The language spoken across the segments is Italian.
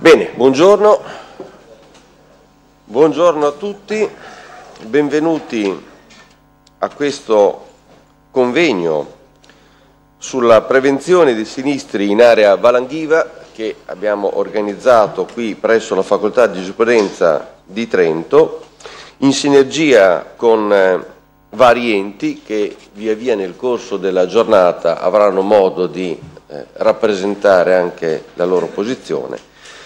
Bene, buongiorno a tutti, benvenuti a questo convegno sulla prevenzione dei sinistri in area valanghiva che abbiamo organizzato qui presso la Facoltà di Giurisprudenza di Trento in sinergia con vari enti che via via nel corso della giornata avranno modo di rappresentare anche la loro posizione.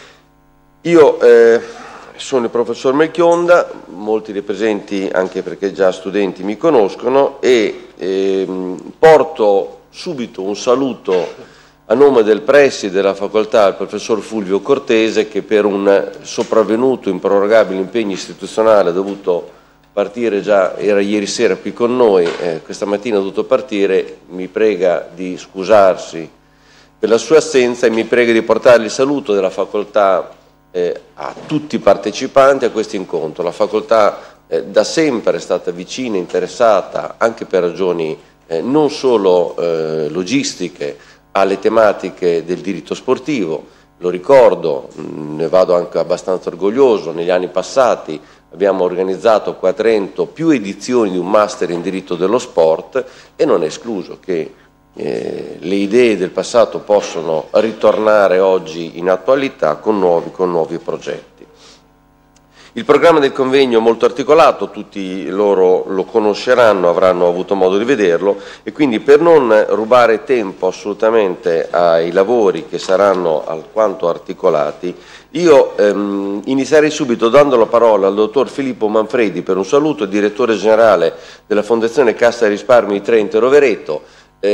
Io sono il professor Melchionda, molti dei presenti anche perché già studenti mi conoscono e porto subito un saluto a nome del preside della facoltà, il professor Fulvio Cortese, che per un sopravvenuto improrogabile impegno istituzionale ha dovuto partire già, era ieri sera qui con noi, questa mattina ha dovuto partire, mi prega di scusarsi per la sua assenza e mi prega di portare il saluto della facoltà a tutti i partecipanti a questo incontro. La facoltà da sempre è stata vicina, interessata, anche per ragioni non solo logistiche, alle tematiche del diritto sportivo. Lo ricordo, ne vado anche abbastanza orgoglioso, negli anni passati abbiamo organizzato qua a Trento più edizioni di un master in diritto dello sport e non è escluso che le idee del passato possono ritornare oggi in attualità con nuovi progetti. Il programma del convegno è molto articolato, tutti loro lo conosceranno, avranno avuto modo di vederlo e quindi per non rubare tempo assolutamente ai lavori che saranno alquanto articolati, io inizierei subito dando la parola al dottor Filippo Manfredi per un saluto, direttore generale della Fondazione Cassa di Risparmio di Trento e Rovereto.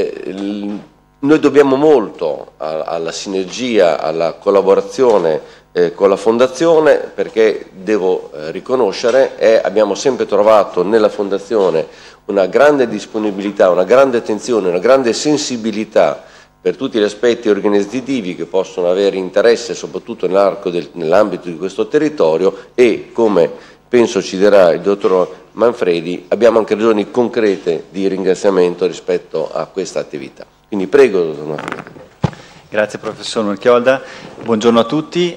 Noi dobbiamo molto alla sinergia, alla collaborazione con la Fondazione perché devo riconoscere abbiamo sempre trovato nella Fondazione una grande disponibilità, una grande attenzione, una grande sensibilità per tutti gli aspetti organizzativi che possono avere interesse soprattutto nell'ambito di questo territorio e come penso ci dirà il dottor Manfredi, abbiamo anche ragioni concrete di ringraziamento rispetto a questa attività. Quindi prego, dottor Manfredi. Grazie professor Melchionda, buongiorno a tutti.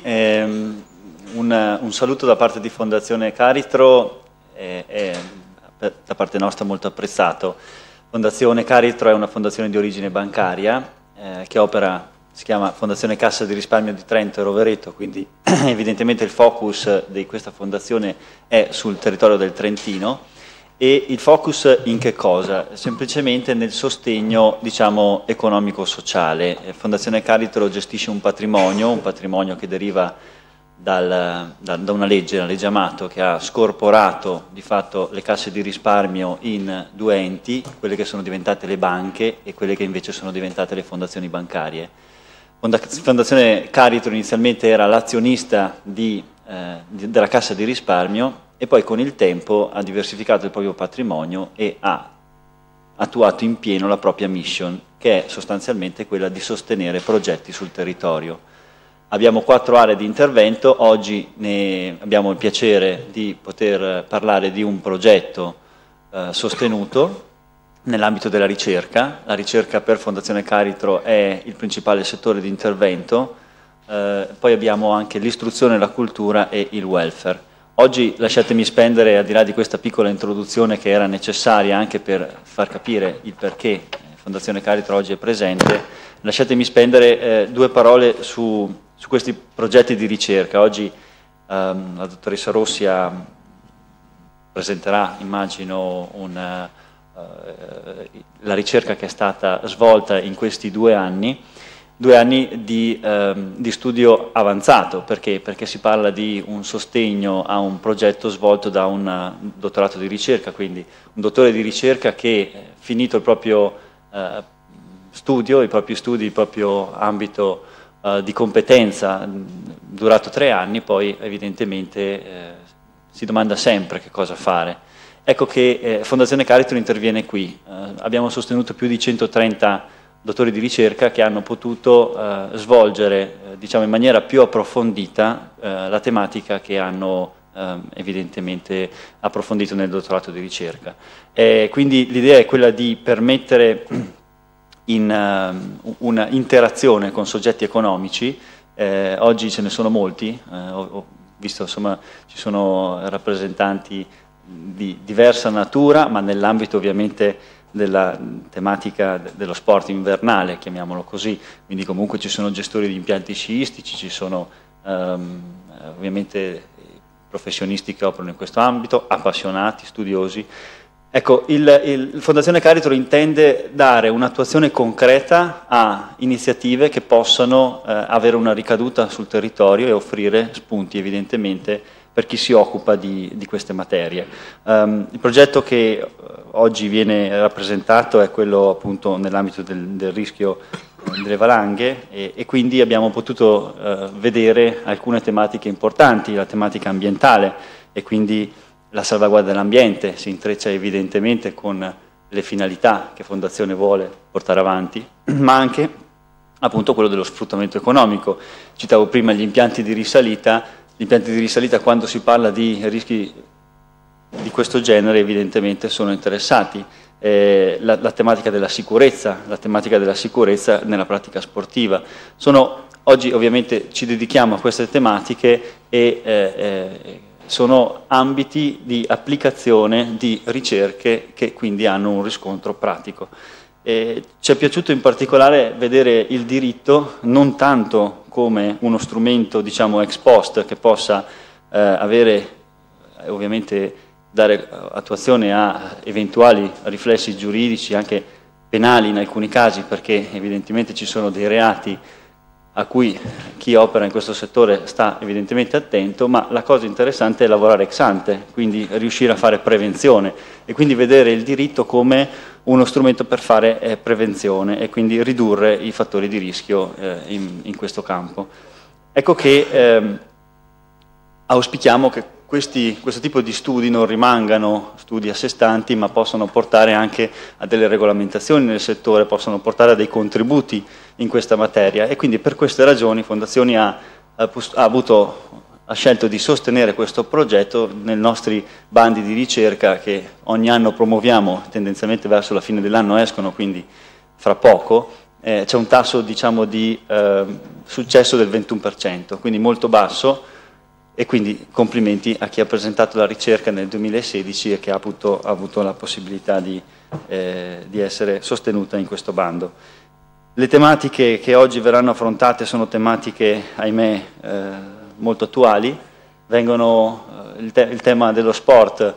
Un saluto da parte di Fondazione Caritro è da parte nostra molto apprezzato. Fondazione Caritro è una fondazione di origine bancaria che opera, si chiama Fondazione Cassa di Risparmio di Trento e Rovereto, quindi evidentemente il focus di questa fondazione è sul territorio del Trentino. E il focus in che cosa? Semplicemente nel sostegno, diciamo, economico-sociale. Fondazione Caritro gestisce un patrimonio che deriva da una legge, la legge Amato, che ha scorporato di fatto le casse di risparmio in due enti, quelle che sono diventate le banche e quelle che invece sono diventate le fondazioni bancarie. Fondazione Caritro inizialmente era l'azionista della Cassa di Risparmio e poi con il tempo ha diversificato il proprio patrimonio e ha attuato in pieno la propria mission, che è sostanzialmente quella di sostenere progetti sul territorio. Abbiamo 4 aree di intervento, oggi abbiamo il piacere di poter parlare di un progetto sostenuto nell'ambito della ricerca. La ricerca per Fondazione Caritro è il principale settore di intervento, poi abbiamo anche l'istruzione, la cultura e il welfare. Oggi lasciatemi spendere, al di là di questa piccola introduzione che era necessaria anche per far capire il perché Fondazione Caritro oggi è presente, lasciatemi spendere 2 parole su questi progetti di ricerca. Oggi la dottoressa Rossi presenterà, immagino, la ricerca che è stata svolta in questi 2 anni. 2 anni di studio avanzato, perché si parla di un sostegno a un progetto svolto da un dottorato di ricerca, quindi un dottore di ricerca che finito il proprio studio, i propri studi, il proprio ambito di competenza durato 3 anni, poi evidentemente si domanda sempre che cosa fare. Ecco che Fondazione Caritro interviene qui. Abbiamo sostenuto più di 130 dottori di ricerca che hanno potuto svolgere diciamo in maniera più approfondita la tematica che hanno evidentemente approfondito nel dottorato di ricerca. Quindi l'idea è quella di permettere una interazione con soggetti economici Oggi ce ne sono molti, ho visto insomma ci sono rappresentanti di diversa natura, ma nell'ambito ovviamente della tematica dello sport invernale, chiamiamolo così, quindi comunque ci sono gestori di impianti sciistici, ci sono ovviamente professionisti che operano in questo ambito, appassionati, studiosi. Ecco, Fondazione Caritro intende dare un'attuazione concreta a iniziative che possano avere una ricaduta sul territorio e offrire spunti evidentemente per chi si occupa di queste materie. Il progetto che oggi viene rappresentato è quello appunto nell'ambito del rischio delle valanghe e quindi abbiamo potuto vedere alcune tematiche importanti, la tematica ambientale e quindi la salvaguardia dell'ambiente si intreccia evidentemente con le finalità che Fondazione vuole portare avanti, ma anche appunto quello dello sfruttamento economico. Citavo prima gli impianti di risalita. Gli impianti di risalita, quando si parla di rischi di questo genere, evidentemente sono interessati. La tematica della sicurezza nella pratica sportiva. Oggi ovviamente ci dedichiamo a queste tematiche e sono ambiti di applicazione di ricerche che quindi hanno un riscontro pratico. Ci è piaciuto in particolare vedere il diritto non tanto come uno strumento, diciamo, ex post che possa ovviamente dare attuazione a eventuali riflessi giuridici, anche penali in alcuni casi, perché evidentemente ci sono dei reati a cui chi opera in questo settore sta evidentemente attento, ma la cosa interessante è lavorare ex ante, quindi riuscire a fare prevenzione e quindi vedere il diritto come uno strumento per fare prevenzione e quindi ridurre i fattori di rischio in questo campo. Ecco che auspichiamo che questo tipo di studi non rimangano studi a sé stanti, ma possano portare anche a delle regolamentazioni nel settore, possono portare a dei contributi in questa materia e quindi per queste ragioni Fondazioni ha scelto di sostenere questo progetto nei nostri bandi di ricerca che ogni anno promuoviamo, tendenzialmente verso la fine dell'anno escono, quindi fra poco. C'è un tasso, diciamo, di successo del 21%, quindi molto basso. E quindi complimenti a chi ha presentato la ricerca nel 2016 e che ha avuto la possibilità di essere sostenuta in questo bando. Le tematiche che oggi verranno affrontate sono tematiche, ahimè, molto attuali. Il tema dello sport,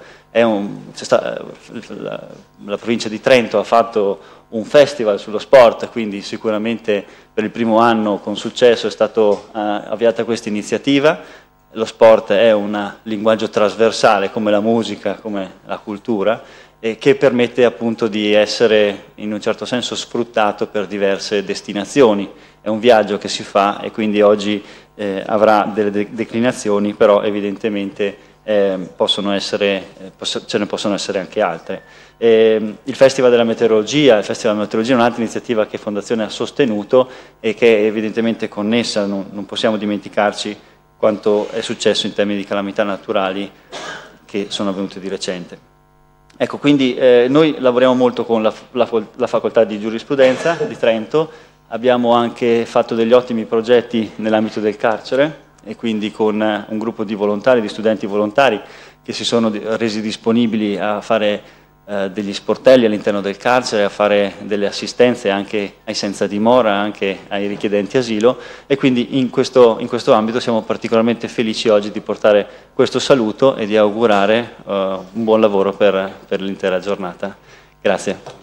la provincia di Trento ha fatto un festival sullo sport, quindi sicuramente per il primo anno con successo è stata avviata questa iniziativa. Lo sport è un linguaggio trasversale come la musica, come la cultura, e che permette appunto di essere in un certo senso sfruttato per diverse destinazioni. È un viaggio che si fa e quindi oggi avrà delle declinazioni, però evidentemente ce ne possono essere anche altre. Il Festival della Meteorologia è un'altra iniziativa che Fondazione ha sostenuto e che è evidentemente connessa, non possiamo dimenticarci quanto è successo in termini di calamità naturali che sono avvenute di recente. Ecco, quindi noi lavoriamo molto con la facoltà di giurisprudenza di Trento, abbiamo anche fatto degli ottimi progetti nell'ambito del carcere e quindi con un gruppo di volontari, di studenti volontari che si sono resi disponibili a fare degli sportelli all'interno del carcere, a fare delle assistenze anche ai senza dimora, anche ai richiedenti asilo e quindi in questo ambito siamo particolarmente felici oggi di portare questo saluto e di augurare un buon lavoro per l'intera giornata. Grazie.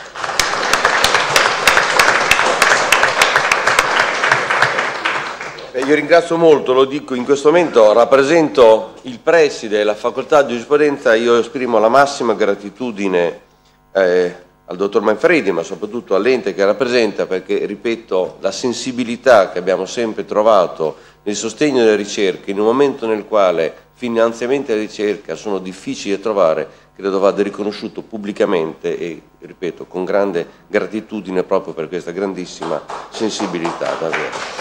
Io ringrazio molto, lo dico in questo momento, rappresento il preside della facoltà di giurisprudenza, io esprimo la massima gratitudine al dottor Manfredi, ma soprattutto all'ente che rappresenta, perché, ripeto, la sensibilità che abbiamo sempre trovato nel sostegno delle ricerche, in un momento nel quale finanziamenti alla ricerca sono difficili da trovare, credo vada riconosciuto pubblicamente e, ripeto, con grande gratitudine proprio per questa grandissima sensibilità, davvero.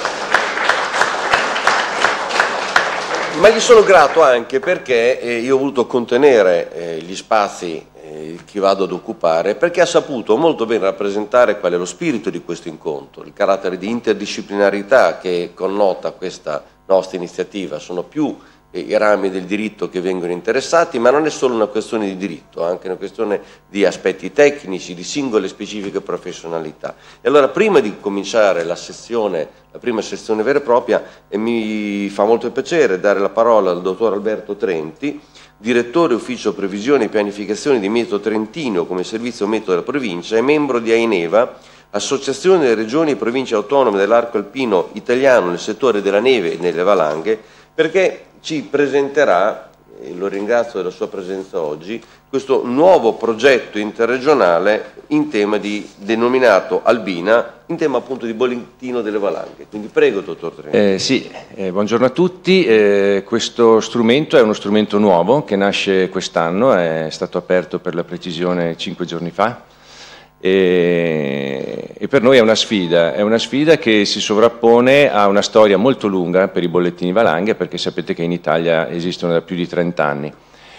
Ma gli sono grato anche perché io ho voluto contenere gli spazi che vado ad occupare, perché ha saputo molto ben rappresentare qual è lo spirito di questo incontro, il carattere di interdisciplinarità che connota questa nostra iniziativa. Sono più i rami del diritto che vengono interessati, ma non è solo una questione di diritto, è anche una questione di aspetti tecnici, di singole specifiche professionalità. E allora, prima di cominciare la prima sezione vera e propria, mi fa molto piacere dare la parola al dottor Alberto Trenti, direttore ufficio previsione e pianificazione di Meteo Trentino come servizio meteo della provincia e membro di AENEVA, Associazione delle Regioni e Province Autonome dell'Arco Alpino Italiano nel settore della neve e delle valanghe, perché ci presenterà, e lo ringrazio della sua presenza oggi, questo nuovo progetto interregionale in tema denominato Albina, in tema appunto di bollettino delle valanghe. Quindi prego, dottor Trenti. Buongiorno a tutti. Questo strumento è uno strumento nuovo che nasce quest'anno, è stato aperto per la precisione 5 giorni fa. E per noi è una sfida che si sovrappone a una storia molto lunga per i bollettini valanghe, perché sapete che in Italia esistono da più di 30 anni.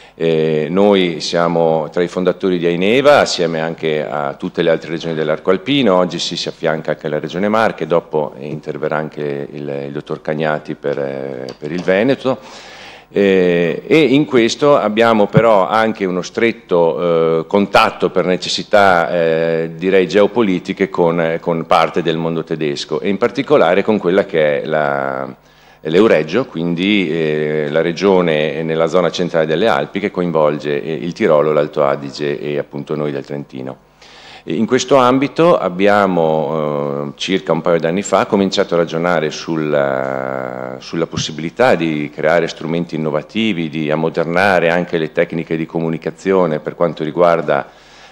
Noi siamo tra i fondatori di AENEVA, assieme anche a tutte le altre regioni dell'Arco Alpino. Oggi si affianca anche la Regione Marche, dopo interverrà anche il dottor Cagnati per il Veneto. E in questo abbiamo però anche uno stretto contatto per necessità direi geopolitiche con parte del mondo tedesco e in particolare con quella che è l'Euregio, quindi la regione nella zona centrale delle Alpi che coinvolge il Tirolo, l'Alto Adige e appunto noi del Trentino. In questo ambito abbiamo circa un paio d'anni fa cominciato a ragionare sulla possibilità di creare strumenti innovativi, di ammodernare anche le tecniche di comunicazione per quanto riguarda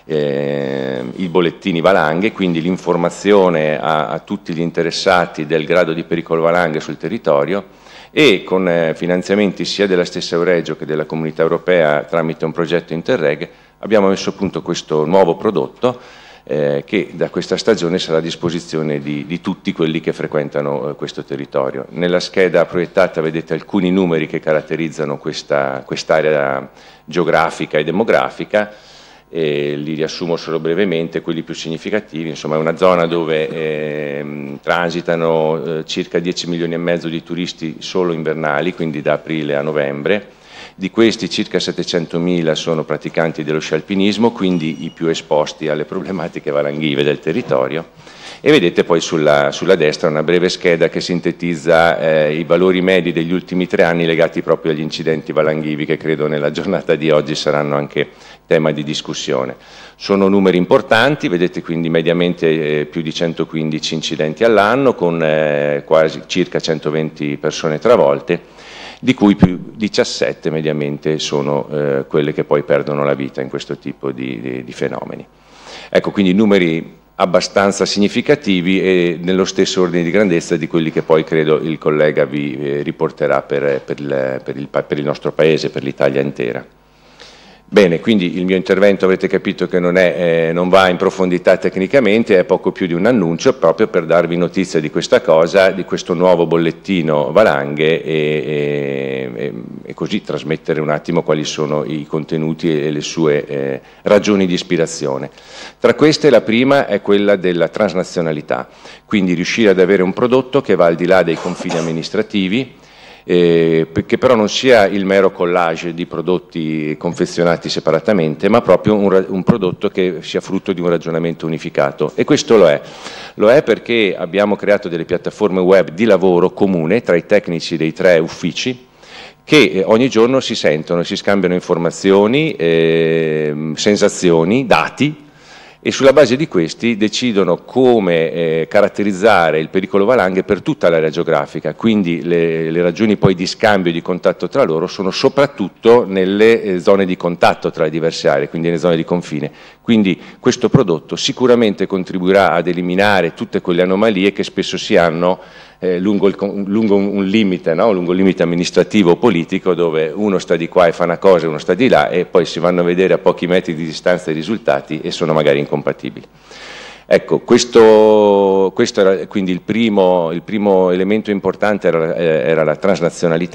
i bollettini valanghe, quindi l'informazione a tutti gli interessati del grado di pericolo valanghe sul territorio, e con finanziamenti sia della stessa Euregio che della Comunità Europea tramite un progetto Interreg abbiamo messo a punto questo nuovo prodotto che da questa stagione sarà a disposizione di tutti quelli che frequentano questo territorio. Nella scheda proiettata vedete alcuni numeri che caratterizzano quest'area geografica e demografica, li riassumo solo brevemente, quelli più significativi. Insomma, è una zona dove transitano circa 10 milioni e mezzo di turisti solo invernali, quindi da aprile a novembre. Di questi circa 700.000 sono praticanti dello sci alpinismo, quindi i più esposti alle problematiche valanghive del territorio. E vedete poi sulla destra una breve scheda che sintetizza i valori medi degli ultimi 3 anni legati proprio agli incidenti valanghivi, che credo nella giornata di oggi saranno anche tema di discussione. Sono numeri importanti, vedete quindi mediamente più di 115 incidenti all'anno, con quasi circa 120 persone travolte, di cui più 17 mediamente sono quelle che poi perdono la vita in questo tipo di fenomeni. Ecco, quindi numeri abbastanza significativi e nello stesso ordine di grandezza di quelli che poi credo il collega vi riporterà per il nostro Paese, per l'Italia intera. Bene, quindi il mio intervento avrete capito che non va in profondità tecnicamente, è poco più di un annuncio proprio per darvi notizia di questa cosa, di questo nuovo bollettino valanghe e così trasmettere un attimo quali sono i contenuti e le sue ragioni di ispirazione. Tra queste la prima è quella della transnazionalità, quindi riuscire ad avere un prodotto che va al di là dei confini amministrativi, che però non sia il mero collage di prodotti confezionati separatamente, ma proprio un prodotto che sia frutto di un ragionamento unificato. E questo lo è perché abbiamo creato delle piattaforme web di lavoro comune tra i tecnici dei 3 uffici, che ogni giorno si sentono, si scambiano informazioni, sensazioni, dati, e sulla base di questi decidono come caratterizzare il pericolo valanghe per tutta l'area geografica. Quindi le ragioni poi di scambio e di contatto tra loro sono soprattutto nelle zone di contatto tra le diverse aree, quindi nelle zone di confine. Quindi questo prodotto sicuramente contribuirà ad eliminare tutte quelle anomalie che spesso si hanno lungo un limite, no? Lungo il limite amministrativo o politico, dove uno sta di qua e fa una cosa e uno sta di là e poi si vanno a vedere a pochi metri di distanza i risultati e sono magari incompatibili. Ecco, questo era quindi il primo elemento importante, era la transnazionalità.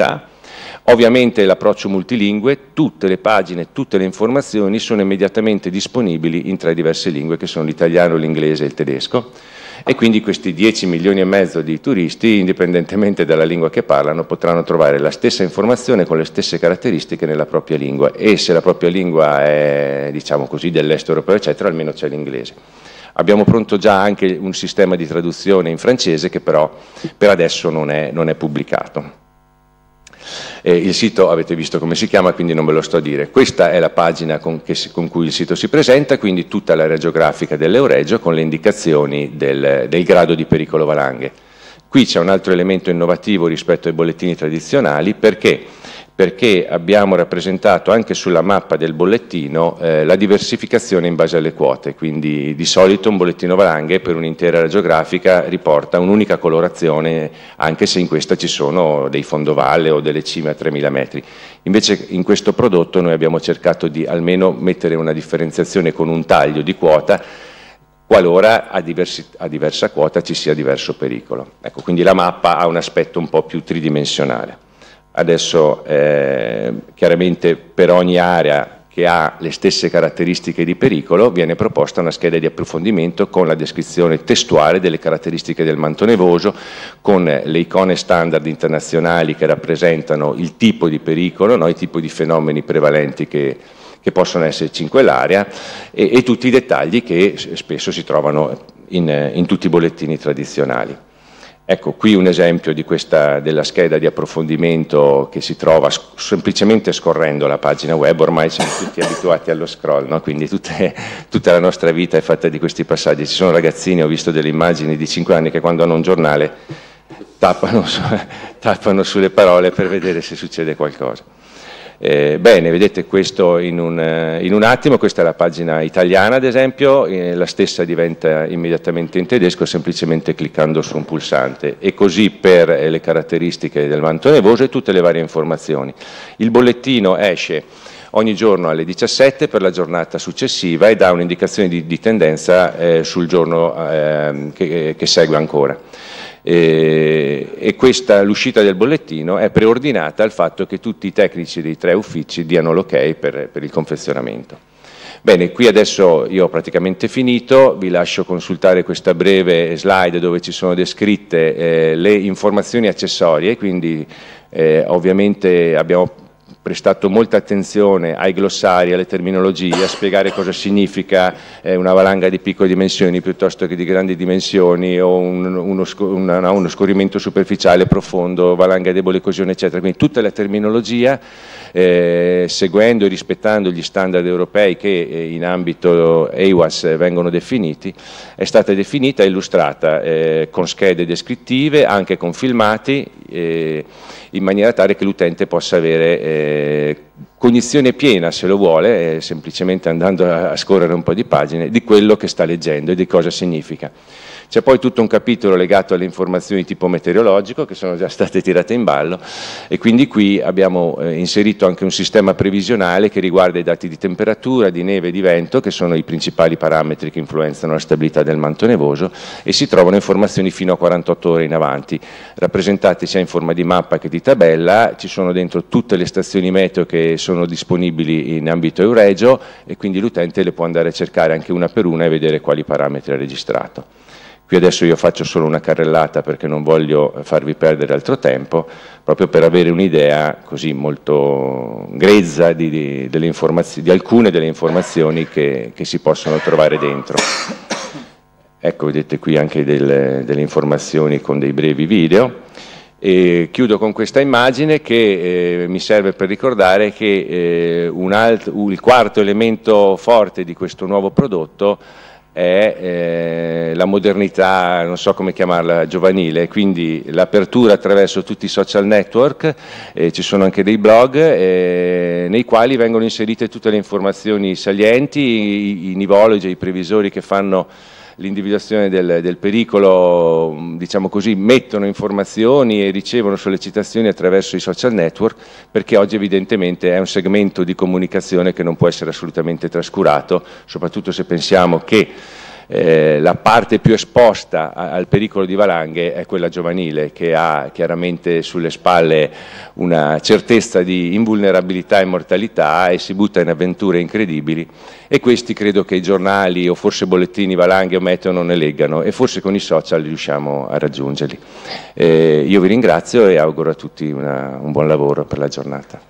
Ovviamente l'approccio multilingue, tutte le pagine, tutte le informazioni sono immediatamente disponibili in 3 diverse lingue, che sono l'italiano, l'inglese e il tedesco, e quindi questi 10 milioni e mezzo di turisti, indipendentemente dalla lingua che parlano, potranno trovare la stessa informazione con le stesse caratteristiche nella propria lingua, e se la propria lingua è, diciamo così, dell'est europeo eccetera, almeno c'è l'inglese. Abbiamo pronto già anche un sistema di traduzione in francese che però per adesso non è pubblicato. Il sito avete visto come si chiama, quindi non ve lo sto a dire. Questa è la pagina con cui il sito si presenta, quindi tutta l'area geografica dell'Euregio con le indicazioni del grado di pericolo valanghe. Qui c'è un altro elemento innovativo rispetto ai bollettini tradizionali, perché abbiamo rappresentato anche sulla mappa del bollettino la diversificazione in base alle quote, quindi di solito un bollettino valanghe per un'intera area geografica riporta un'unica colorazione, anche se in questa ci sono dei fondovalle o delle cime a 3000 metri. Invece in questo prodotto noi abbiamo cercato di almeno mettere una differenziazione con un taglio di quota, qualora a diversa quota ci sia diverso pericolo. Ecco, quindi la mappa ha un aspetto un po' più tridimensionale. Adesso chiaramente per ogni area che ha le stesse caratteristiche di pericolo viene proposta una scheda di approfondimento con la descrizione testuale delle caratteristiche del manto nevoso, con le icone standard internazionali che rappresentano il tipo di pericolo, no? I tipi di fenomeni prevalenti che possono esserci in quell'area e tutti i dettagli che spesso si trovano in tutti i bollettini tradizionali. Ecco, qui un esempio della scheda di approfondimento che si trova semplicemente scorrendo la pagina web. Ormai siamo tutti abituati allo scroll, no? Quindi tutta la nostra vita è fatta di questi passaggi. Ci sono ragazzini, ho visto delle immagini di 5 anni che quando hanno un giornale tappano sulle parole per vedere se succede qualcosa. Bene, vedete questo in un attimo. Questa è la pagina italiana ad esempio, la stessa diventa immediatamente in tedesco semplicemente cliccando su un pulsante, e così per le caratteristiche del manto nevoso e tutte le varie informazioni. Il bollettino esce ogni giorno alle 17 per la giornata successiva e dà un'indicazione di tendenza sul giorno che segue ancora. E l'uscita del bollettino è preordinata al fatto che tutti i tecnici dei 3 uffici diano l'ok per il confezionamento. Bene, qui adesso io ho praticamente finito, vi lascio consultare questa breve slide dove ci sono descritte le informazioni accessorie, quindi ovviamente abbiamo prestato molta attenzione ai glossari, alle terminologie, a spiegare cosa significa una valanga di piccole dimensioni piuttosto che di grandi dimensioni, o uno scorrimento superficiale profondo, valanga a debole coesione, eccetera. Quindi tutta la terminologia, seguendo e rispettando gli standard europei che in ambito EIWAS vengono definiti, è stata definita e illustrata con schede descrittive, anche con filmati, in maniera tale che l'utente possa avere cognizione piena, se lo vuole, semplicemente andando a scorrere un po' di pagine, di quello che sta leggendo e di cosa significa. C'è poi tutto un capitolo legato alle informazioni di tipo meteorologico che sono già state tirate in ballo, e quindi qui abbiamo inserito anche un sistema previsionale che riguarda i dati di temperatura, di neve e di vento, che sono i principali parametri che influenzano la stabilità del manto nevoso, e si trovano informazioni fino a 48 ore in avanti, rappresentate sia in forma di mappa che di tabella. Ci sono dentro tutte le stazioni meteo che sono disponibili in ambito Euregio, e quindi l'utente le può andare a cercare anche una per una e vedere quali parametri ha registrato. Qui adesso io faccio solo una carrellata perché non voglio farvi perdere altro tempo, proprio per avere un'idea così molto grezza di alcune delle informazioni che si possono trovare dentro. Ecco, vedete qui anche delle informazioni con dei brevi video. E chiudo con questa immagine che mi serve per ricordare che il quarto elemento forte di questo nuovo prodotto è la modernità, non so come chiamarla, giovanile, quindi l'apertura attraverso tutti i social network. Ci sono anche dei blog nei quali vengono inserite tutte le informazioni salienti, i nivologi, i previsori che fanno l'individuazione del pericolo, diciamo così, mettono informazioni e ricevono sollecitazioni attraverso i social network, perché oggi evidentemente è un segmento di comunicazione che non può essere assolutamente trascurato, soprattutto se pensiamo che la parte più esposta al pericolo di valanghe è quella giovanile, che ha chiaramente sulle spalle una certezza di invulnerabilità e mortalità e si butta in avventure incredibili, e questi credo che i giornali o forse bollettini valanghe o meteo non ne leggano, e forse con i social riusciamo a raggiungerli. Io vi ringrazio e auguro a tutti un buon lavoro per la giornata.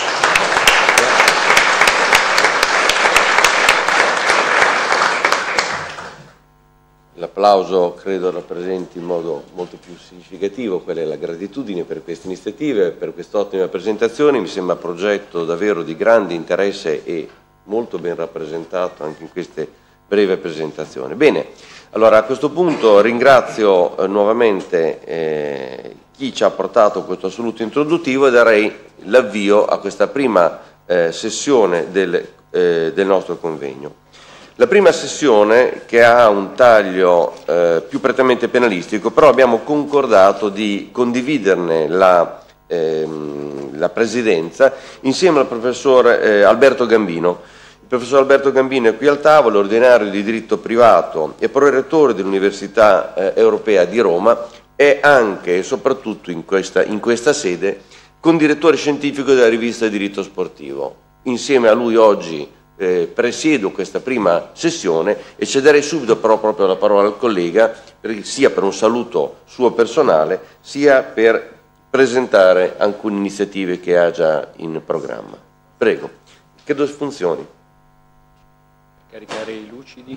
L'applauso credo rappresenti in modo molto più significativo quella è la gratitudine per queste iniziative, per queste ottime presentazioni. Mi sembra un progetto davvero di grande interesse e molto ben rappresentato anche in queste brevi presentazioni. Bene, allora a questo punto ringrazio nuovamente chi ci ha portato questo saluto introduttivo e darei l'avvio a questa prima sessione del nostro convegno. La prima sessione, che ha un taglio più prettamente penalistico, però abbiamo concordato di condividerne la presidenza insieme al professor Alberto Gambino. Il professor Alberto Gambino è qui al tavolo, ordinario di diritto privato e prorettore dell'Università Europea di Roma, è anche e soprattutto in questa sede condirettore scientifico della rivista Diritto Sportivo. Insieme a lui oggi presiedo questa prima sessione e cederei subito però proprio la parola al collega, sia per un saluto suo personale, sia per presentare alcune iniziative che ha già in programma. Prego. Credo funzioni. Caricare i lucidi?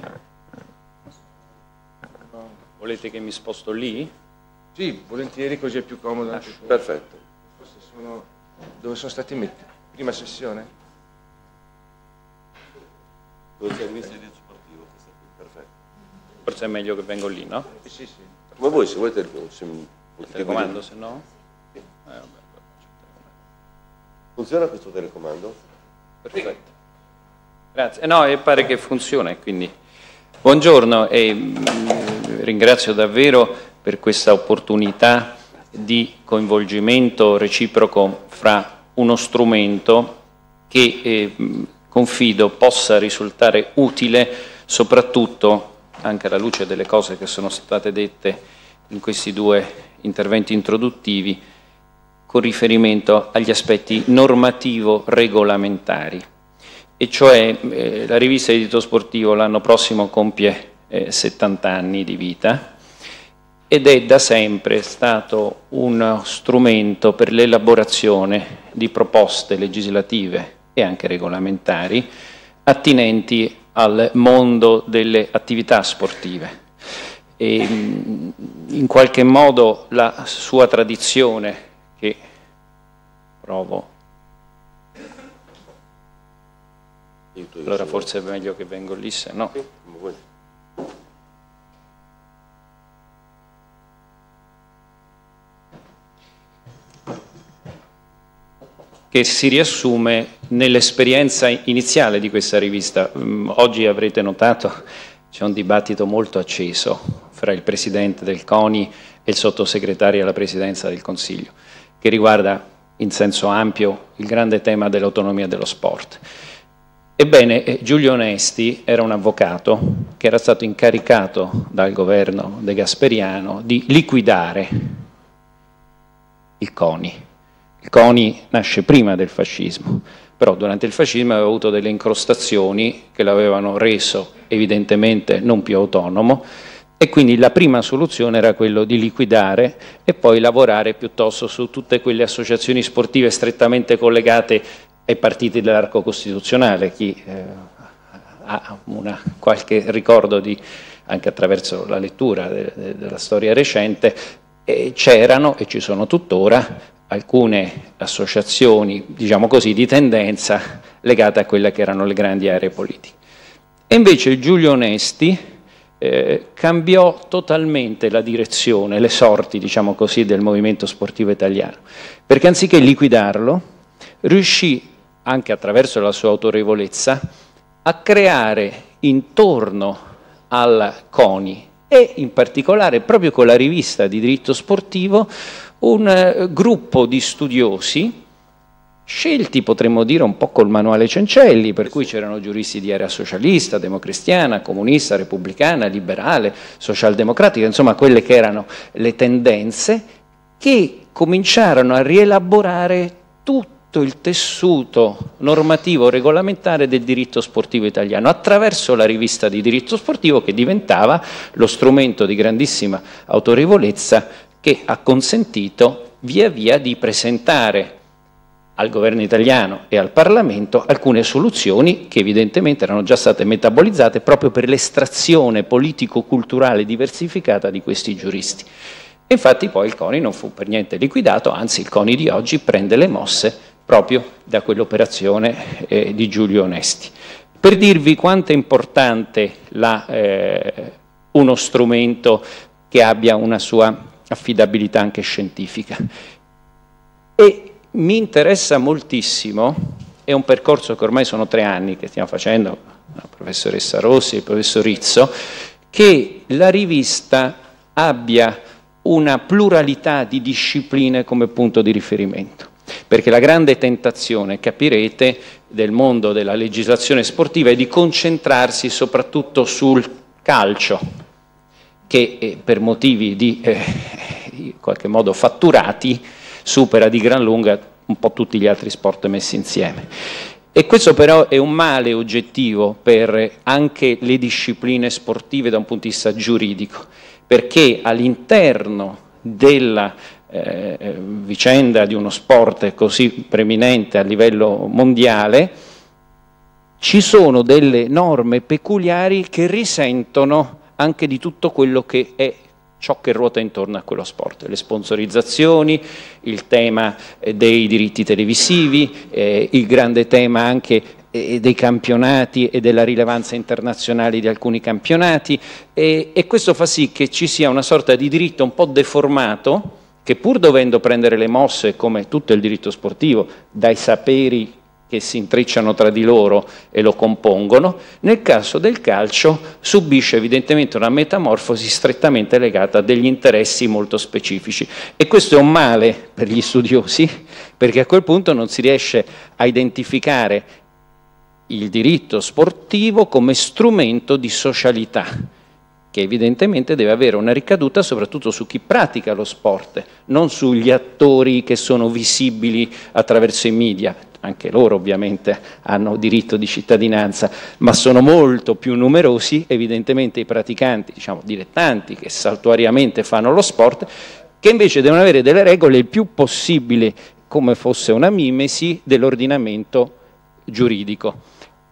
Volete che mi sposto lì? Sì, volentieri, così è più comodo. Perfetto. Dove sono stati messi? Prima sessione? Dove c'è il rivista di diritto sportivo? Perfetto. Forse è meglio che vengo lì, no? Sì. Come voi, se volete... Il telecomando, se no? Sì. Vabbè. Funziona questo telecomando? Perfetto. Grazie. No, e pare che funzioni, quindi... Buongiorno e ringrazio davvero per questa opportunità di coinvolgimento reciproco fra uno strumento che confido possa risultare utile, soprattutto anche alla luce delle cose che sono state dette in questi due interventi introduttivi, con riferimento agli aspetti normativo-regolamentari. E cioè la rivista di diritto sportivo l'anno prossimo compie 70 anni di vita ed è da sempre stato uno strumento per l'elaborazione di proposte legislative e anche regolamentari attinenti al mondo delle attività sportive. E in qualche modo la sua tradizione, che provo, allora forse è meglio che vengo lì, se no. Che si riassume nell'esperienza iniziale di questa rivista. Oggi avrete notato c'è un dibattito molto acceso fra il Presidente del CONI e il Sottosegretario alla Presidenza del Consiglio, che riguarda in senso ampio il grande tema dell'autonomia dello sport. Ebbene, Giulio Onesti era un avvocato che era stato incaricato dal governo De Gasperiano di liquidare il CONI. Il CONI nasce prima del fascismo, però durante il fascismo aveva avuto delle incrostazioni che l'avevano reso evidentemente non più autonomo e quindi la prima soluzione era quello di liquidare e poi lavorare piuttosto su tutte quelle associazioni sportive strettamente collegate ai partiti dell'arco costituzionale. Chi ha qualche ricordo anche attraverso la lettura della storia recente, c'erano e ci sono tuttora alcune associazioni, diciamo così, di tendenza legate a quelle che erano le grandi aree politiche. E invece Giulio Onesti cambiò totalmente la direzione, le sorti, diciamo così, del movimento sportivo italiano, perché anziché liquidarlo, riuscì, anche attraverso la sua autorevolezza, a creare intorno al CONI e in particolare proprio con la rivista di diritto sportivo un gruppo di studiosi scelti, potremmo dire, un po' col manuale Cencelli, per cui c'erano giuristi di area socialista, democristiana, comunista, repubblicana, liberale, socialdemocratica, insomma quelle che erano le tendenze, che cominciarono a rielaborare tutto il tessuto normativo regolamentare del diritto sportivo italiano attraverso la rivista di diritto sportivo, che diventava lo strumento di grandissima autorevolezza che ha consentito via via di presentare al governo italiano e al Parlamento alcune soluzioni che evidentemente erano già state metabolizzate proprio per l'estrazione politico-culturale diversificata di questi giuristi. E infatti poi il CONI non fu per niente liquidato, anzi il CONI di oggi prende le mosse proprio da quell'operazione di Giulio Onesti. Per dirvi quanto è importante uno strumento che abbia una sua affidabilità anche scientifica. E mi interessa moltissimo, è un percorso che ormai sono 3 anni che stiamo facendo, la professoressa Rossi e il professor Rizzo, che la rivista abbia una pluralità di discipline come punto di riferimento. Perché la grande tentazione, capirete, del mondo della legislazione sportiva è di concentrarsi soprattutto sul calcio, che per motivi di in qualche modo fatturati supera di gran lunga un po' tutti gli altri sport messi insieme. E questo però è un male oggettivo per anche le discipline sportive da un punto di vista giuridico, perché all'interno della vicenda di uno sport così preminente a livello mondiale ci sono delle norme peculiari che risentono anche di tutto quello che è ciò che ruota intorno a quello sport, le sponsorizzazioni, il tema dei diritti televisivi, il grande tema anche dei campionati e della rilevanza internazionale di alcuni campionati, e questo fa sì che ci sia una sorta di diritto un po' deformato, che pur dovendo prendere le mosse, come tutto il diritto sportivo, dai saperi che si intrecciano tra di loro e lo compongono, nel caso del calcio subisce evidentemente una metamorfosi strettamente legata a degli interessi molto specifici. E questo è un male per gli studiosi, perché a quel punto non si riesce a identificare il diritto sportivo come strumento di socialità, che evidentemente deve avere una ricaduta soprattutto su chi pratica lo sport, non sugli attori che sono visibili attraverso i media. Anche loro ovviamente hanno diritto di cittadinanza, ma sono molto più numerosi evidentemente i praticanti, diciamo dilettanti, che saltuariamente fanno lo sport, che invece devono avere delle regole il più possibile come fosse una mimesi dell'ordinamento giuridico.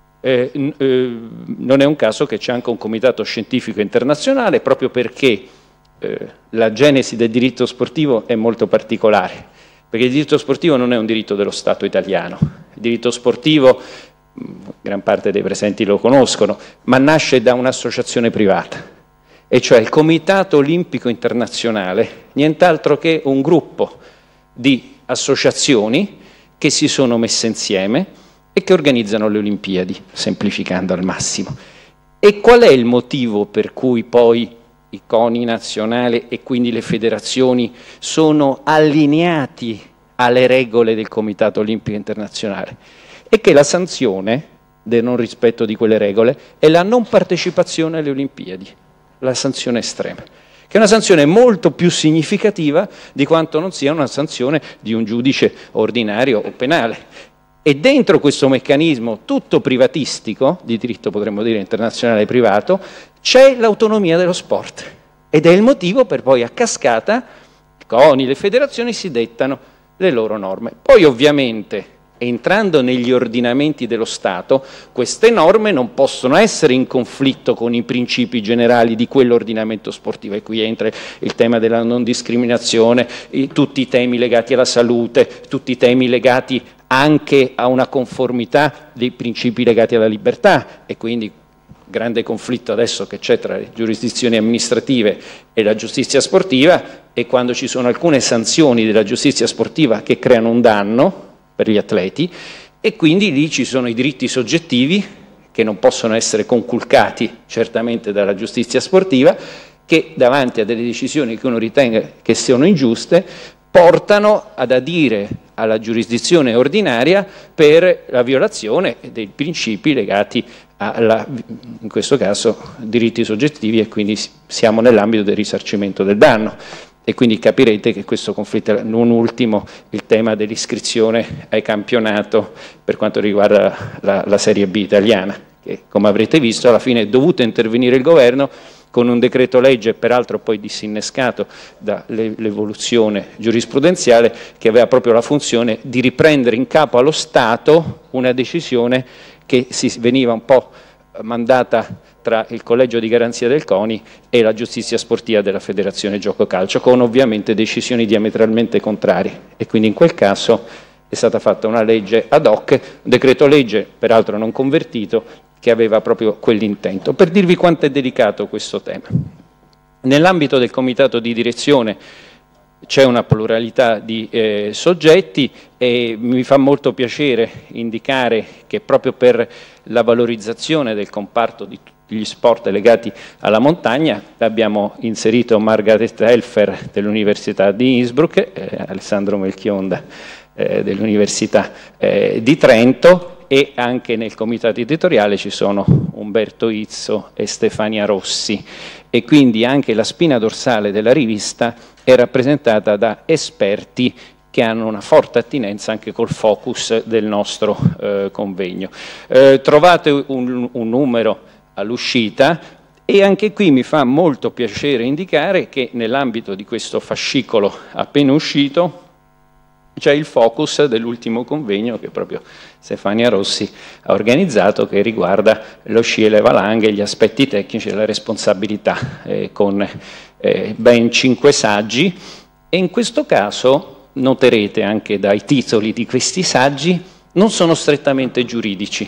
Non è un caso che c'è anche un comitato scientifico internazionale, proprio perché la genesi del diritto sportivo è molto particolare, perché il diritto sportivo non è un diritto dello Stato italiano. Il diritto sportivo, gran parte dei presenti lo conoscono, ma nasce da un'associazione privata, e cioè il Comitato Olimpico Internazionale, nient'altro che un gruppo di associazioni che si sono messe insieme e che organizzano le Olimpiadi, semplificando al massimo. E qual è il motivo per cui poi i CONI nazionali e quindi le federazioni sono allineati alle regole del Comitato Olimpico Internazionale? È che la sanzione del non rispetto di quelle regole è la non partecipazione alle Olimpiadi, la sanzione estrema, che è una sanzione molto più significativa di quanto non sia una sanzione di un giudice ordinario o penale. E dentro questo meccanismo tutto privatistico, di diritto potremmo dire internazionale privato, c'è l'autonomia dello sport. Ed è il motivo per poi a cascata i CONI, le federazioni si dettano le loro norme. Poi ovviamente, entrando negli ordinamenti dello Stato, queste norme non possono essere in conflitto con i principi generali di quell'ordinamento sportivo, e qui entra il tema della non discriminazione, tutti i temi legati alla salute, tutti i temi legati anche a una conformità dei principi legati alla libertà, e quindi grande conflitto adesso che c'è tra le giurisdizioni amministrative e la giustizia sportiva, e quando ci sono alcune sanzioni della giustizia sportiva che creano un danno per gli atleti, e quindi lì ci sono i diritti soggettivi che non possono essere conculcati certamente dalla giustizia sportiva, che davanti a delle decisioni che uno ritenga che siano ingiuste portano ad adire alla giurisdizione ordinaria per la violazione dei principi legati in questo caso, diritti soggettivi, e quindi siamo nell'ambito del risarcimento del danno. E quindi capirete che questo conflitto, non ultimo, il tema dell'iscrizione ai campionato per quanto riguarda la Serie B italiana, che come avrete visto alla fine è dovuto intervenire il governo con un decreto legge, peraltro poi disinnescato dall'evoluzione giurisprudenziale, che aveva proprio la funzione di riprendere in capo allo Stato una decisione che si veniva un po' mandata tra il collegio di garanzia del CONI e la giustizia sportiva della Federazione Gioco Calcio, con ovviamente decisioni diametralmente contrarie, e quindi in quel caso è stata fatta una legge ad hoc, un decreto legge peraltro non convertito, che aveva proprio quell'intento. Per dirvi quanto è delicato questo tema, nell'ambito del comitato di direzione c'è una pluralità di soggetti, e mi fa molto piacere indicare che proprio per la valorizzazione del comparto di tutti gli sport legati alla montagna abbiamo inserito Margaret Helfer dell'Università di Innsbruck, Alessandro Melchionda dell'Università di Trento, e anche nel comitato editoriale ci sono Umberto Izzo e Stefania Rossi, e quindi anche la spina dorsale della rivista è rappresentata da esperti che hanno una forte attinenza anche col focus del nostro convegno. Trovate un numero all'uscita, e anche qui mi fa molto piacere indicare che nell'ambito di questo fascicolo appena uscito c'è il focus dell'ultimo convegno che proprio Stefania Rossi ha organizzato, che riguarda lo sci e le valanghe, gli aspetti tecnici e la responsabilità, con ben 5 saggi, e in questo caso noterete anche dai titoli di questi saggi non sono strettamente giuridici,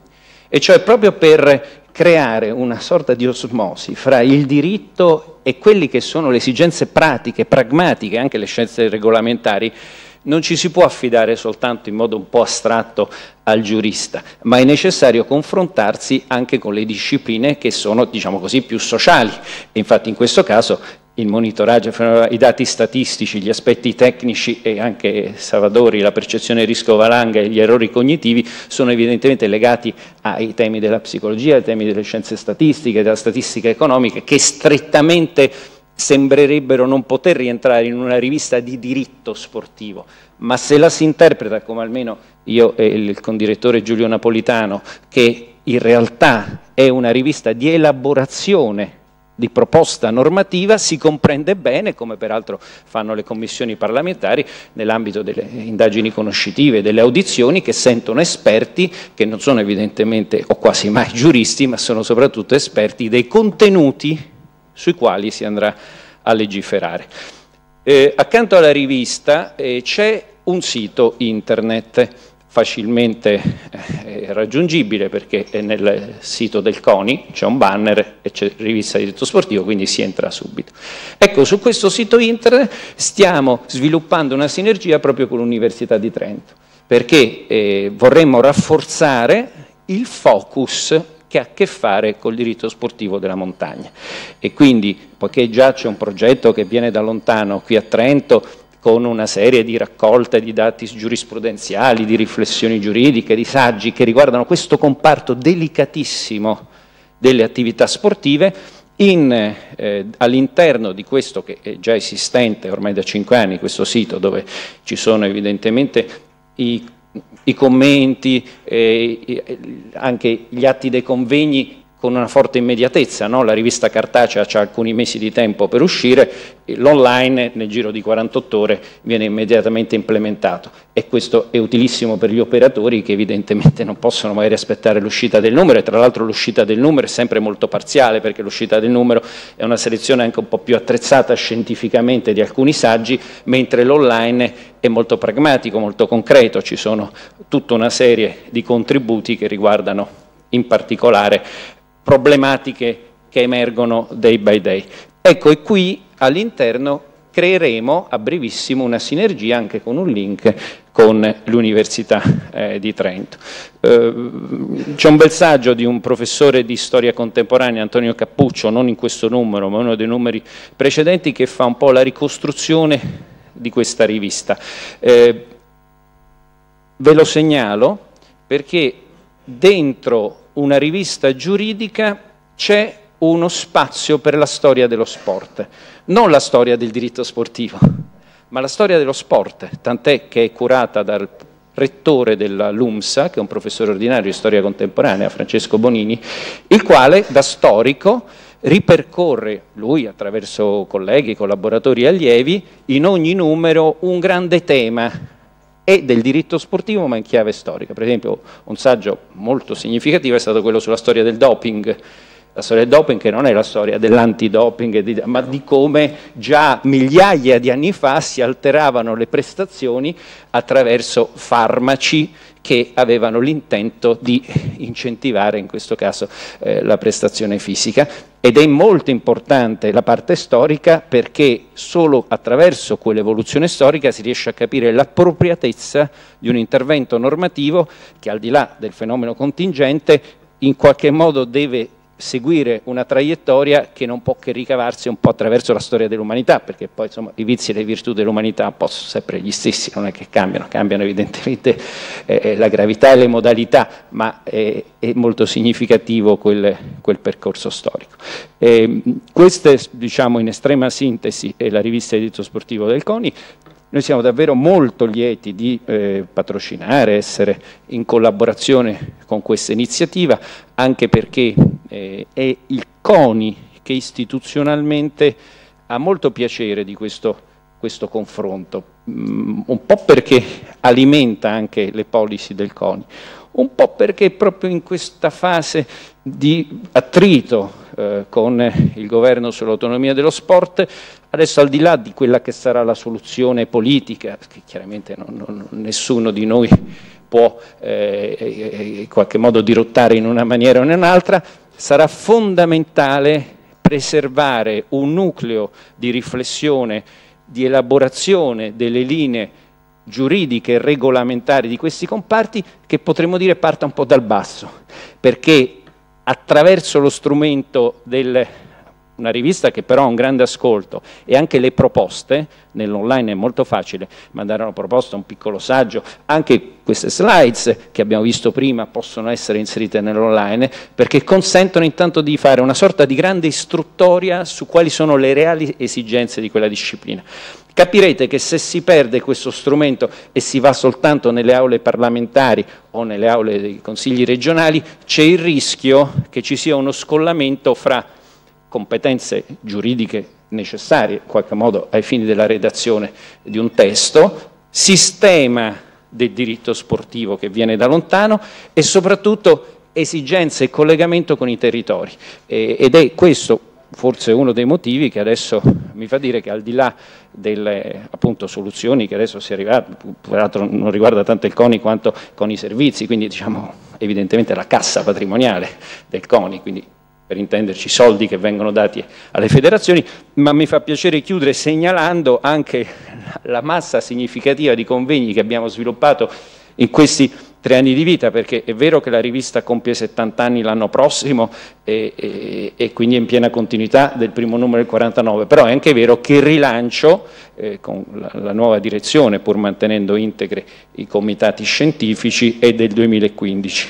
e cioè proprio per creare una sorta di osmosi fra il diritto e quelli che sono le esigenze pratiche, pragmatiche, anche le scienze regolamentari. Non ci si può affidare soltanto in modo un po' astratto al giurista, ma è necessario confrontarsi anche con le discipline che sono, diciamo così, più sociali. E infatti in questo caso il monitoraggio, i dati statistici, gli aspetti tecnici e anche Savadori, la percezione del rischio valanga e gli errori cognitivi sono evidentemente legati ai temi della psicologia, ai temi delle scienze statistiche, della statistica economica, che strettamente sembrerebbero non poter rientrare in una rivista di diritto sportivo, ma se la si interpreta, come almeno io e il condirettore Giulio Napolitano, che in realtà è una rivista di elaborazione di proposta normativa, si comprende bene, come peraltro fanno le commissioni parlamentari nell'ambito delle indagini conoscitive, delle audizioni, che sentono esperti che non sono evidentemente o quasi mai giuristi, ma sono soprattutto esperti dei contenuti sui quali si andrà a legiferare. Accanto alla rivista c'è un sito internet facilmente raggiungibile, perché è nel sito del CONI, c'è un banner e c'è rivista di diritto sportivo, quindi si entra subito. Ecco, su questo sito internet stiamo sviluppando una sinergia proprio con l'Università di Trento, perché vorremmo rafforzare il focus che ha a che fare col diritto sportivo della montagna, e quindi, poiché già c'è un progetto che viene da lontano qui a Trento, con una serie di raccolte di dati giurisprudenziali, di riflessioni giuridiche, di saggi che riguardano questo comparto delicatissimo delle attività sportive, all'interno di questo, che è già esistente ormai da 5 anni, questo sito dove ci sono evidentemente i commenti, anche gli atti dei convegni con una forte immediatezza, no? La rivista cartacea ha alcuni mesi di tempo per uscire, l'online nel giro di 48 ore viene immediatamente implementato, e questo è utilissimo per gli operatori che evidentemente non possono magari aspettare l'uscita del numero, e tra l'altro l'uscita del numero è sempre molto parziale, perché l'uscita del numero è una selezione anche un po' più attrezzata scientificamente di alcuni saggi, mentre l'online è molto pragmatico, molto concreto, ci sono tutta una serie di contributi che riguardano in particolare problematiche che emergono day by day. Ecco, e qui all'interno creeremo a brevissimo una sinergia anche con un link con l'Università di Trento. C'è un bel saggio di un professore di storia contemporanea, Antonio Cappuccio, non in questo numero ma uno dei numeri precedenti, che fa un po' la ricostruzione di questa rivista. Ve lo segnalo perché dentro una rivista giuridica c'è uno spazio per la storia dello sport, non la storia del diritto sportivo, ma la storia dello sport, tant'è che è curata dal rettore della LUMSA, che è un professore ordinario di storia contemporanea, Francesco Bonini, il quale da storico ripercorre, lui attraverso colleghi, collaboratori e allievi, in ogni numero un grande tema e del diritto sportivo ma in chiave storica. Per esempio un saggio molto significativo è stato quello sulla storia del doping. La storia del doping che non è la storia dell'antidoping, ma di come già migliaia di anni fa si alteravano le prestazioni attraverso farmaci che avevano l'intento di incentivare in questo caso la prestazione fisica. Ed è molto importante la parte storica perché solo attraverso quell'evoluzione storica si riesce a capire l'appropriatezza di un intervento normativo che al di là del fenomeno contingente in qualche modo deve seguire una traiettoria che non può che ricavarsi un po' attraverso la storia dell'umanità, perché poi insomma i vizi e le virtù dell'umanità possono sempre gli stessi, non è che cambiano evidentemente la gravità e le modalità, ma è molto significativo quel percorso storico. Questa, diciamo, in estrema sintesi è la rivista di diritto sportivo del CONI. Noi siamo davvero molto lieti di patrocinare, essere in collaborazione con questa iniziativa, anche perché è il CONI che istituzionalmente ha molto piacere di questo confronto, un po' perché alimenta anche le policy del CONI, un po' perché proprio in questa fase di attrito con il governo sull'autonomia dello sport, adesso al di là di quella che sarà la soluzione politica, che chiaramente nessuno di noi può in qualche modo dirottare in una maniera o in un'altra, sarà fondamentale preservare un nucleo di riflessione, di elaborazione delle linee giuridiche e regolamentari di questi comparti che potremmo dire parta un po' dal basso, perché attraverso lo strumento una rivista che però ha un grande ascolto e anche le proposte, nell'online è molto facile mandare una proposta, un piccolo saggio, anche queste slides che abbiamo visto prima possono essere inserite nell'online perché consentono intanto di fare una sorta di grande istruttoria su quali sono le reali esigenze di quella disciplina. Capirete che se si perde questo strumento e si va soltanto nelle aule parlamentari o nelle aule dei consigli regionali, c'è il rischio che ci sia uno scollamento fra competenze giuridiche necessarie, in qualche modo ai fini della redazione di un testo, sistema del diritto sportivo che viene da lontano e soprattutto esigenze e collegamento con i territori. Ed è questo forse uno dei motivi che adesso mi fa dire che al di là delle appunto soluzioni che adesso si arriva, peraltro non riguarda tanto il CONI quanto con i servizi, quindi diciamo evidentemente la cassa patrimoniale del CONI, quindi per intenderci soldi che vengono dati alle federazioni, ma mi fa piacere chiudere segnalando anche la massa significativa di convegni che abbiamo sviluppato in questi 3 anni di vita, perché è vero che la rivista compie 70 anni l'anno prossimo e quindi è in piena continuità del primo numero del 49, però è anche vero che il rilancio con la nuova direzione, pur mantenendo integri i comitati scientifici, è del 2015.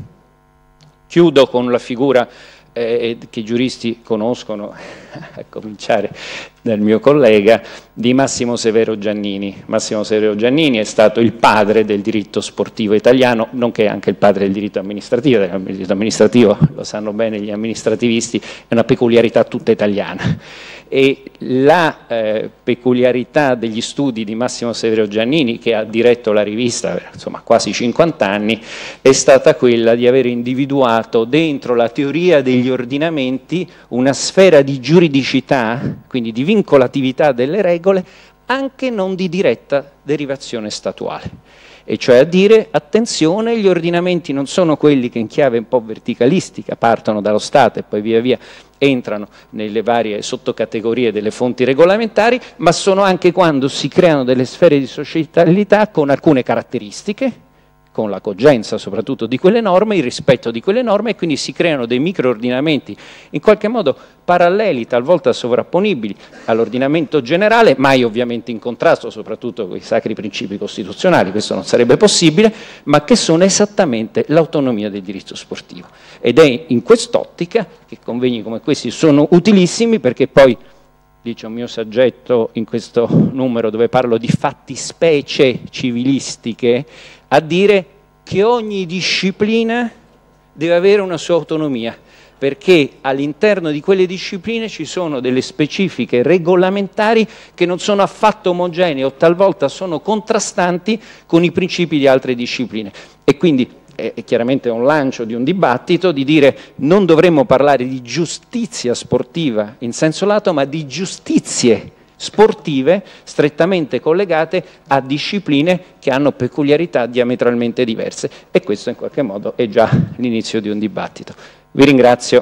Chiudo con la figura che i giuristi conoscono, a cominciare dal mio collega, di Massimo Severo Giannini. Massimo Severo Giannini è stato il padre del diritto sportivo italiano, nonché anche il padre del diritto amministrativo. Il diritto amministrativo, lo sanno bene gli amministrativisti, è una peculiarità tutta italiana. E la peculiarità degli studi di Massimo Severo Giannini, che ha diretto la rivista insomma quasi 50 anni, è stata quella di aver individuato dentro la teoria degli ordinamenti una sfera di giuridicità, quindi di vincolatività delle regole, anche non di diretta derivazione statuale. E cioè a dire, attenzione, gli ordinamenti non sono quelli che in chiave un po' verticalistica partono dallo Stato e poi via via entrano nelle varie sottocategorie delle fonti regolamentari, ma sono anche quando si creano delle sfere di socialità con alcune caratteristiche, con la cogenza soprattutto di quelle norme, il rispetto di quelle norme, e quindi si creano dei microordinamenti in qualche modo paralleli, talvolta sovrapponibili all'ordinamento generale, mai ovviamente in contrasto soprattutto con i sacri principi costituzionali, questo non sarebbe possibile, ma che sono esattamente l'autonomia del diritto sportivo. Ed è in quest'ottica che convegni come questi sono utilissimi, perché poi dice un mio saggetto in questo numero dove parlo di fattispecie civilistiche, a dire che ogni disciplina deve avere una sua autonomia, perché all'interno di quelle discipline ci sono delle specifiche regolamentari che non sono affatto omogenee o talvolta sono contrastanti con i principi di altre discipline. E quindi è chiaramente un lancio di un dibattito di dire non dovremmo parlare di giustizia sportiva in senso lato, ma di giustizie sportive strettamente collegate a discipline che hanno peculiarità diametralmente diverse, e questo in qualche modo è già l'inizio di un dibattito. Vi ringrazio.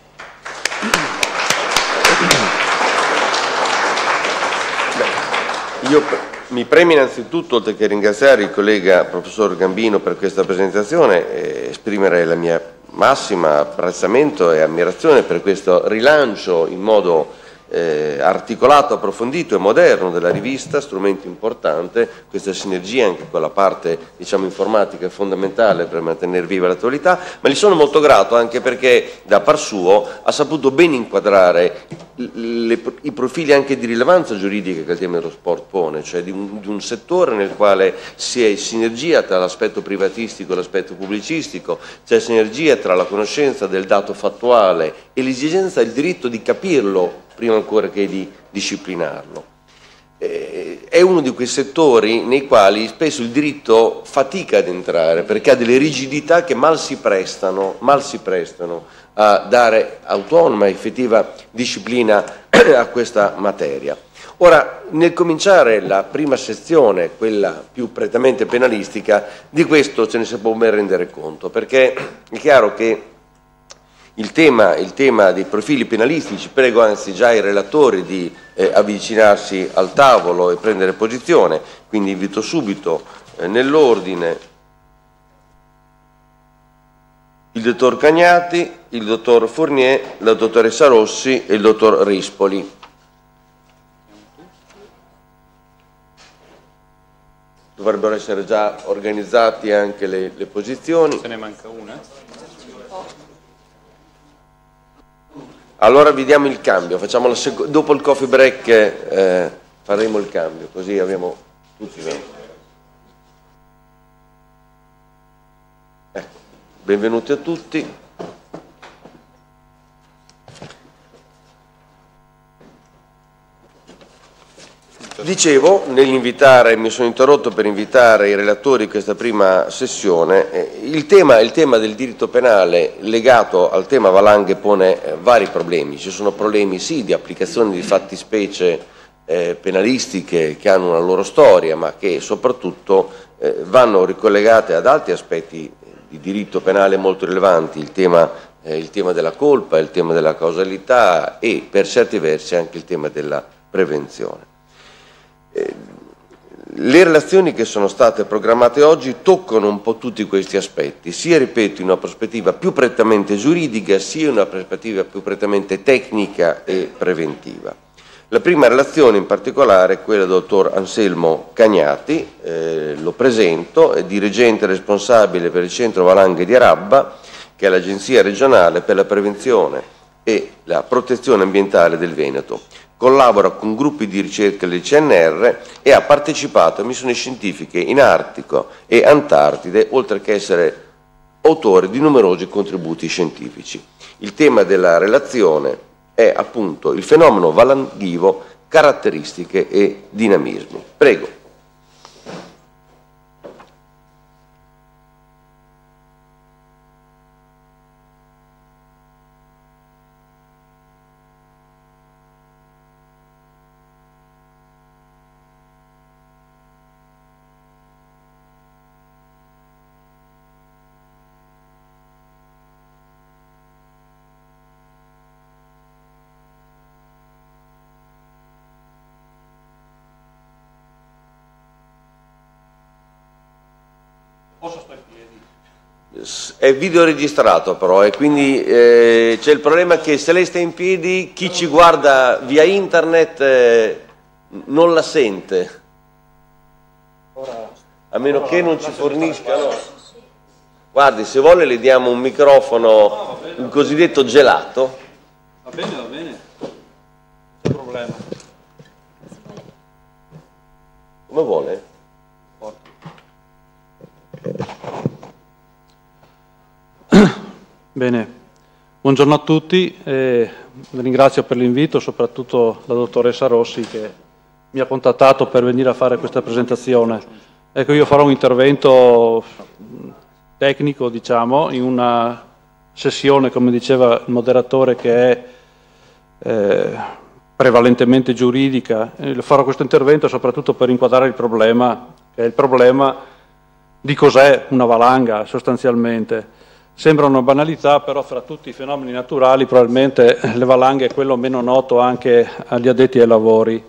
Mi preme innanzitutto, oltre che ringraziare il collega professor Gambino per questa presentazione, esprimere la mia massima apprezzamento e ammirazione per questo rilancio in modo articolato, approfondito e moderno della rivista, strumento importante. Questa sinergia anche con la parte, diciamo, informatica è fondamentale per mantenere viva l'attualità, ma gli sono molto grato anche perché da par suo ha saputo ben inquadrare i profili anche di rilevanza giuridica che il tema dello sport pone, cioè di un settore nel quale si è sinergia tra l'aspetto privatistico e l'aspetto pubblicistico, c'è sinergia tra la conoscenza del dato fattuale e l'esigenza del diritto di capirlo prima ancora che di disciplinarlo. È uno di quei settori nei quali spesso il diritto fatica ad entrare perché ha delle rigidità che mal si prestano a dare autonoma e effettiva disciplina a questa materia. Ora, nel cominciare la prima sezione, quella più prettamente penalistica, di questo ce ne si può ben rendere conto, perché è chiaro che il tema dei profili penalistici, prego anzi già i relatori di avvicinarsi al tavolo e prendere posizione, quindi invito subito nell'ordine il dottor Cagnati, il dottor Fournier, la dottoressa Rossi e il dottor Rispoli. Dovrebbero essere già organizzati anche le posizioni. Se ne manca una? Allora vi diamo il cambio, facciamo dopo il coffee break faremo il cambio, così abbiamo tutti. Ecco, benvenuti a tutti. Dicevo, nell'invitare, mi sono interrotto per invitare i relatori di questa prima sessione, il tema del diritto penale legato al tema valanghe pone vari problemi. Ci sono problemi sì di applicazione di fattispecie penalistiche che hanno una loro storia, ma che soprattutto vanno ricollegate ad altri aspetti di diritto penale molto rilevanti, il tema della colpa, il tema della causalità e per certi versi anche il tema della prevenzione. Le relazioni che sono state programmate oggi toccano un po' tutti questi aspetti, sia, ripeto, in una prospettiva più prettamente giuridica, sia in una prospettiva più prettamente tecnica e preventiva. La prima relazione in particolare è quella del dottor Anselmo Cagnati, lo presento, è dirigente responsabile per il centro valanghe di Arabba, che è l'agenzia regionale per la prevenzione e la protezione ambientale del Veneto. Collabora con gruppi di ricerca del CNR e ha partecipato a missioni scientifiche in Artico e Antartide, oltre che essere autore di numerosi contributi scientifici. Il tema della relazione è appunto il fenomeno valanghivo, caratteristiche e dinamismi. Prego. Posso stare in piedi? È videoregistrato però, e quindi c'è il problema che se lei sta in piedi, chi ci guarda via internet non la sente. A meno che non ci forniscano. Guardi, se vuole le diamo un microfono, un cosiddetto gelato. Va bene, non c'è problema. Come vuole? Bene, buongiorno a tutti, vi ringrazio per l'invito, soprattutto la dottoressa Rossi che mi ha contattato per venire a fare questa presentazione. Ecco, io farò un intervento tecnico, diciamo, in una sessione, come diceva il moderatore, che è prevalentemente giuridica. Farò questo intervento soprattutto per inquadrare il problema, che è il problema di cos'è una valanga sostanzialmente. Sembra una banalità, però fra tutti i fenomeni naturali probabilmente le valanghe è quello meno noto anche agli addetti ai lavori.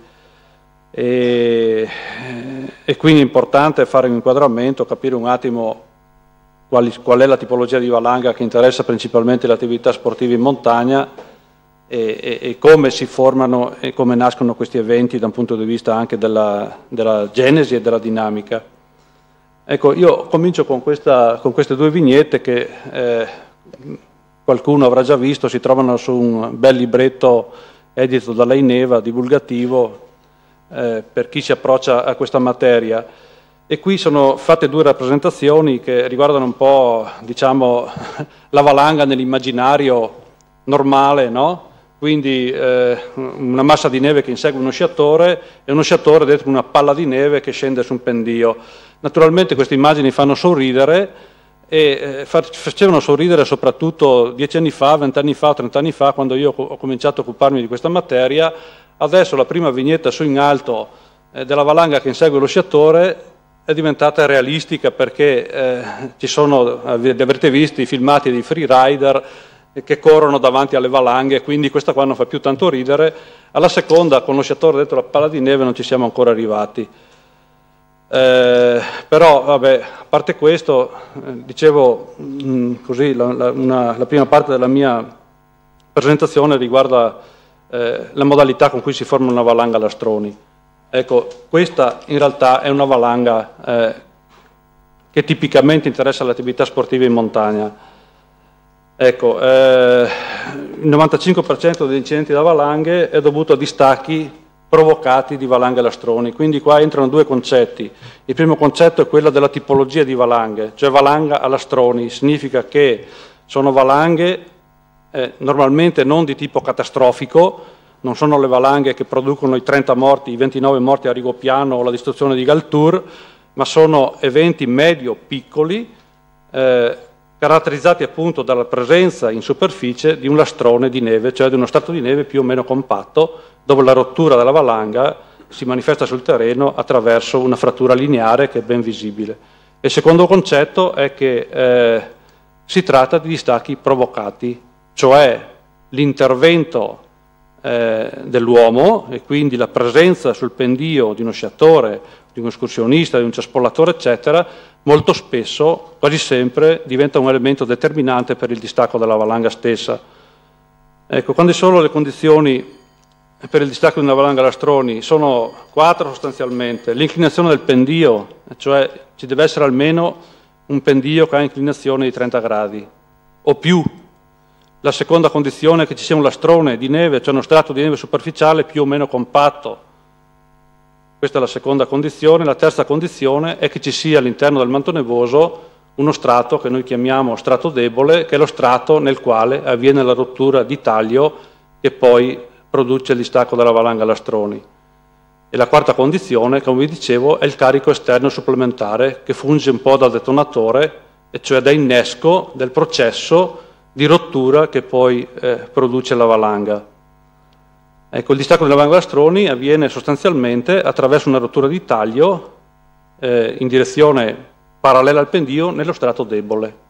E quindi è importante fare un inquadramento, capire un attimo qual è la tipologia di valanga che interessa principalmente le attività sportive in montagna e come si formano e come nascono questi eventi da un punto di vista anche della genesi e della dinamica. Ecco, io comincio con queste due vignette che qualcuno avrà già visto, si trovano su un bel libretto edito dalla Ineva, divulgativo, per chi si approccia a questa materia. E qui sono fatte due rappresentazioni che riguardano un po', diciamo, la valanga nell'immaginario normale, no? Quindi una massa di neve che insegue uno sciatore e uno sciatore dentro una palla di neve che scende su un pendio. Naturalmente queste immagini fanno sorridere e facevano sorridere soprattutto 10 anni fa, 20 anni fa, 30 anni fa, quando io ho cominciato a occuparmi di questa materia. Adesso la prima vignetta su in alto della valanga che insegue lo sciatore è diventata realistica perché avrete visto i filmati dei freerider che corrono davanti alle valanghe, quindi questa qua non fa più tanto ridere. Alla seconda, con lo sciatore dentro la palla di neve, non ci siamo ancora arrivati. Però vabbè, a parte questo, dicevo così, la prima parte della mia presentazione riguarda la modalità con cui si forma una valanga a lastroni. Ecco, questa in realtà è una valanga che tipicamente interessa le attività sportive in montagna. Ecco, il 95% degli incidenti da valanghe è dovuto a distacchi provocati di valanghe a lastroni, quindi qua entrano due concetti. Il primo concetto è quello della tipologia di valanghe, cioè valanga a lastroni, significa che sono valanghe normalmente non di tipo catastrofico, non sono le valanghe che producono i 30 morti, i 29 morti a Rigopiano o la distruzione di Galtour, ma sono eventi medio-piccoli, caratterizzati appunto dalla presenza in superficie di un lastrone di neve, cioè di uno strato di neve più o meno compatto, dove la rottura della valanga si manifesta sul terreno attraverso una frattura lineare che è ben visibile. Il secondo concetto è che si tratta di distacchi provocati, cioè l'intervento dell'uomo e quindi la presenza sul pendio di uno sciatore, di uno escursionista, di un cespollatore, eccetera, molto spesso, quasi sempre, diventa un elemento determinante per il distacco della valanga stessa. Ecco, quando sono le condizioni per il distacco di una valanga a lastroni? Sono 4 sostanzialmente. L'inclinazione del pendio, cioè ci deve essere almeno un pendio che ha inclinazione di 30 gradi o più. La seconda condizione è che ci sia un lastrone di neve, cioè uno strato di neve superficiale più o meno compatto. Questa è la seconda condizione. La terza condizione è che ci sia all'interno del manto nevoso uno strato che noi chiamiamo strato debole, che è lo strato nel quale avviene la rottura di taglio che poi produce il distacco della valanga a lastroni. E la quarta condizione, come vi dicevo, è il carico esterno supplementare che funge un po' da detonatore, e cioè da innesco del processo di rottura che poi produce la valanga. Ecco, il distacco della valanga a lastroni avviene sostanzialmente attraverso una rottura di taglio in direzione parallela al pendio nello strato debole.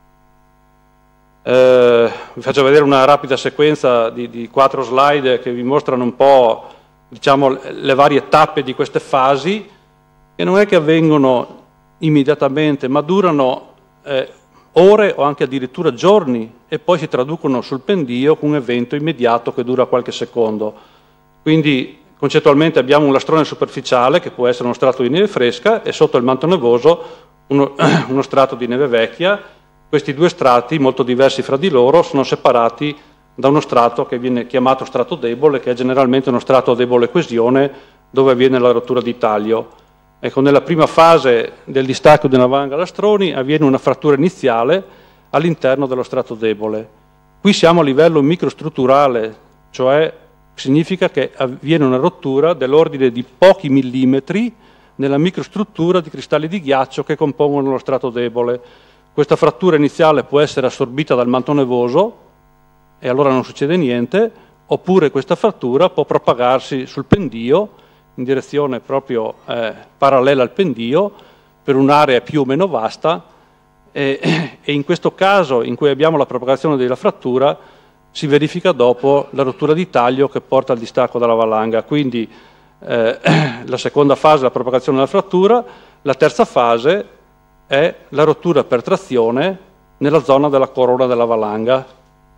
Vi faccio vedere una rapida sequenza di 4 slide che vi mostrano un po', diciamo, le varie tappe di queste fasi, che non è che avvengono immediatamente, ma durano ore o anche addirittura giorni e poi si traducono sul pendio con un evento immediato che dura qualche secondo. Quindi concettualmente abbiamo un lastrone superficiale che può essere uno strato di neve fresca e sotto il manto nevoso uno strato di neve vecchia. Questi due strati, molto diversi fra di loro, sono separati da uno strato che viene chiamato strato debole, che è generalmente uno strato a debole coesione dove avviene la rottura di taglio. Ecco, nella prima fase del distacco di una valanga lastroni avviene una frattura iniziale all'interno dello strato debole. Qui siamo a livello microstrutturale, cioè significa che avviene una rottura dell'ordine di pochi millimetri nella microstruttura di cristalli di ghiaccio che compongono lo strato debole. Questa frattura iniziale può essere assorbita dal manto nevoso e allora non succede niente, oppure questa frattura può propagarsi sul pendio in direzione proprio parallela al pendio per un'area più o meno vasta e in questo caso in cui abbiamo la propagazione della frattura si verifica dopo la rottura di taglio che porta al distacco dalla valanga. Quindi la seconda fase è la propagazione della frattura, la terza fase è la rottura per trazione nella zona della corona della valanga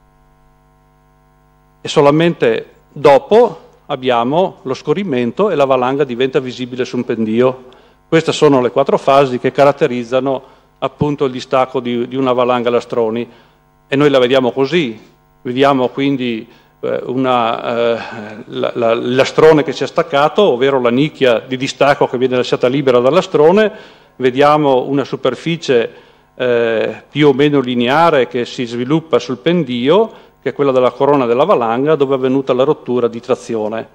e solamente dopo abbiamo lo scorrimento e la valanga diventa visibile su un pendio. Queste sono le 4 fasi che caratterizzano appunto il distacco di una valanga lastroni e noi la vediamo così. Vediamo quindi il lastrone che si è staccato, ovvero la nicchia di distacco che viene lasciata libera dal lastrone, vediamo una superficie più o meno lineare che si sviluppa sul pendio, che è quella della corona della valanga, dove è avvenuta la rottura di trazione.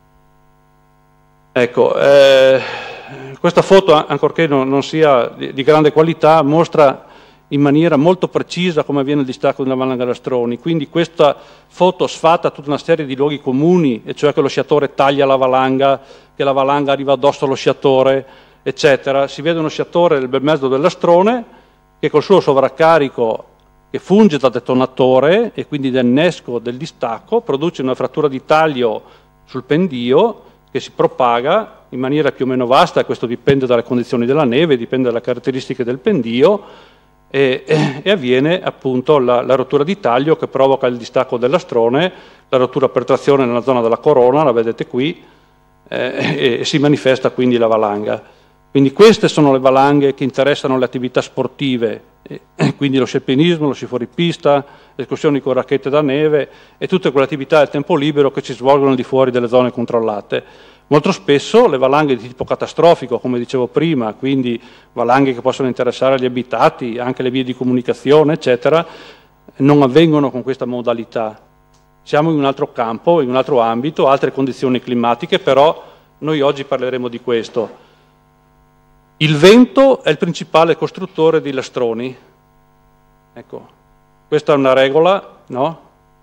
Ecco, questa foto, ancorché non sia di grande qualità, mostra in maniera molto precisa come avviene il distacco di una valanga lastroni. Quindi questa foto sfata tutta una serie di luoghi comuni, e cioè che lo sciatore taglia la valanga, che la valanga arriva addosso allo sciatore, eccetera. Si vede uno sciatore nel bel mezzo del lastrone che col suo sovraccarico, che funge da detonatore e quindi da innesco del distacco, produce una frattura di taglio sul pendio che si propaga in maniera più o meno vasta, questo dipende dalle condizioni della neve, dipende dalle caratteristiche del pendio, e avviene appunto la rottura di taglio che provoca il distacco del lastrone, la rottura per trazione nella zona della corona, la vedete qui, e si manifesta quindi la valanga. Quindi queste sono le valanghe che interessano le attività sportive, quindi lo scialpinismo, lo sci fuoripista, le escursioni con racchette da neve e tutte quelle attività del tempo libero che si svolgono al di fuori delle zone controllate. Molto spesso le valanghe di tipo catastrofico, come dicevo prima, quindi valanghe che possono interessare gli abitati, anche le vie di comunicazione, eccetera, non avvengono con questa modalità. Siamo in un altro campo, in un altro ambito, altre condizioni climatiche, però noi oggi parleremo di questo. Il vento è il principale costruttore di lastroni. Ecco, questa è una regola, no?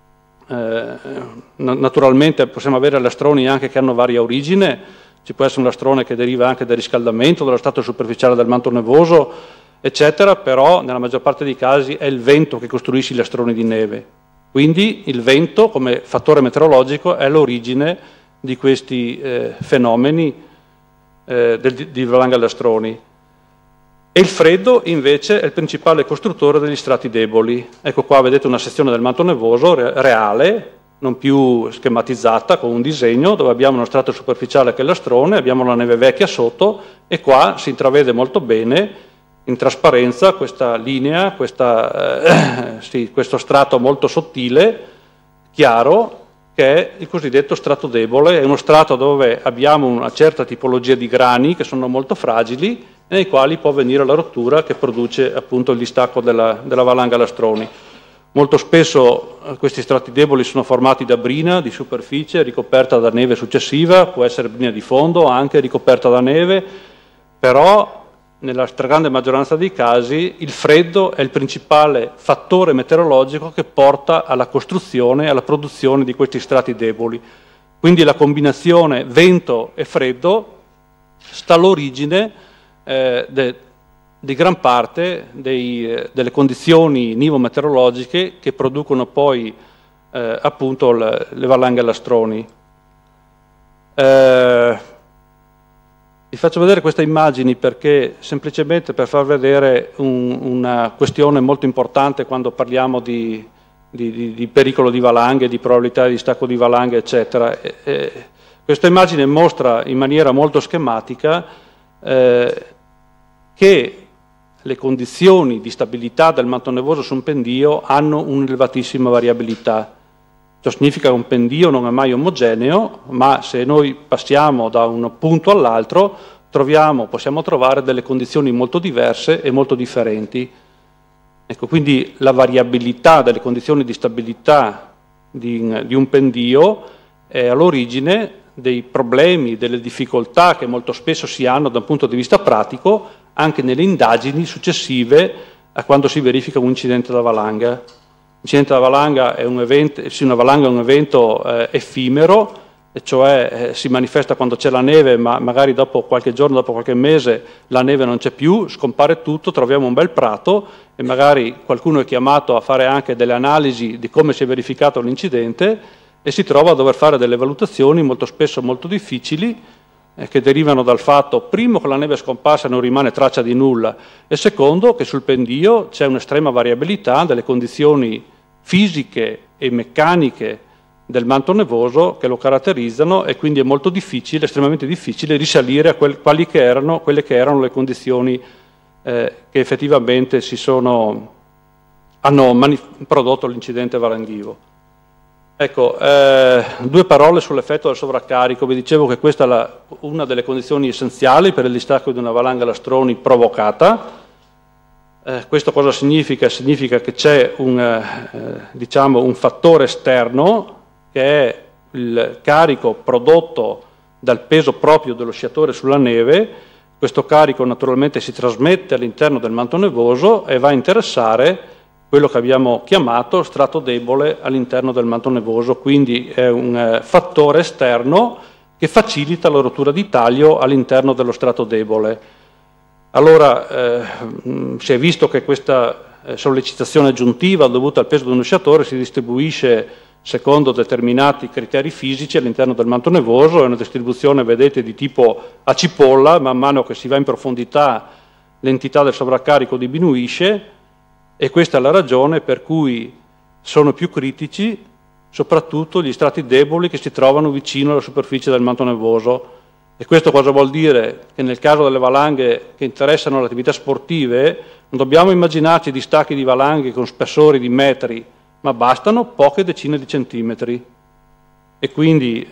Naturalmente possiamo avere lastroni anche che hanno varia origine, ci può essere un lastrone che deriva anche dal riscaldamento, dallo stato superficiale del manto nevoso, eccetera, però nella maggior parte dei casi è il vento che costruisce i lastroni di neve. Quindi il vento come fattore meteorologico è l'origine di questi fenomeni di valanga lastroni. E il freddo invece è il principale costruttore degli strati deboli. Ecco qua vedete una sezione del manto nevoso reale, non più schematizzata, con un disegno dove abbiamo uno strato superficiale che è il lastrone, abbiamo la neve vecchia sotto e qua si intravede molto bene in trasparenza questa linea, questo strato molto sottile, chiaro, che è il cosiddetto strato debole. È uno strato dove abbiamo una certa tipologia di grani che sono molto fragili e nei quali può avvenire la rottura che produce appunto il distacco della valanga lastroni. Molto spesso questi strati deboli sono formati da brina di superficie ricoperta da neve successiva, può essere brina di fondo anche ricoperta da neve, però nella stragrande maggioranza dei casi il freddo è il principale fattore meteorologico che porta alla costruzione e alla produzione di questi strati deboli. Quindi la combinazione vento e freddo sta all'origine di gran parte delle condizioni nivo-meteorologiche che producono poi appunto le valanghe lastroni. Vi faccio vedere queste immagini perché semplicemente per far vedere una questione molto importante quando parliamo di pericolo di valanghe, di probabilità di distacco di valanghe, eccetera. Questa immagine mostra in maniera molto schematica che le condizioni di stabilità del manto nevoso su un pendio hanno un'elevatissima variabilità. Ciò significa che un pendio non è mai omogeneo, ma se noi passiamo da un punto all'altro possiamo trovare delle condizioni molto diverse e molto differenti. Ecco, quindi la variabilità delle condizioni di stabilità di un pendio è all'origine dei problemi, delle difficoltà che molto spesso si hanno da un punto di vista pratico anche nelle indagini successive a quando si verifica un incidente da valanga. L'incidente da valanga è un evento, una valanga è un evento effimero, e cioè si manifesta quando c'è la neve, ma magari dopo qualche giorno, dopo qualche mese, la neve non c'è più, scompare tutto, troviamo un bel prato e magari qualcuno è chiamato a fare anche delle analisi di come si è verificato l'incidente e si trova a dover fare delle valutazioni molto spesso molto difficili che derivano dal fatto, primo, che la neve è scomparsa e non rimane traccia di nulla, e secondo, che sul pendio c'è un'estrema variabilità delle condizioni fisiche e meccaniche del manto nevoso che lo caratterizzano e quindi è molto difficile, estremamente difficile risalire a quelle che erano le condizioni che effettivamente hanno prodotto l'incidente valanghivo. Ecco, due parole sull'effetto del sovraccarico. Vi dicevo che questa è una delle condizioni essenziali per il distacco di una valanga lastroni provocata. Questo cosa significa? Significa che c'è un fattore esterno che è il carico prodotto dal peso proprio dello sciatore sulla neve. Questo carico naturalmente si trasmette all'interno del manto nevoso e va a interessare quello che abbiamo chiamato strato debole all'interno del manto nevoso, quindi è un fattore esterno che facilita la rottura di taglio all'interno dello strato debole. Allora si è visto che questa sollecitazione aggiuntiva dovuta al peso di uno sciatore si distribuisce secondo determinati criteri fisici all'interno del manto nevoso, è una distribuzione, vedete, di tipo a cipolla, man mano che si va in profondità l'entità del sovraccarico diminuisce e questa è la ragione per cui sono più critici soprattutto gli strati deboli che si trovano vicino alla superficie del manto nevoso. E questo cosa vuol dire? Che nel caso delle valanghe che interessano le attività sportive non dobbiamo immaginarci distacchi di valanghe con spessori di metri, ma bastano poche decine di centimetri. E quindi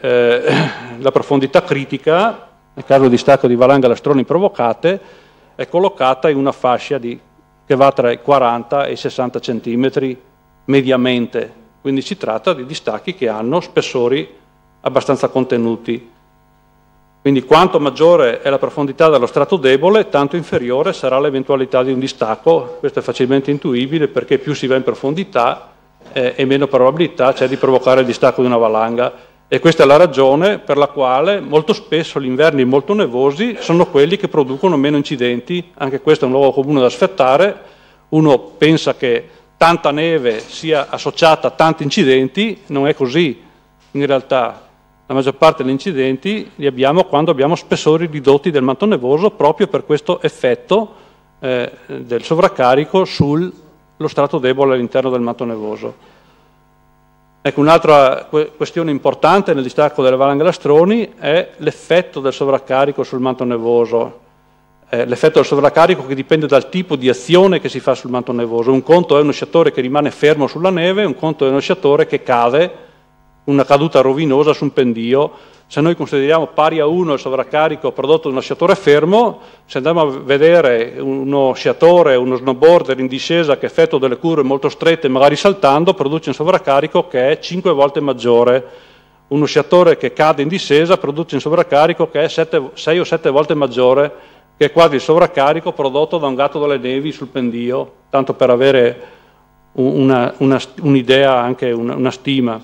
la profondità critica, nel caso di distacco di valanghe a lastroni provocate, è collocata in una fascia che va tra i 40 e i 60 centimetri mediamente. Quindi si tratta di distacchi che hanno spessori abbastanza contenuti. Quindi quanto maggiore è la profondità dello strato debole, tanto inferiore sarà l'eventualità di un distacco. Questo è facilmente intuibile perché più si va in profondità e meno probabilità c'è di provocare il distacco di una valanga. E questa è la ragione per la quale molto spesso gli inverni molto nevosi sono quelli che producono meno incidenti. Anche questo è un luogo comune da sfruttare. Uno pensa che tanta neve sia associata a tanti incidenti, non è così. In realtà la maggior parte degli incidenti li abbiamo quando abbiamo spessori ridotti del manto nevoso proprio per questo effetto del sovraccarico sullo strato debole all'interno del manto nevoso. Ecco, un'altra questione importante nel distacco delle valanghe lastroni è l'effetto del sovraccarico sul manto nevoso. L'effetto del sovraccarico che dipende dal tipo di azione che si fa sul manto nevoso. Un conto è uno sciatore che rimane fermo sulla neve, un conto è uno sciatore che cade, una caduta rovinosa su un pendio. Se noi consideriamo pari a 1 il sovraccarico prodotto da uno sciatore fermo, se andiamo a vedere uno sciatore, uno snowboarder in discesa che effettua delle curve molto strette, magari saltando, produce un sovraccarico che è 5 volte maggiore. Uno sciatore che cade in discesa produce un sovraccarico che è 6 o 7 volte maggiore, che è quasi il sovraccarico prodotto da un gatto dalle nevi sul pendio, tanto per avere un'idea, anche una stima.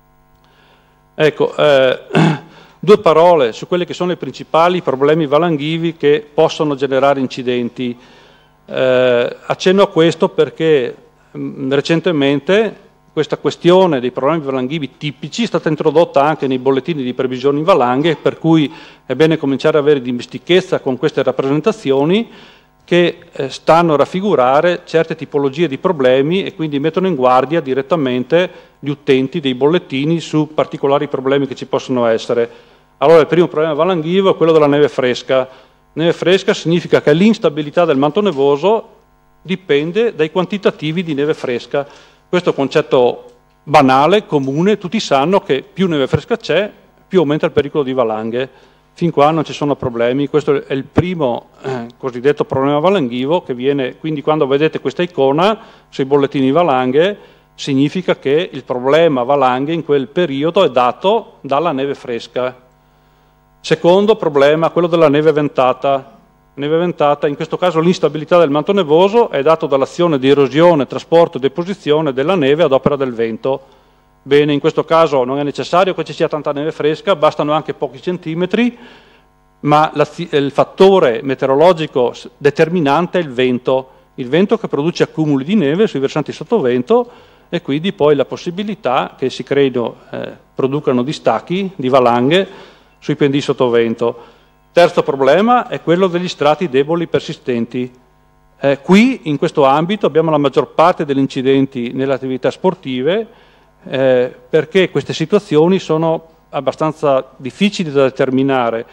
Ecco, due parole su quelli che sono i principali problemi valanghivi che possono generare incidenti. Accenno a questo perché recentemente questa questione dei problemi valanghivi tipici è stata introdotta anche nei bollettini di previsioni in valanghe, per cui è bene cominciare ad avere dimestichezza con queste rappresentazioni che stanno a raffigurare certe tipologie di problemi e quindi mettono in guardia direttamente gli utenti dei bollettini su particolari problemi che ci possono essere. Allora il primo problema valanghivo è quello della neve fresca. Neve fresca significa che l'instabilità del manto nevoso dipende dai quantitativi di neve fresca. Questo è un concetto banale, comune, tutti sanno che più neve fresca c'è, più aumenta il pericolo di valanghe. Fin qua non ci sono problemi, questo è il primo cosiddetto problema valanghivo che viene, quindi quando vedete questa icona sui bollettini valanghe, significa che il problema valanghe in quel periodo è dato dalla neve fresca. Secondo problema, quello della neve ventata. Neve ventata, in questo caso l'instabilità del manto nevoso è dato dall'azione di erosione, trasporto e deposizione della neve ad opera del vento. Bene, in questo caso non è necessario che ci sia tanta neve fresca, bastano anche pochi centimetri, ma il fattore meteorologico determinante è il vento che produce accumuli di neve sui versanti sottovento e quindi poi la possibilità che si producano distacchi di valanghe sui pendii sottovento. Terzo problema è quello degli strati deboli persistenti. Qui, in questo ambito, abbiamo la maggior parte degli incidenti nelle attività sportive perché queste situazioni sono abbastanza difficili da determinare.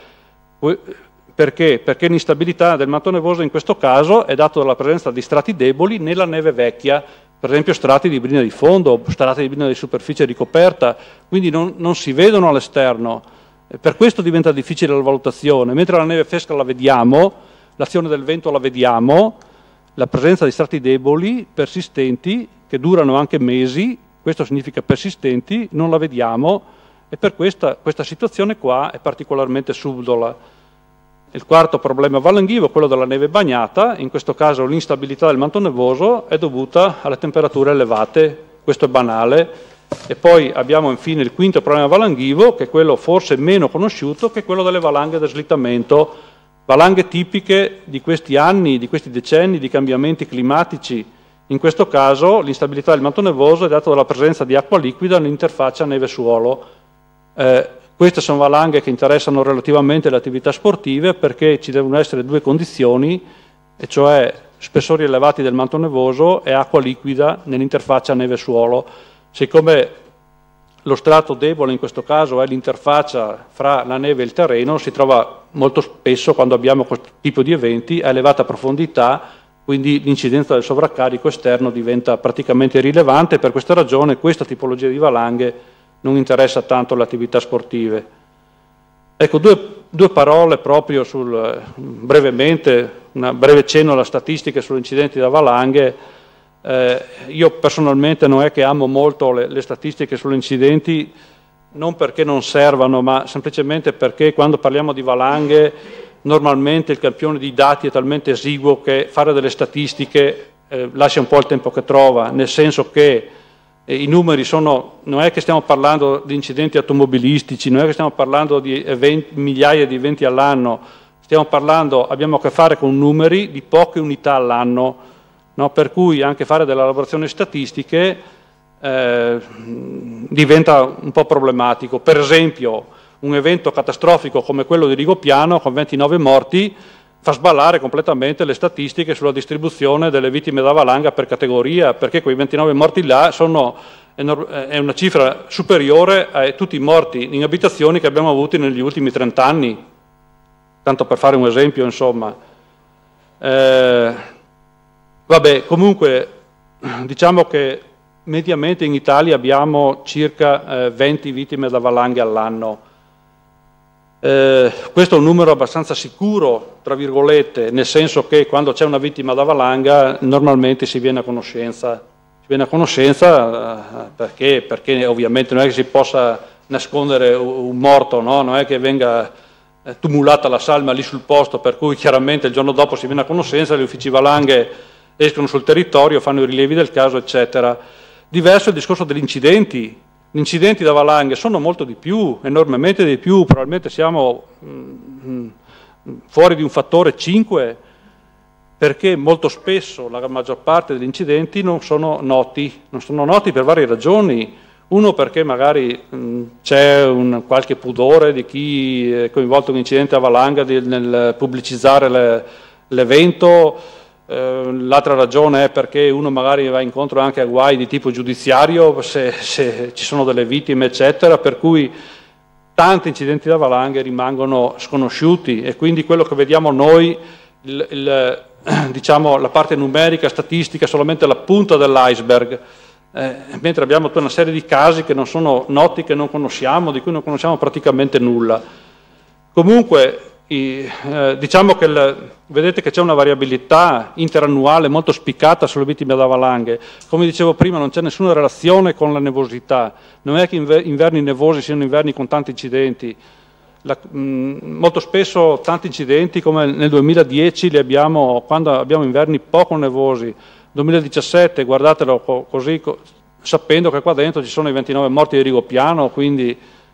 Perché? Perché l'instabilità del manto nevoso in questo caso è data dalla presenza di strati deboli nella neve vecchia, per esempio strati di brina di fondo, strati di brina di superficie ricoperta, quindi non si vedono all'esterno. Per questo diventa difficile la valutazione, mentre la neve fresca la vediamo, l'azione del vento la vediamo, la presenza di strati deboli, persistenti, che durano anche mesi, questo significa persistenti, non la vediamo e per questa situazione qua è particolarmente subdola. Il quarto problema valanghivo è quello della neve bagnata, in questo caso l'instabilità del manto nevoso è dovuta alle temperature elevate, questo è banale. E poi abbiamo infine il quinto problema valanghivo, che è quello forse meno conosciuto, che è quello delle valanghe da slittamento, valanghe tipiche di questi anni, di questi decenni di cambiamenti climatici. In questo caso l'instabilità del manto nevoso è data dalla presenza di acqua liquida nell'interfaccia neve-suolo. Queste sono valanghe che interessano relativamente le attività sportive perché ci devono essere due condizioni, e cioè spessori elevati del manto nevoso e acqua liquida nell'interfaccia neve-suolo. Siccome lo strato debole in questo caso è l'interfaccia fra la neve e il terreno, si trova molto spesso quando abbiamo questo tipo di eventi a elevata profondità, quindi l'incidenza del sovraccarico esterno diventa praticamente irrilevante. Per questa ragione questa tipologia di valanghe non interessa tanto le attività sportive. Ecco, due parole proprio brevemente, un breve cenno alla statistica sugli incidenti da valanghe. Io personalmente non è che amo molto le statistiche sugli incidenti, non perché non servano, ma semplicemente perché quando parliamo di valanghe normalmente il campione di dati è talmente esiguo che fare delle statistiche lascia un po' il tempo che trova, nel senso che i numeri non è che stiamo parlando di incidenti automobilistici, non è che stiamo parlando di migliaia di eventi all'anno, abbiamo a che fare con numeri di poche unità all'anno. No, per cui anche fare delle elaborazioni statistiche diventa un po' problematico. Per esempio, un evento catastrofico come quello di Rigopiano, con 29 morti, fa sballare completamente le statistiche sulla distribuzione delle vittime da valanga per categoria, perché quei 29 morti là è una cifra superiore a tutti i morti in abitazioni che abbiamo avuto negli ultimi 30 anni. Tanto per fare un esempio, insomma. Vabbè, comunque diciamo che mediamente in Italia abbiamo circa 20 vittime da valanghe all'anno. Questo è un numero abbastanza sicuro, tra virgolette, nel senso che quando c'è una vittima da valanga normalmente si viene a conoscenza. Perché ovviamente non è che si possa nascondere un morto, no? Non è che venga tumulata la salma lì sul posto, per cui chiaramente il giorno dopo si viene a conoscenza, gli uffici valanghe escono sul territorio, fanno i rilievi del caso, eccetera. Diverso è il discorso degli incidenti. Gli incidenti da valanghe sono molto di più, enormemente di più, probabilmente siamo fuori di un fattore 5. perché molto spesso la maggior parte degli incidenti non sono noti per varie ragioni. Uno, perché magari c'è qualche pudore di chi è coinvolto in un incidente a valanga nel pubblicizzare l'evento. L'altra ragione è perché uno magari va incontro anche a guai di tipo giudiziario se ci sono delle vittime, eccetera, per cui tanti incidenti da valanghe rimangono sconosciuti, e quindi quello che vediamo noi, diciamo, la parte numerica, statistica, è solamente la punta dell'iceberg, mentre abbiamo tutta una serie di casi che non sono noti, che non conosciamo, di cui non conosciamo praticamente nulla. Comunque, diciamo che vedete che c'è una variabilità interannuale molto spiccata sulle vittime da valanghe. Come dicevo prima, non c'è nessuna relazione con la nevosità, non è che inverni nevosi siano inverni con tanti incidenti. Molto spesso tanti incidenti, come nel 2010, li abbiamo quando abbiamo inverni poco nevosi. 2017, guardatelo così, sapendo che qua dentro ci sono i 29 morti di Rigopiano, quindi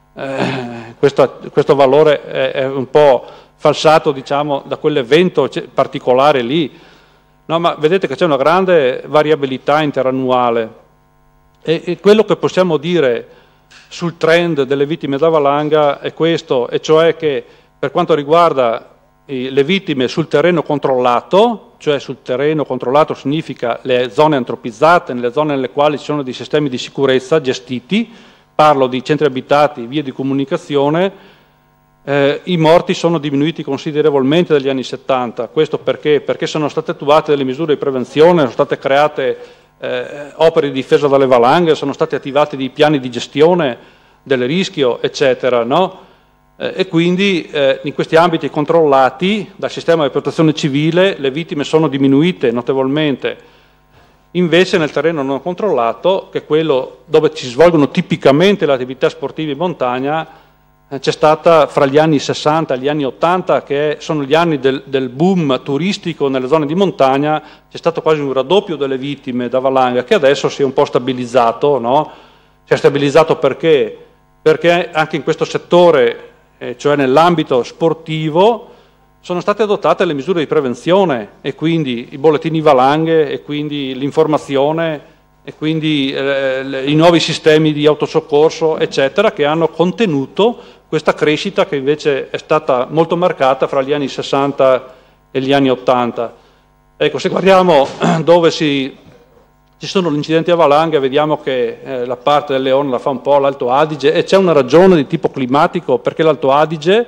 questo valore è un po' falsato, diciamo, da quell'evento particolare lì. No, ma vedete che c'è una grande variabilità interannuale, e quello che possiamo dire sul trend delle vittime da valanga è questo, e cioè che per quanto riguarda le vittime sul terreno controllato, cioè sul terreno controllato significa le zone antropizzate, nelle zone nelle quali ci sono dei sistemi di sicurezza gestiti, parlo di centri abitati, vie di comunicazione, i morti sono diminuiti considerevolmente dagli anni 70. Questo perché? Perché sono state attuate delle misure di prevenzione, sono state create opere di difesa dalle valanghe, sono stati attivati dei piani di gestione del rischio, eccetera, no? E quindi in questi ambiti controllati dal sistema di protezione civile le vittime sono diminuite notevolmente. Invece nel terreno non controllato, che è quello dove si svolgono tipicamente le attività sportive in montagna, c'è stata fra gli anni 60 e gli anni 80, che sono gli anni del boom turistico nelle zone di montagna, c'è stato quasi un raddoppio delle vittime da valanga, che adesso si è un po' stabilizzato, no? Si è stabilizzato perché? Perché anche in questo settore, cioè nell'ambito sportivo, sono state adottate le misure di prevenzione, e quindi i bollettini valanghe, e quindi l'informazione, e quindi i nuovi sistemi di autosoccorso, eccetera, che hanno contenuto questa crescita che invece è stata molto marcata fra gli anni 60 e gli anni 80. Ecco, se guardiamo dove ci sono gli incidenti a valanghe, vediamo che la parte del Leone la fa un po' l'Alto Adige, e c'è una ragione di tipo climatico, perché l'Alto Adige,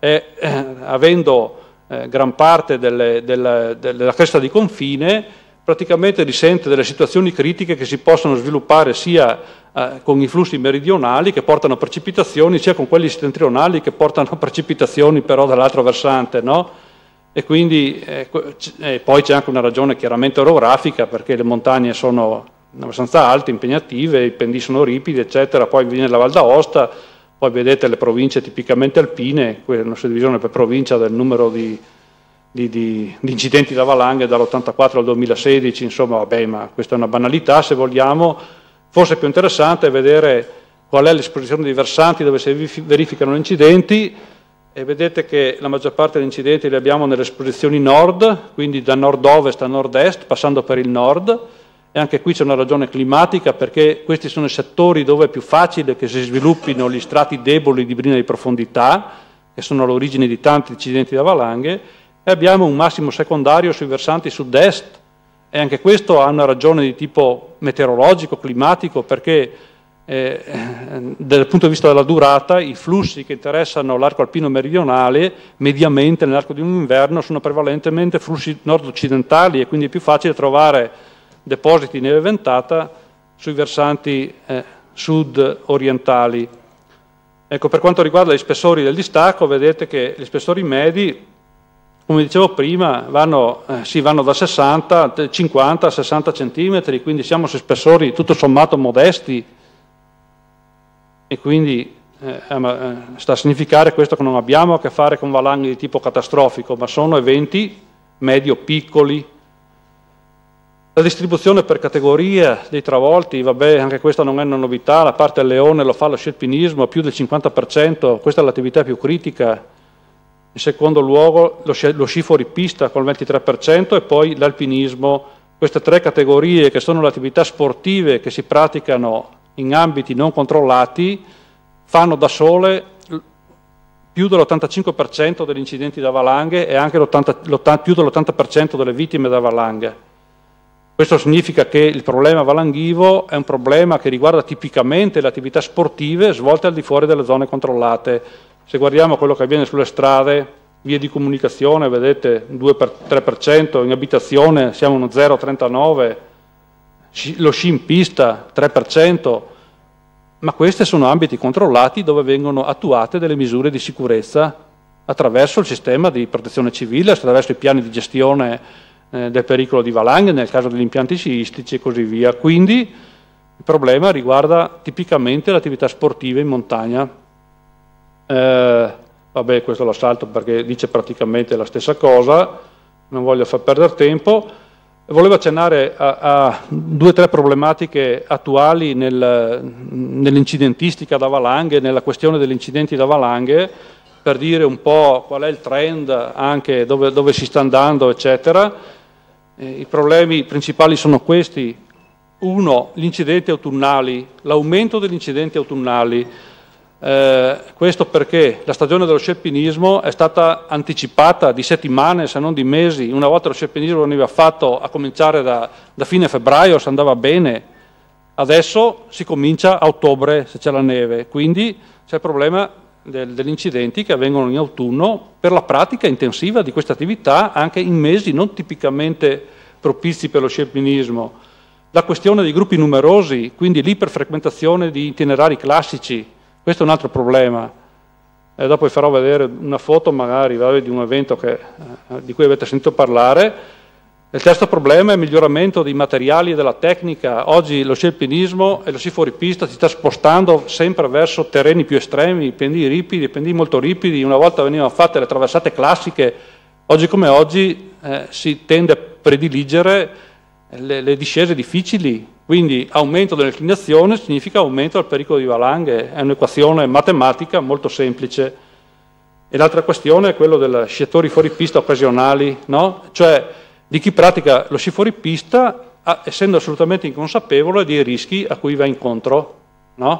avendo gran parte della cresta di confine, praticamente risente delle situazioni critiche che si possono sviluppare sia con i flussi meridionali che portano a precipitazioni, sia con quelli settentrionali che portano a precipitazioni però dall'altro versante, no? E quindi poi c'è anche una ragione chiaramente orografica, perché le montagne sono abbastanza alte, impegnative, i pendii sono ripidi, eccetera. Poi viene la Val d'Aosta, poi vedete le province tipicamente alpine, quella è una suddivisione per provincia del numero di incidenti da valanghe dall'84 al 2016, insomma, vabbè, ma questa è una banalità se vogliamo. Forse più interessante è vedere qual è l'esposizione dei versanti dove si verificano gli incidenti, e vedete che la maggior parte degli incidenti li abbiamo nelle esposizioni nord, quindi da nord-ovest a nord-est, passando per il nord, e anche qui c'è una ragione climatica, perché questi sono i settori dove è più facile che si sviluppino gli strati deboli di brina di profondità, che sono all'origine di tanti incidenti da valanghe, e abbiamo un massimo secondario sui versanti sud-est, e anche questo ha una ragione di tipo meteorologico, climatico, perché dal punto di vista della durata i flussi che interessano l'arco alpino meridionale mediamente nell'arco di un inverno sono prevalentemente flussi nord-occidentali, e quindi è più facile trovare depositi di neve ventata sui versanti sud-orientali. Ecco, per quanto riguarda gli spessori del distacco, vedete che gli spessori medi, come dicevo prima, vanno da 50 a 60 centimetri, quindi siamo su spessori tutto sommato modesti, e quindi sta a significare questo che non abbiamo a che fare con valanghe di tipo catastrofico, ma sono eventi medio-piccoli. La distribuzione per categoria dei travolti, vabbè, anche questa non è una novità, la parte del Leone lo fa lo scialpinismo, più del 50%, questa è l'attività più critica. in secondo luogo lo sci fuoripista con il 23% e poi l'alpinismo. Queste tre categorie, che sono le attività sportive che si praticano in ambiti non controllati, fanno da sole più dell'85% degli incidenti da valanghe e anche più dell'80% delle vittime da valanghe. Questo significa che il problema valanghivo è un problema che riguarda tipicamente le attività sportive svolte al di fuori delle zone controllate. Se guardiamo quello che avviene sulle strade, vie di comunicazione, vedete 2-3%, in abitazione siamo uno 0,39%, lo sci in pista 3%, ma questi sono ambiti controllati dove vengono attuate delle misure di sicurezza attraverso il sistema di protezione civile, attraverso i piani di gestione del pericolo di valanghe, nel caso degli impianti sciistici e così via. Quindi il problema riguarda tipicamente le attività sportive in montagna. Vabbè, questo lo salto perché dice praticamente la stessa cosa, non voglio far perdere tempo. Volevo accennare a 2 o 3 problematiche attuali nell'incidentistica da valanghe, nella questione degli incidenti da valanghe, per dire un po' qual è il trend, anche dove si sta andando, eccetera. I problemi principali sono questi. 1, gli incidenti autunnali, l'aumento degli incidenti autunnali. Questo perché la stagione dello sci alpinismo è stata anticipata di settimane, se non di mesi. Una volta lo sci alpinismo veniva fatto a cominciare da fine febbraio, se andava bene. Adesso si comincia a ottobre, se c'è la neve. Quindi c'è il problema degli incidenti che avvengono in autunno per la pratica intensiva di queste attività anche in mesi non tipicamente propizi per lo sci alpinismo. La questione dei gruppi numerosi, quindi l'iperfrequentazione di itinerari classici. Questo è un altro problema. Dopo vi farò vedere una foto magari di un evento di cui avete sentito parlare. Il terzo problema è il miglioramento dei materiali e della tecnica. Oggi lo sci alpinismo e lo sci fuoripista si sta spostando sempre verso terreni più estremi, pendii ripidi, pendii molto ripidi. Una volta venivano fatte le traversate classiche, oggi come oggi si tende a prediligere le discese difficili. Quindi aumento dell'inclinazione significa aumento del pericolo di valanghe, è un'equazione matematica molto semplice. E l'altra questione è quello dei sciatori fuoripista occasionali, no? Cioè di chi pratica lo sci fuoripista essendo assolutamente inconsapevole dei rischi a cui va incontro, no?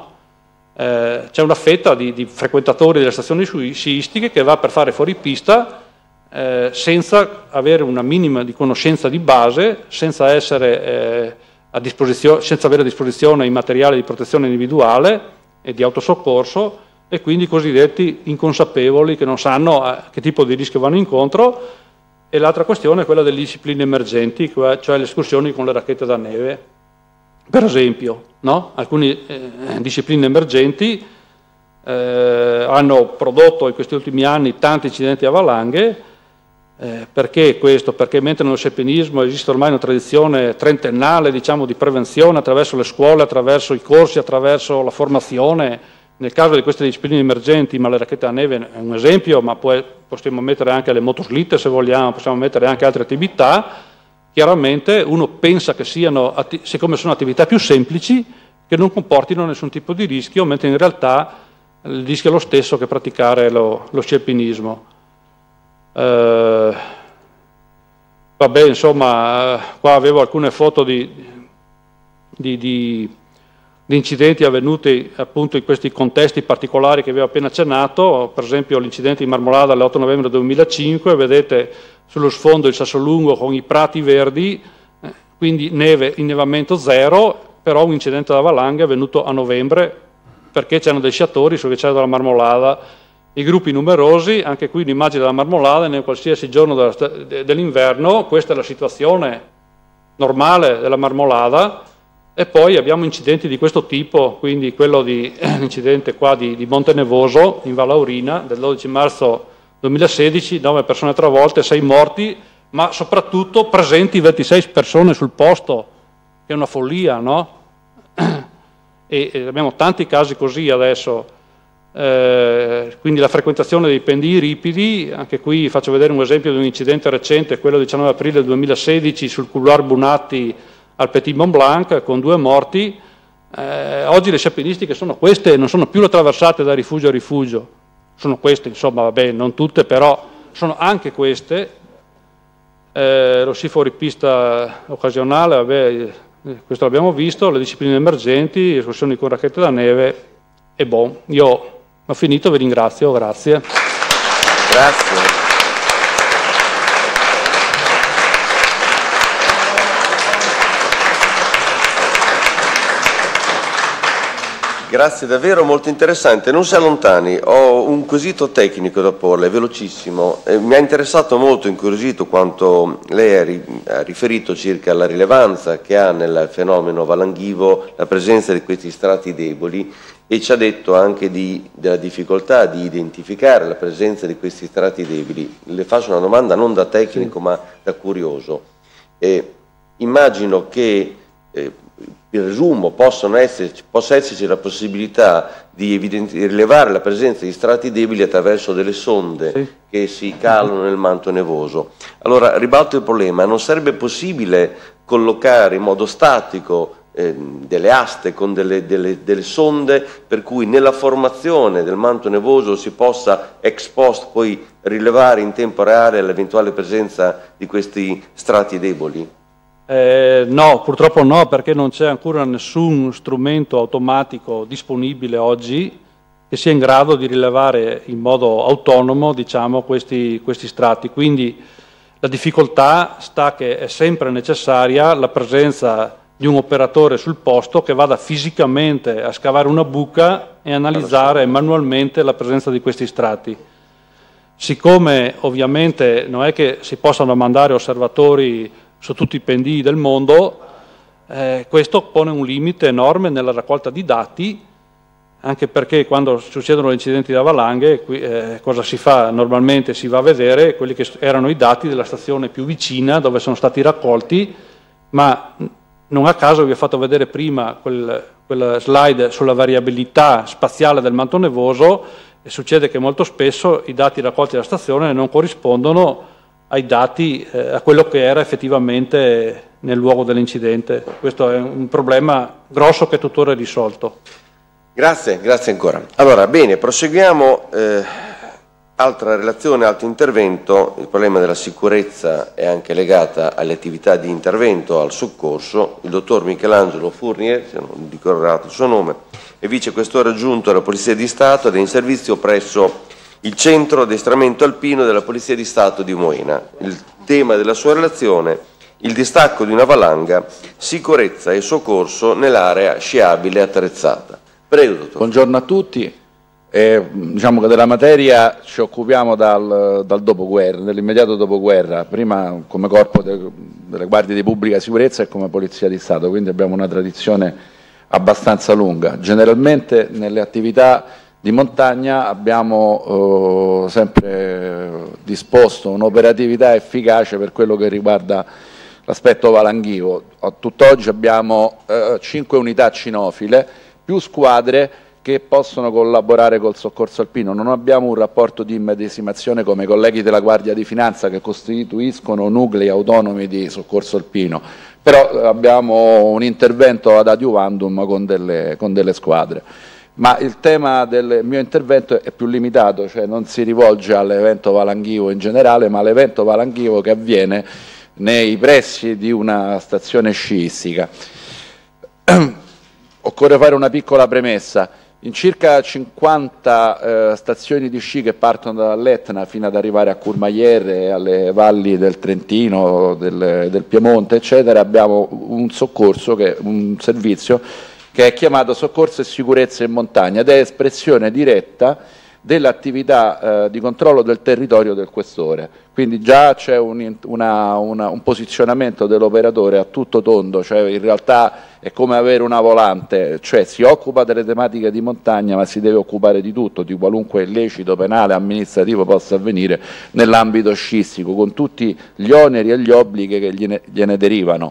C'è una fetta di frequentatori delle stazioni sciistiche che va per fare fuoripista senza avere una minima di conoscenza di base, senza essere senza avere a disposizione i materiali di protezione individuale e di autosoccorso, e quindi i cosiddetti inconsapevoli che non sanno a che tipo di rischio vanno incontro. E l'altra questione è quella delle discipline emergenti, cioè le escursioni con le racchette da neve, per esempio, no? Alcune discipline emergenti hanno prodotto in questi ultimi anni tanti incidenti a valanghe. Perché questo? Perché mentre nello sci alpinismo esiste ormai una tradizione trentennale, diciamo, di prevenzione attraverso le scuole, attraverso i corsi, attraverso la formazione, nel caso di queste discipline emergenti, ma le racchette da neve è un esempio, ma possiamo mettere anche le motoslitte se vogliamo, possiamo mettere anche altre attività. Chiaramente uno pensa che siccome sono attività più semplici, che non comportino nessun tipo di rischio, mentre in realtà il rischio è lo stesso che praticare lo sci alpinismo. Vabbè, insomma, qua avevo alcune foto di incidenti avvenuti appunto in questi contesti particolari che vi ho appena accennato. Per esempio l'incidente di Marmolada l'8 novembre 2005, vedete sullo sfondo il Sassolungo con i prati verdi, quindi neve, innevamento zero, però un incidente da valanghe è avvenuto a novembre perché c'erano dei sciatori sul ghiacciaio della Marmolada. I gruppi numerosi, anche qui un'immagine della Marmolada, in qualsiasi giorno dell'inverno. Questa è la situazione normale della Marmolada, e poi abbiamo incidenti di questo tipo, quindi l'incidente qua di Monte Nevoso in Val Aurina del 12 marzo 2016, 9 persone travolte, 6 morti, ma soprattutto presenti 26 persone sul posto, che è una follia, no? E abbiamo tanti casi così adesso. Quindi la frequentazione dei pendii ripidi, anche qui faccio vedere un esempio di un incidente recente, quello del 19 aprile 2016 sul couloir Bunatti al Petit Mont Blanc con 2 morti. Oggi le sci alpinistiche sono queste, non sono più le traversate da rifugio a rifugio, sono queste, insomma, vabbè, non tutte, però sono anche queste. Lo sci fuoripista occasionale, vabbè, questo l'abbiamo visto, le discipline emergenti, escursioni con racchette da neve, e boh, io ho finito, vi ringrazio, grazie. Grazie. Grazie, davvero molto interessante. Non si allontani, ho un quesito tecnico da porle, velocissimo. Mi ha interessato molto, incuriosito, quanto lei ha riferito circa la rilevanza che ha nel fenomeno valanghivo la presenza di questi strati deboli, e ci ha detto anche della difficoltà di identificare la presenza di questi strati deboli. Le faccio una domanda non da tecnico, ma da curioso. Immagino che presumo possa esserci la possibilità di rilevare la presenza di strati deboli attraverso delle sonde che si calano nel manto nevoso. Allora, ribalto il problema: non sarebbe possibile collocare in modo statico delle aste con delle sonde, per cui nella formazione del manto nevoso si possa ex post poi rilevare in tempo reale l'eventuale presenza di questi strati deboli? No, purtroppo no, perché non c'è ancora nessun strumento automatico disponibile oggi che sia in grado di rilevare in modo autonomo, diciamo, questi strati. Quindi la difficoltà sta che è sempre necessaria la presenza di un operatore sul posto che vada fisicamente a scavare una buca e analizzare manualmente la presenza di questi strati. Siccome ovviamente non è che si possano mandare osservatori su tutti i pendii del mondo, questo pone un limite enorme nella raccolta di dati, anche perché quando succedono incidenti da valanghe, cosa si fa? Normalmente si va a vedere quelli che erano i dati della stazione più vicina dove sono stati raccolti, ma non a caso vi ho fatto vedere prima quella slide sulla variabilità spaziale del manto nevoso, e succede che molto spesso i dati raccolti dalla stazione non corrispondono ai dati, a quello che era effettivamente nel luogo dell'incidente. Questo è un problema grosso che è tuttora risolto. Grazie, grazie ancora. Allora, bene, proseguiamo. Altra relazione, altro intervento. Il problema della sicurezza è anche legata alle attività di intervento, al soccorso. Il dottor Michelangelo Fournier, se non ricordato il suo nome, è vicequestore aggiunto della Polizia di Stato ed è in servizio presso il centro addestramento alpino della Polizia di Stato di Moena. Il tema della sua relazione: il distacco di una valanga, sicurezza e soccorso nell'area sciabile attrezzata. Prego, dottor. Buongiorno a tutti. Diciamo che della materia ci occupiamo dal dopoguerra, dell'immediato dopoguerra, prima come corpo delle guardie di pubblica sicurezza e come Polizia di Stato, quindi abbiamo una tradizione abbastanza lunga. Generalmente nelle attività di montagna abbiamo sempre disposto un'operatività efficace per quello che riguarda l'aspetto valanghivo. A tutt'oggi abbiamo 5 unità cinofile più squadre che possono collaborare col soccorso alpino. Non abbiamo un rapporto di immedesimazione come i colleghi della Guardia di Finanza che costituiscono nuclei autonomi di soccorso alpino, però abbiamo un intervento ad adiuvandum con delle squadre. Ma il tema del mio intervento è più limitato, cioè non si rivolge all'evento valanghivo in generale, ma all'evento valanghivo che avviene nei pressi di una stazione sciistica. Occorre fare una piccola premessa. In circa 50 stazioni di sci che partono dall'Etna fino ad arrivare a Courmayeur, alle valli del Trentino, del Piemonte, eccetera, abbiamo un soccorso, un servizio che è chiamato Soccorso e Sicurezza in Montagna ed è espressione diretta dell'attività di controllo del territorio del questore. Quindi già c'è un posizionamento dell'operatore a tutto tondo, cioè in realtà è come avere una volante, cioè si occupa delle tematiche di montagna ma si deve occupare di tutto, di qualunque illecito penale, amministrativo possa avvenire nell'ambito sciistico, con tutti gli oneri e gli obblighi che gliene derivano.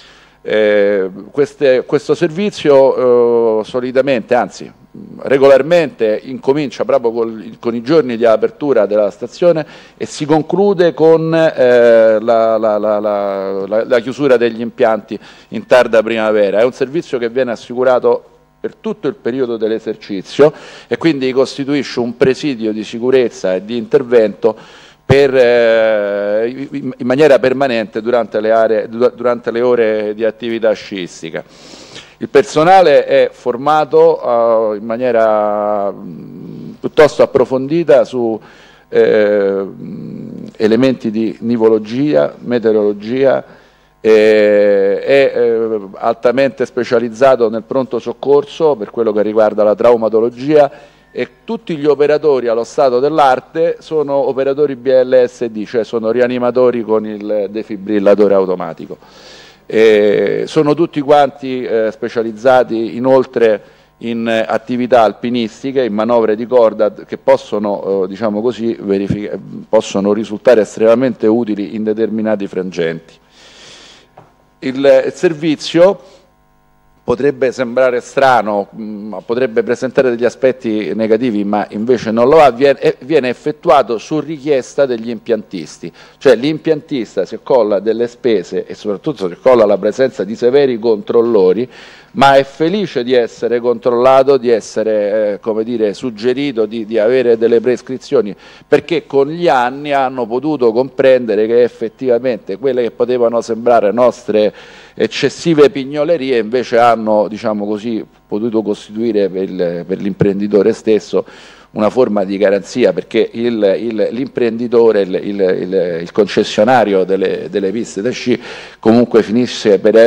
Questo servizio solitamente, anzi regolarmente, incomincia proprio con i giorni di apertura della stazione e si conclude con la chiusura degli impianti in tarda primavera. È un servizio che viene assicurato per tutto il periodo dell'esercizio e quindi costituisce un presidio di sicurezza e di intervento in maniera permanente durante le ore di attività sciistica. Il personale è formato in maniera piuttosto approfondita su elementi di nivologia, meteorologia, è altamente specializzato nel pronto soccorso per quello che riguarda la traumatologia e tutti gli operatori allo stato dell'arte sono operatori BLSD, cioè sono rianimatori con il defibrillatore automatico. Sono tutti quanti specializzati inoltre in attività alpinistiche, in manovre di corda che possono, diciamo così, possono risultare estremamente utili in determinati frangenti. Il servizio potrebbe sembrare strano, potrebbe presentare degli aspetti negativi, ma invece non lo ha, viene effettuato su richiesta degli impiantisti, cioè l'impiantista si accolla delle spese e soprattutto si accolla la presenza di severi controllori, ma è felice di essere controllato, di essere come dire, suggerito, di avere delle prescrizioni, perché con gli anni hanno potuto comprendere che effettivamente quelle che potevano sembrare nostre eccessive pignolerie invece hanno, diciamo così, potuto costituire per l'imprenditore stesso una forma di garanzia, perché l'imprenditore, il concessionario delle piste da sci comunque finisce per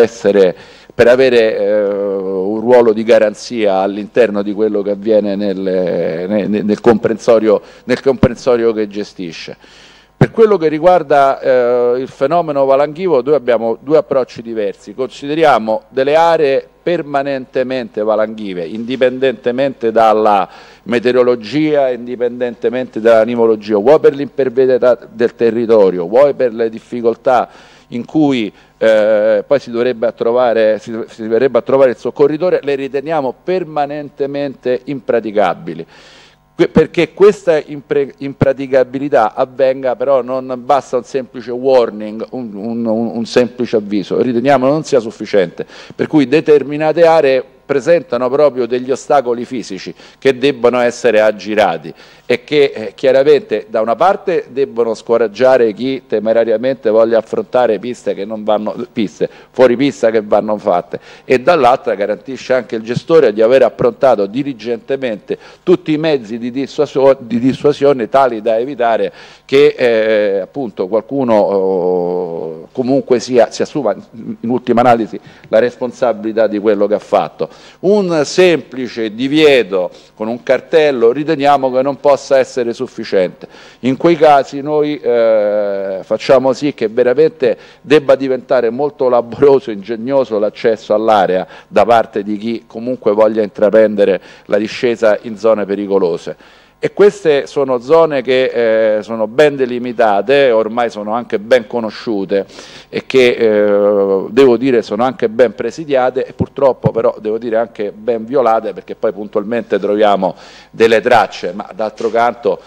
avere un ruolo di garanzia all'interno di quello che avviene nel comprensorio che gestisce. Per quello che riguarda il fenomeno valanghivo, noi abbiamo due approcci diversi. Consideriamo delle aree permanentemente valanghive, indipendentemente dalla meteorologia, indipendentemente dalla nivologia, vuoi per l'impervietà del territorio, vuoi per le difficoltà in cui poi si verrebbe a trovare il soccorritore, le riteniamo permanentemente impraticabili. Perché questa impraticabilità avvenga, però non basta un semplice warning, un semplice avviso, riteniamo non sia sufficiente, per cui determinate aree presentano proprio degli ostacoli fisici che debbono essere aggirati e che chiaramente da una parte debbono scoraggiare chi temerariamente voglia affrontare piste che non vanno, fuori pista che vanno fatte, e dall'altra garantisce anche il gestore di aver approntato diligentemente tutti i mezzi di dissuasione tali da evitare che appunto qualcuno comunque si assuma in ultima analisi la responsabilità di quello che ha fatto. Un semplice divieto con un cartello riteniamo che non possa essere sufficiente. In quei casi noi facciamo sì che veramente debba diventare molto laborioso e ingegnoso l'accesso all'area da parte di chi comunque voglia intraprendere la discesa in zone pericolose. E queste sono zone che sono ben delimitate, ormai sono anche ben conosciute e che devo dire sono anche ben presidiate e purtroppo però devo dire anche ben violate, perché poi puntualmente troviamo delle tracce, ma d'altro canto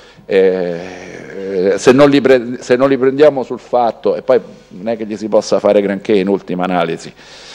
se non li prendiamo sul fatto, e poi non è che gli si possa fare granché in ultima analisi,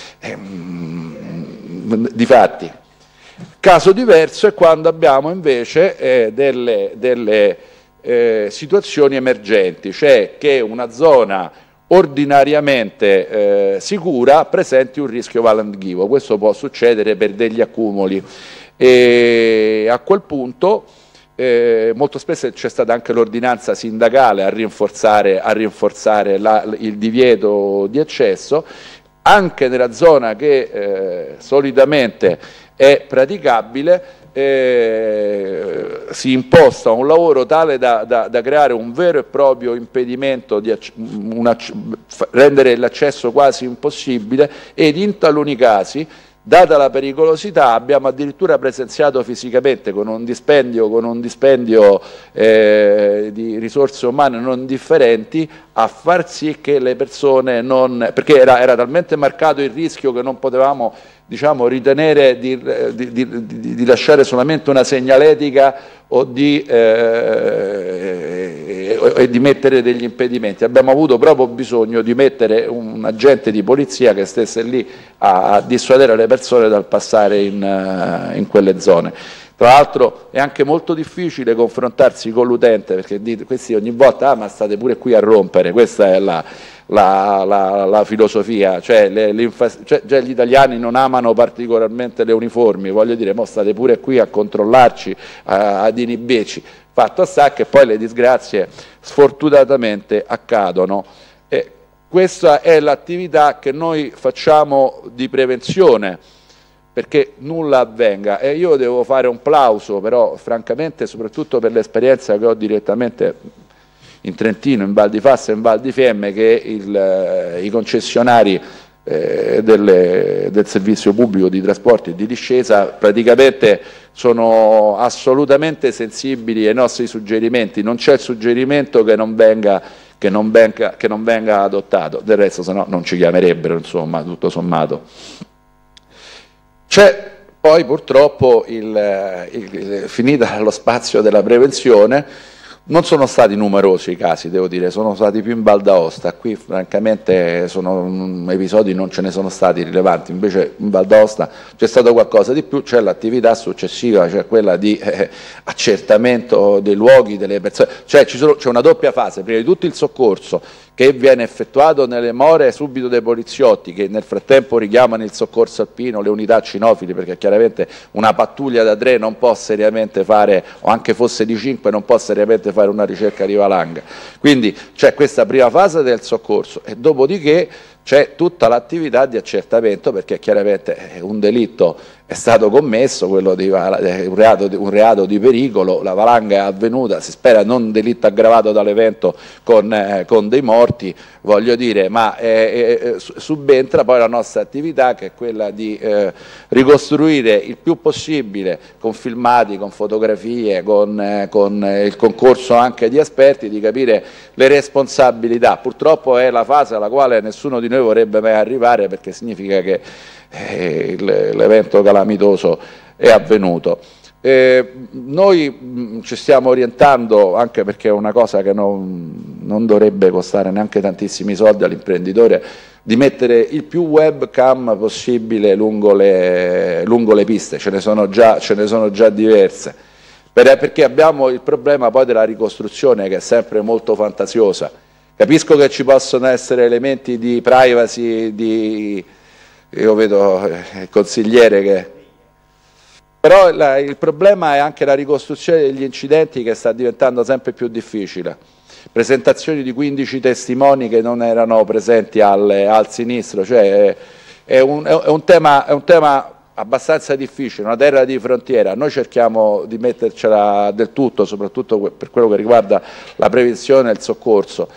difatti. Caso diverso è quando abbiamo invece delle situazioni emergenti, cioè che una zona ordinariamente sicura presenti un rischio valanghivo. Questo può succedere per degli accumuli e a quel punto molto spesso c'è stata anche l'ordinanza sindacale a rinforzare il divieto di accesso anche nella zona che solitamente è praticabile. Si imposta un lavoro tale da creare un vero e proprio impedimento, rendere l'accesso quasi impossibile, ed in taluni casi, data la pericolosità, abbiamo addirittura presenziato fisicamente con un dispendio di risorse umane non indifferenti a far sì che le persone non, perché era talmente marcato il rischio che non potevamo, diciamo, ritenere di lasciare solamente una segnaletica o di mettere degli impedimenti. Abbiamo avuto proprio bisogno di mettere un agente di polizia che stesse lì a dissuadere le persone dal passare in quelle zone. Tra l'altro è anche molto difficile confrontarsi con l'utente, perché questi ogni volta ma state pure qui a rompere, questa è la filosofia, cioè gli italiani non amano particolarmente le uniformi, voglio dire, mo state pure qui a controllarci, ad inibirci. Fatto sta che poi le disgrazie sfortunatamente accadono. Questa è l'attività che noi facciamo di prevenzione, perché nulla avvenga, e io devo fare un plauso però francamente soprattutto per l'esperienza che ho direttamente in Trentino, in Val di Fassa e in Val di Fiemme, che i concessionari del servizio pubblico di trasporti e di discesa praticamente sono assolutamente sensibili ai nostri suggerimenti, non c'è suggerimento che non venga adottato, del resto se no non ci chiamerebbero, insomma, tutto sommato. C'è poi purtroppo, finita lo spazio della prevenzione, non sono stati numerosi i casi, devo dire, sono stati più in Val d'Aosta, qui francamente episodi non ce ne sono stati rilevanti, invece in Val d'Aosta c'è stato qualcosa di più, c'è l'attività successiva, cioè quella di accertamento dei luoghi, delle persone, cioè c'è una doppia fase, prima di tutto il soccorso, che viene effettuato nelle more subito dai poliziotti, che nel frattempo richiamano il soccorso alpino, le unità cinofili, perché chiaramente una pattuglia da 3 non può seriamente fare, o anche fosse di 5, non può seriamente fare una ricerca di valanga. Quindi c'è questa prima fase del soccorso e dopodiché c'è tutta l'attività di accertamento, perché chiaramente un delitto è stato commesso, quello di un reato di pericolo, la valanga è avvenuta, si spera non un delitto aggravato dall'evento con dei morti, voglio dire, ma subentra poi la nostra attività, che è quella di ricostruire il più possibile con filmati, con fotografie, con il concorso anche di esperti, di capire le responsabilità. Purtroppo è la fase alla quale nessuno di noi vorrebbe mai arrivare, perché significa che l'evento calamitoso è avvenuto. Noi ci stiamo orientando, anche perché è una cosa che non dovrebbe costare neanche tantissimi soldi all'imprenditore, di mettere il più webcam possibile lungo le piste, ce ne sono già diverse, perché abbiamo il problema poi della ricostruzione, che è sempre molto fantasiosa. Capisco che ci possono essere elementi di privacy, io vedo il consigliere che... Però il problema è anche la ricostruzione degli incidenti, che sta diventando sempre più difficile. Presentazioni di 15 testimoni che non erano presenti al sinistro, cioè è un tema abbastanza difficile, una terra di frontiera. Noi cerchiamo di mettercela del tutto, soprattutto per quello che riguarda la prevenzione e il soccorso.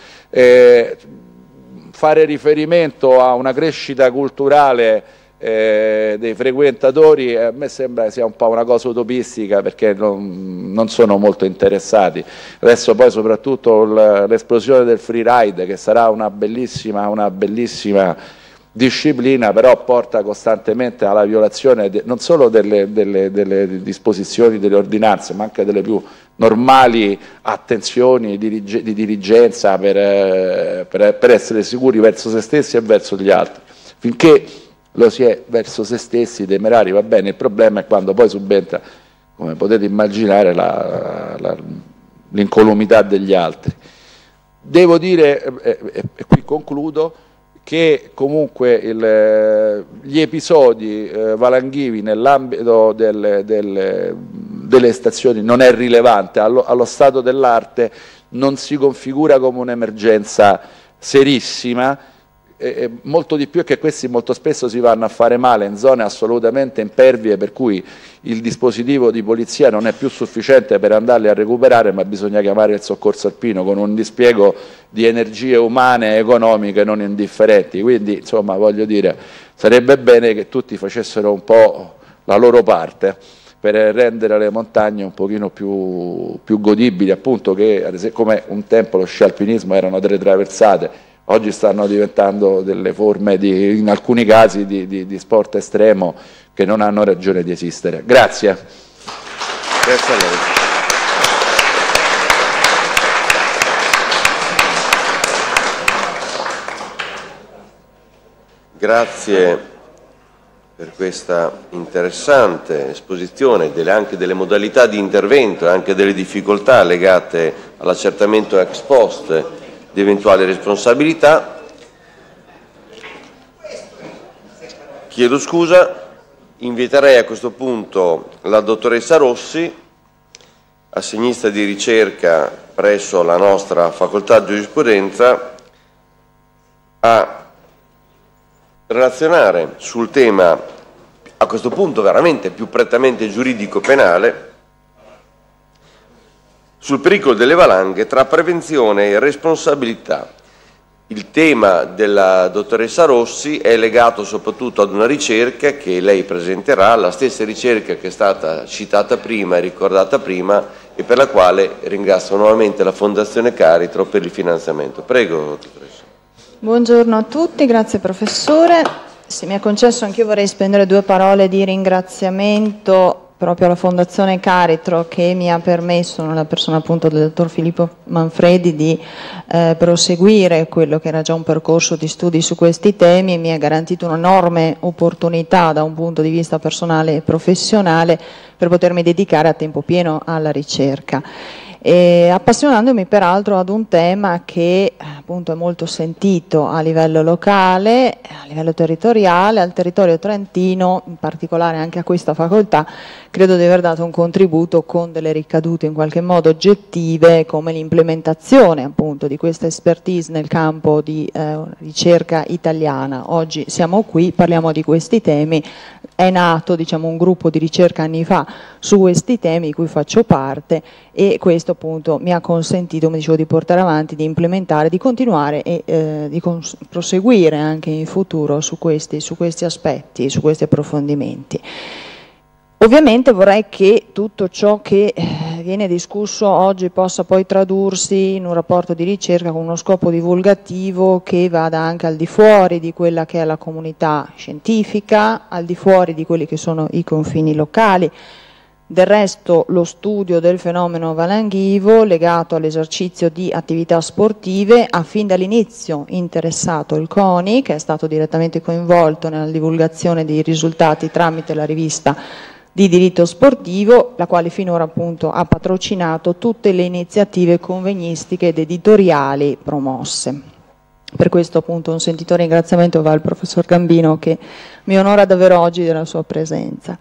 Fare riferimento a una crescita culturale dei frequentatori a me sembra che sia un po' una cosa utopistica, perché non sono molto interessati. Adesso poi soprattutto l'esplosione del freeride, che sarà una bellissima disciplina, però porta costantemente alla violazione non solo delle disposizioni, delle ordinanze, ma anche delle più normali attenzioni di diligenza per essere sicuri verso se stessi e verso gli altri. Finché lo si è verso se stessi, temerari, va bene, il problema è quando poi subentra, come potete immaginare, l'incolumità degli altri. Devo dire, e qui concludo, che comunque gli episodi valanghivi nell'ambito delle stazioni non è rilevante, allo stato dell'arte non si configura come un'emergenza serissima, molto di più è che questi molto spesso si vanno a fare male in zone assolutamente impervie, per cui il dispositivo di polizia non è più sufficiente per andarli a recuperare, ma bisogna chiamare il soccorso alpino con un dispiego di energie umane e economiche non indifferenti. Quindi insomma, voglio dire, sarebbe bene che tutti facessero un po' la loro parte per rendere le montagne un pochino più godibili, appunto, che come un tempo lo sci alpinismo erano delle traversate, oggi stanno diventando delle forme in alcuni casi di sport estremo che non hanno ragione di esistere. Grazie. Grazie a lei. Grazie per questa interessante esposizione anche delle modalità di intervento e anche delle difficoltà legate all'accertamento ex post di eventuali responsabilità. Chiedo scusa, inviterei a questo punto la dottoressa Rossi, assegnista di ricerca presso la nostra facoltà di giurisprudenza, a relazionare sul tema, a questo punto veramente più prettamente giuridico-penale, sul pericolo delle valanghe tra prevenzione e responsabilità. Il tema della dottoressa Rossi è legato soprattutto ad una ricerca che lei presenterà, la stessa ricerca che è stata citata prima e ricordata prima e per la quale ringrazio nuovamente la Fondazione Caritro per il finanziamento. Prego, dottoressa. Buongiorno a tutti, grazie professore. Se mi è concesso, anch'io vorrei spendere 2 parole di ringraziamento proprio alla Fondazione Caritro, che mi ha permesso, nella persona appunto del dottor Filippo Manfredi, di proseguire quello che era già un percorso di studi su questi temi e mi ha garantito un'enorme opportunità da un punto di vista personale e professionale per potermi dedicare a tempo pieno alla ricerca. Appassionandomi peraltro ad un tema che appunto è molto sentito a livello locale, a livello territoriale, al territorio trentino, in particolare anche a questa facoltà, credo di aver dato un contributo con delle ricadute in qualche modo oggettive, come l'implementazione appunto di questa expertise nel campo di ricerca italiana. Oggi siamo qui, parliamo di questi temi, è nato diciamo un gruppo di ricerca anni fa su questi temi di cui faccio parte e questo appunto mi ha consentito, come dicevo, di portare avanti, di implementare, di continuare e di proseguire anche in futuro su questi aspetti, su questi approfondimenti. Ovviamente vorrei che tutto ciò che viene discusso oggi possa poi tradursi in un rapporto di ricerca con uno scopo divulgativo che vada anche al di fuori di quella che è la comunità scientifica, al di fuori di quelli che sono i confini locali. Del resto lo studio del fenomeno valanghivo legato all'esercizio di attività sportive ha fin dall'inizio interessato il CONI, che è stato direttamente coinvolto nella divulgazione dei risultati tramite la rivista di diritto sportivo, la quale finora appunto ha patrocinato tutte le iniziative convegnistiche ed editoriali promosse. Per questo appunto un sentito ringraziamento va al professor Gambino, che mi onora davvero oggi della sua presenza.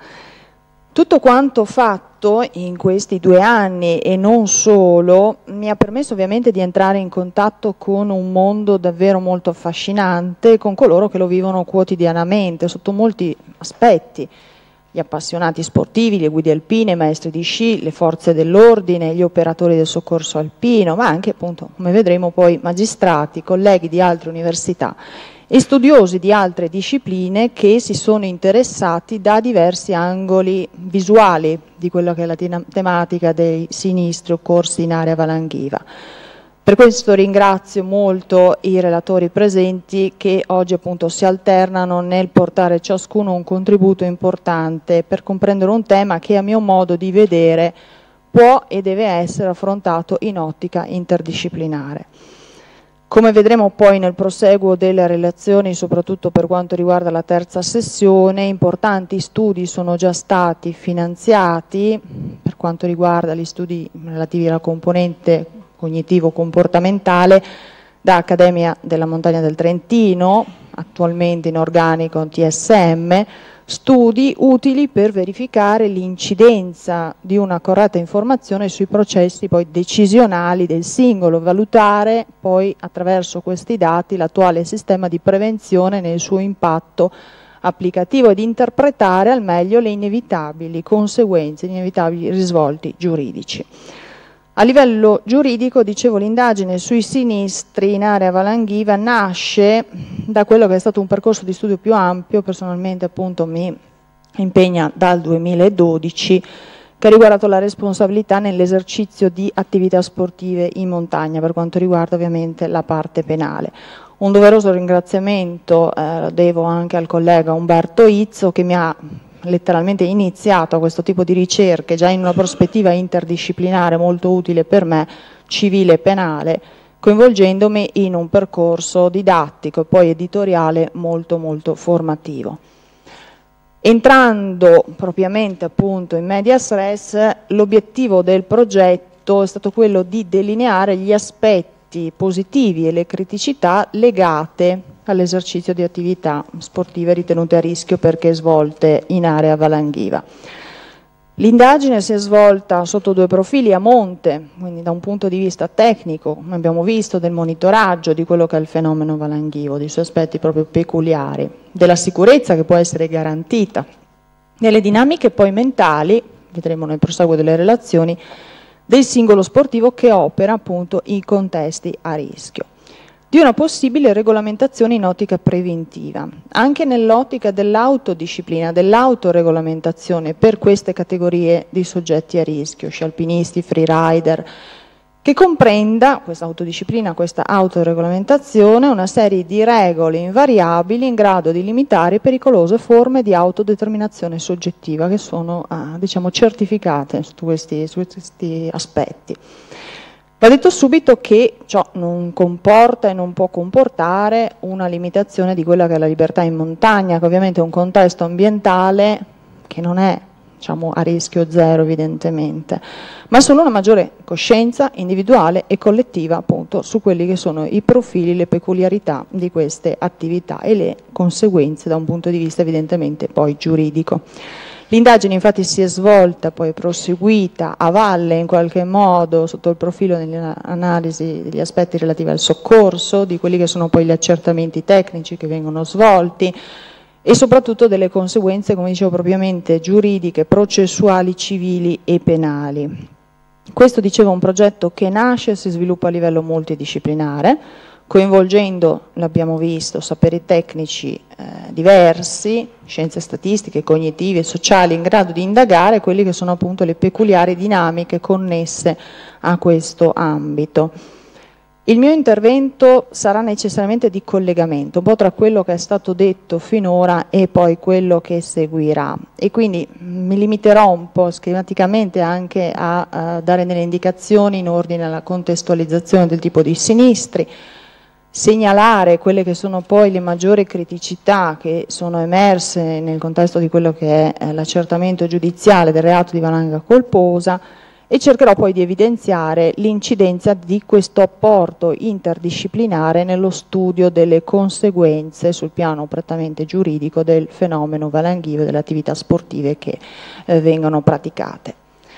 Tutto quanto fatto in questi 2 anni e non solo mi ha permesso ovviamente di entrare in contatto con un mondo davvero molto affascinante, con coloro che lo vivono quotidianamente sotto molti aspetti. Gli appassionati sportivi, le guide alpine, i maestri di sci, le forze dell'ordine, gli operatori del soccorso alpino, ma anche appunto, come vedremo poi, magistrati, colleghi di altre università e studiosi di altre discipline che si sono interessati da diversi angoli visuali di quella che è la tematica dei sinistri occorsi in area valanghiva. Per questo ringrazio molto i relatori presenti che oggi appunto si alternano nel portare ciascuno un contributo importante per comprendere un tema che a mio modo di vedere può e deve essere affrontato in ottica interdisciplinare. Come vedremo poi nel proseguo delle relazioni, soprattutto per quanto riguarda la terza sessione, importanti studi sono già stati finanziati per quanto riguarda gli studi relativi alla componente cognitivo-comportamentale da Accademia della Montagna del Trentino, attualmente in organico TSM, studi utili per verificare l'incidenza di una corretta informazione sui processi poi decisionali del singolo, valutare poi attraverso questi dati l'attuale sistema di prevenzione nel suo impatto applicativo ed interpretare al meglio le inevitabili conseguenze, gli inevitabili risvolti giuridici. A livello giuridico, dicevo, l'indagine sui sinistri in area valanghiva nasce da quello che è stato un percorso di studio più ampio, personalmente appunto mi impegna dal 2012, che ha riguardato la responsabilità nell'esercizio di attività sportive in montagna, per quanto riguarda ovviamente la parte penale. Un doveroso ringraziamento lo devo anche al collega Umberto Izzo, che mi ha letteralmente iniziato a questo tipo di ricerche già in una prospettiva interdisciplinare molto utile per me, civile e penale, coinvolgendomi in un percorso didattico e poi editoriale molto formativo. Entrando propriamente appunto in medias res, l'obiettivo del progetto è stato quello di delineare gli aspetti positivi e le criticità legate all'esercizio di attività sportive ritenute a rischio perché svolte in area valanghiva. L'indagine si è svolta sotto due profili: a monte, quindi da un punto di vista tecnico, abbiamo visto del monitoraggio di quello che è il fenomeno valanghivo, dei suoi aspetti proprio peculiari, della sicurezza che può essere garantita, delle dinamiche poi mentali, vedremo nel proseguo delle relazioni, del singolo sportivo che opera appunto in contesti a rischio, di una possibile regolamentazione in ottica preventiva, anche nell'ottica dell'autodisciplina, dell'autoregolamentazione per queste categorie di soggetti a rischio, sci alpinisti, freerider, che comprenda questa autodisciplina, questa autoregolamentazione, una serie di regole invariabili in grado di limitare pericolose forme di autodeterminazione soggettiva che sono diciamo, certificate su questi aspetti. Va detto subito che ciò non comporta e non può comportare una limitazione di quella che è la libertà in montagna, che ovviamente è un contesto ambientale che non è, diciamo, a rischio zero evidentemente, ma solo una maggiore coscienza individuale e collettiva appunto su quelli che sono i profili, le peculiarità di queste attività e le conseguenze da un punto di vista evidentemente poi giuridico. L'indagine infatti si è svolta, poi proseguita a valle in qualche modo sotto il profilo dell'analisi degli aspetti relativi al soccorso, di quelli che sono poi gli accertamenti tecnici che vengono svolti e soprattutto delle conseguenze, come dicevo, propriamente giuridiche, processuali, civili e penali. Questo, dicevo, è un progetto che nasce e si sviluppa a livello multidisciplinare, coinvolgendo, l'abbiamo visto, saperi tecnici diversi, scienze statistiche, cognitive, sociali, in grado di indagare quelle che sono appunto le peculiari dinamiche connesse a questo ambito. Il mio intervento sarà necessariamente di collegamento, un po' tra quello che è stato detto finora e poi quello che seguirà, e quindi mi limiterò un po' schematicamente anche a dare delle indicazioni in ordine alla contestualizzazione del tipo di sinistri, segnalare quelle che sono poi le maggiori criticità che sono emerse nel contesto di quello che è l'accertamento giudiziale del reato di valanga colposa, e cercherò poi di evidenziare l'incidenza di questo apporto interdisciplinare nello studio delle conseguenze sul piano prettamente giuridico del fenomeno valanghivo e delle attività sportive che vengono praticate.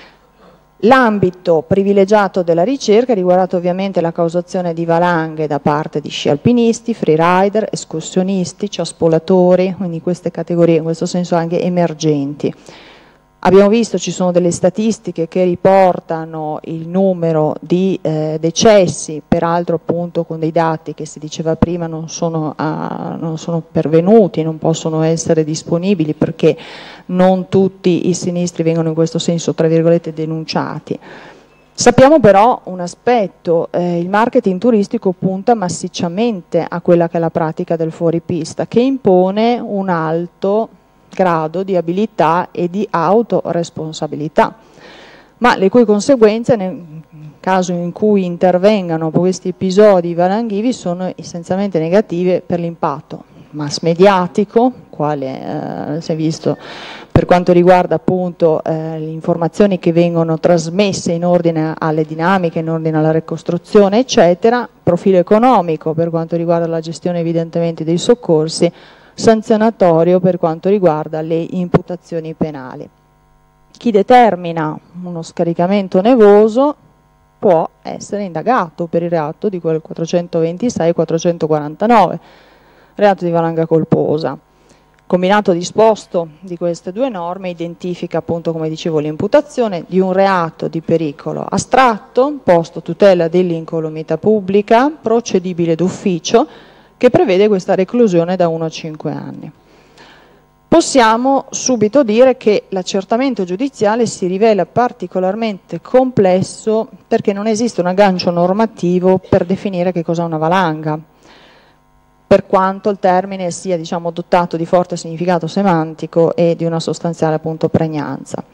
L'ambito privilegiato della ricerca ha riguardato ovviamente la causazione di valanghe da parte di sci alpinisti, freerider, escursionisti, ciaspolatori, quindi queste categorie in questo senso anche emergenti. Abbiamo visto, ci sono delle statistiche che riportano il numero di decessi, peraltro appunto con dei dati che si diceva prima non sono pervenuti, non possono essere disponibili perché non tutti i sinistri vengono in questo senso, tra virgolette, denunciati. Sappiamo però un aspetto, il marketing turistico punta massicciamente a quella che è la pratica del fuoripista, che impone un alto grado di abilità e di autoresponsabilità, ma le cui conseguenze nel caso in cui intervengano questi episodi valanghivi sono essenzialmente negative per l'impatto mass mediatico, quale si è visto per quanto riguarda appunto le informazioni che vengono trasmesse in ordine alle dinamiche, in ordine alla ricostruzione eccetera, profilo economico per quanto riguarda la gestione evidentemente dei soccorsi, sanzionatorio per quanto riguarda le imputazioni penali. Chi determina uno scaricamento nevoso può essere indagato per il reato di quel 426 e 449, reato di valanga colposa. Combinato disposto di queste due norme identifica appunto, come dicevo, l'imputazione di un reato di pericolo astratto, posto tutela dell'incolumità pubblica, procedibile d'ufficio, che prevede questa reclusione da 1 a 5 anni. Possiamo subito dire che l'accertamento giudiziale si rivela particolarmente complesso perché non esiste un aggancio normativo per definire che cos'è una valanga, per quanto il termine sia, diciamo, dotato di forte significato semantico e di una sostanziale appunto pregnanza.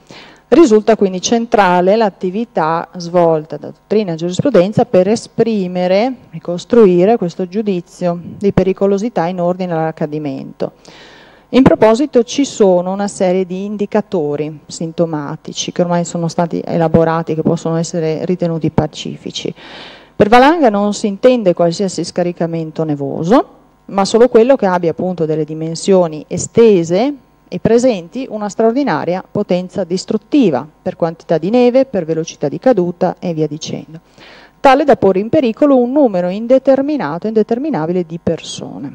Risulta quindi centrale l'attività svolta da dottrina e giurisprudenza per esprimere e costruire questo giudizio di pericolosità in ordine all'accadimento. In proposito ci sono una serie di indicatori sintomatici che ormai sono stati elaborati e che possono essere ritenuti pacifici. Per valanga non si intende qualsiasi scaricamento nevoso, ma solo quello che abbia appunto delle dimensioni estese e presenti una straordinaria potenza distruttiva per quantità di neve, per velocità di caduta e via dicendo, tale da porre in pericolo un numero indeterminato e indeterminabile di persone.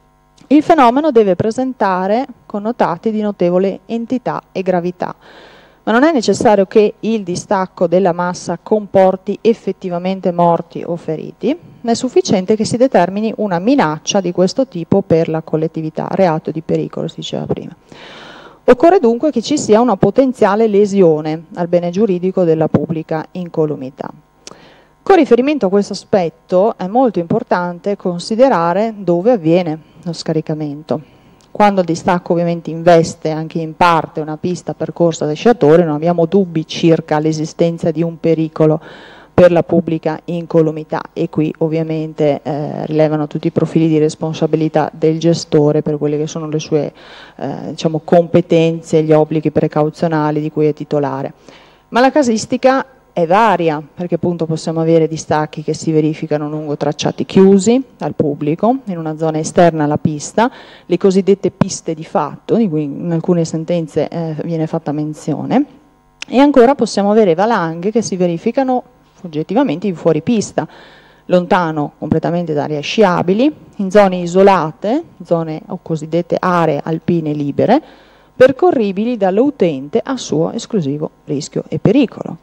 Il fenomeno deve presentare connotati di notevole entità e gravità, ma non è necessario che il distacco della massa comporti effettivamente morti o feriti, ma è sufficiente che si determini una minaccia di questo tipo per la collettività, reato di pericolo, si diceva prima. Occorre dunque che ci sia una potenziale lesione al bene giuridico della pubblica incolumità. Con riferimento a questo aspetto è molto importante considerare dove avviene lo scaricamento. Quando il distacco ovviamente investe anche in parte una pista percorsa dai sciatori, non abbiamo dubbi circa l'esistenza di un pericolo per la pubblica incolumità, e qui ovviamente rilevano tutti i profili di responsabilità del gestore per quelle che sono le sue diciamo, competenze e gli obblighi precauzionali di cui è titolare. Ma la casistica è varia, perché appunto possiamo avere distacchi che si verificano lungo tracciati chiusi al pubblico, in una zona esterna alla pista, le cosiddette piste di fatto, di cui in alcune sentenze viene fatta menzione, e ancora possiamo avere valanghe che si verificano oggettivamente in fuoripista, lontano completamente da aree sciabili, in zone isolate, zone o cosiddette aree alpine libere, percorribili dall'utente a suo esclusivo rischio e pericolo.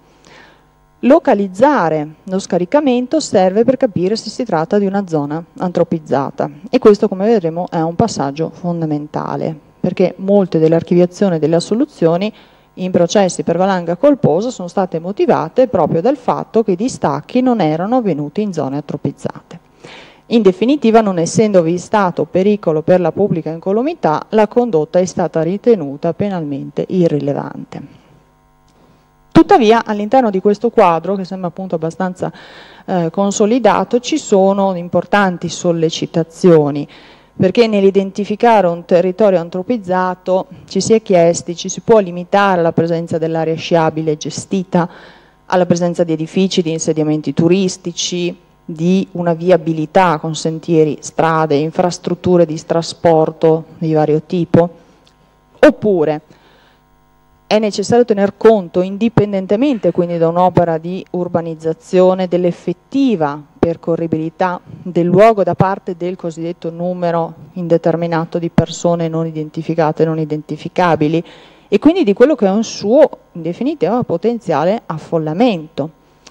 Localizzare lo scaricamento serve per capire se si tratta di una zona antropizzata, e questo, come vedremo, è un passaggio fondamentale, perché molte delle archiviazioni delle assoluzioni in processi per valanga colposa sono state motivate proprio dal fatto che i distacchi non erano avvenuti in zone antropizzate. In definitiva, non essendovi stato pericolo per la pubblica incolumità, la condotta è stata ritenuta penalmente irrilevante. Tuttavia, all'interno di questo quadro, che sembra appunto abbastanza consolidato, ci sono importanti sollecitazioni, perché nell'identificare un territorio antropizzato ci si è chiesti: ci si può limitare alla presenza dell'area sciabile gestita, alla presenza di edifici, di insediamenti turistici, di una viabilità con sentieri, strade, infrastrutture di trasporto di vario tipo? Oppure è necessario tener conto, indipendentemente quindi da un'opera di urbanizzazione, dell'effettiva percorribilità del luogo da parte del cosiddetto numero indeterminato di persone non identificate e non identificabili, e quindi di quello che è un suo, in definitiva, potenziale affollamento.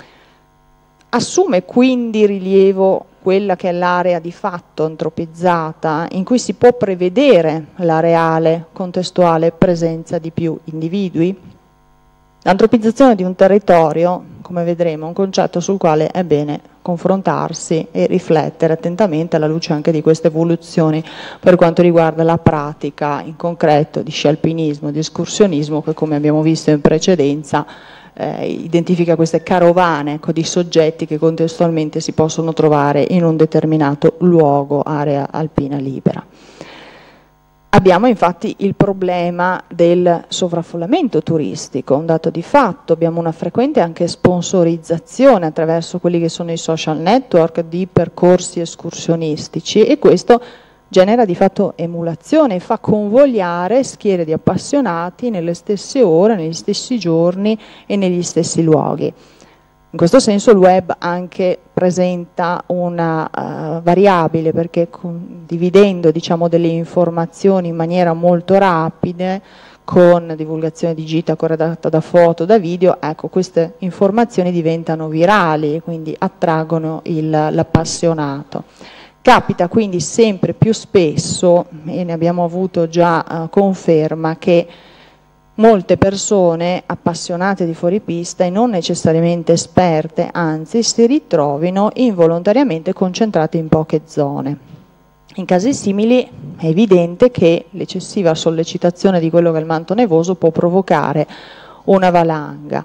Assume quindi rilievo quella che è l'area di fatto antropizzata, in cui si può prevedere la reale, contestuale presenza di più individui? L'antropizzazione di un territorio, come vedremo, è un concetto sul quale è bene confrontarsi e riflettere attentamente alla luce anche di queste evoluzioni per quanto riguarda la pratica in concreto di sci alpinismo, di escursionismo, che, come abbiamo visto in precedenza, identifica queste carovane di soggetti che contestualmente si possono trovare in un determinato luogo, area alpina libera. Abbiamo infatti il problema del sovraffollamento turistico, un dato di fatto. Abbiamo una frequente anche sponsorizzazione attraverso quelli che sono i social network di percorsi escursionistici, e questo genera di fatto emulazione e fa convogliare schiere di appassionati nelle stesse ore, negli stessi giorni e negli stessi luoghi. In questo senso il web anche presenta una variabile, perché condividendo, diciamo, delle informazioni in maniera molto rapida, con divulgazione di gita corredata da foto, da video, ecco, queste informazioni diventano virali e quindi attraggono l'appassionato. Capita quindi sempre più spesso, e ne abbiamo avuto già conferma, che molte persone appassionate di fuoripista e non necessariamente esperte, anzi, si ritrovino involontariamente concentrate in poche zone. In casi simili è evidente che l'eccessiva sollecitazione di quello che è il manto nevoso può provocare una valanga.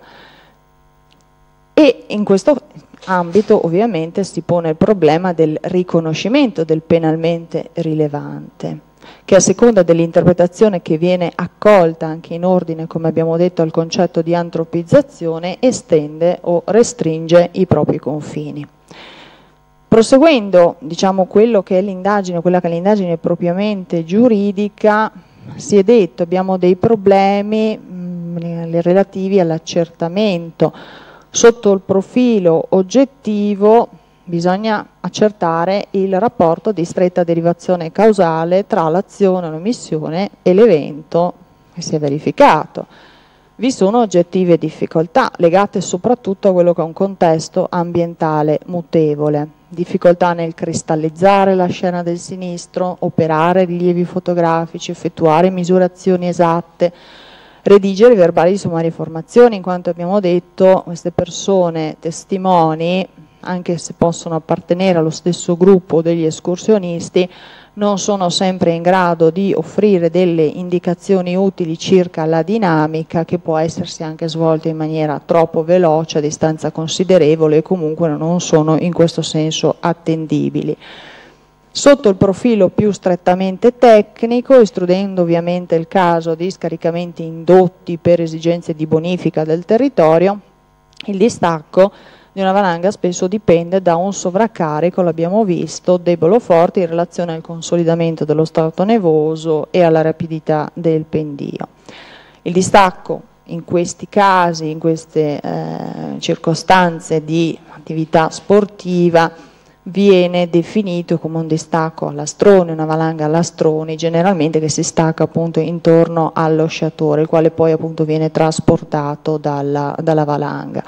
E in questo ambito ovviamente si pone il problema del riconoscimento del penalmente rilevante, che a seconda dell'interpretazione che viene accolta anche in ordine, come abbiamo detto, al concetto di antropizzazione, estende o restringe i propri confini. Proseguendo, diciamo, quella che è l'indagine propriamente giuridica, si è detto abbiamo dei problemi relativi all'accertamento. Sotto il profilo oggettivo bisogna accertare il rapporto di stretta derivazione causale tra l'azione o l'omissione e l'evento che si è verificato. Vi sono oggettive difficoltà legate soprattutto a quello che è un contesto ambientale mutevole, difficoltà nel cristallizzare la scena del sinistro, operare rilievi fotografici, effettuare misurazioni esatte, redigere verbali di sommarie informazioni, in quanto abbiamo detto queste persone testimoni, anche se possono appartenere allo stesso gruppo degli escursionisti, non sono sempre in grado di offrire delle indicazioni utili circa la dinamica, che può essersi anche svolta in maniera troppo veloce a distanza considerevole, e comunque non sono in questo senso attendibili. Sotto il profilo più strettamente tecnico, escludendo ovviamente il caso di scaricamenti indotti per esigenze di bonifica del territorio, il distacco di una valanga spesso dipende da un sovraccarico, l'abbiamo visto, debole o forte in relazione al consolidamento dello strato nevoso e alla rapidità del pendio. Il distacco in questi casi, in queste circostanze di attività sportiva, viene definito come un distacco a lastroni, una valanga a lastroni, generalmente che si stacca appunto intorno allo sciatore, il quale poi appunto viene trasportato dalla valanga.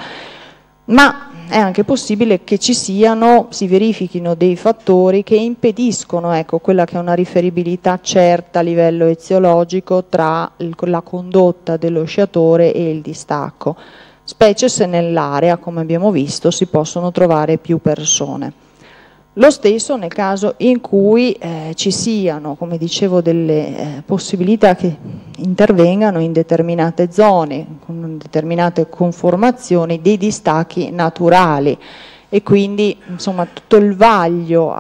Ma è anche possibile che si verifichino dei fattori che impediscono, ecco, quella che è una riferibilità certa a livello eziologico tra la condotta dello sciatore e il distacco, specie se nell'area, come abbiamo visto, si possono trovare più persone. Lo stesso nel caso in cui ci siano, come dicevo, delle possibilità che intervengano in determinate zone, con determinate conformazioni, dei distacchi naturali, e quindi insomma tutto il vaglio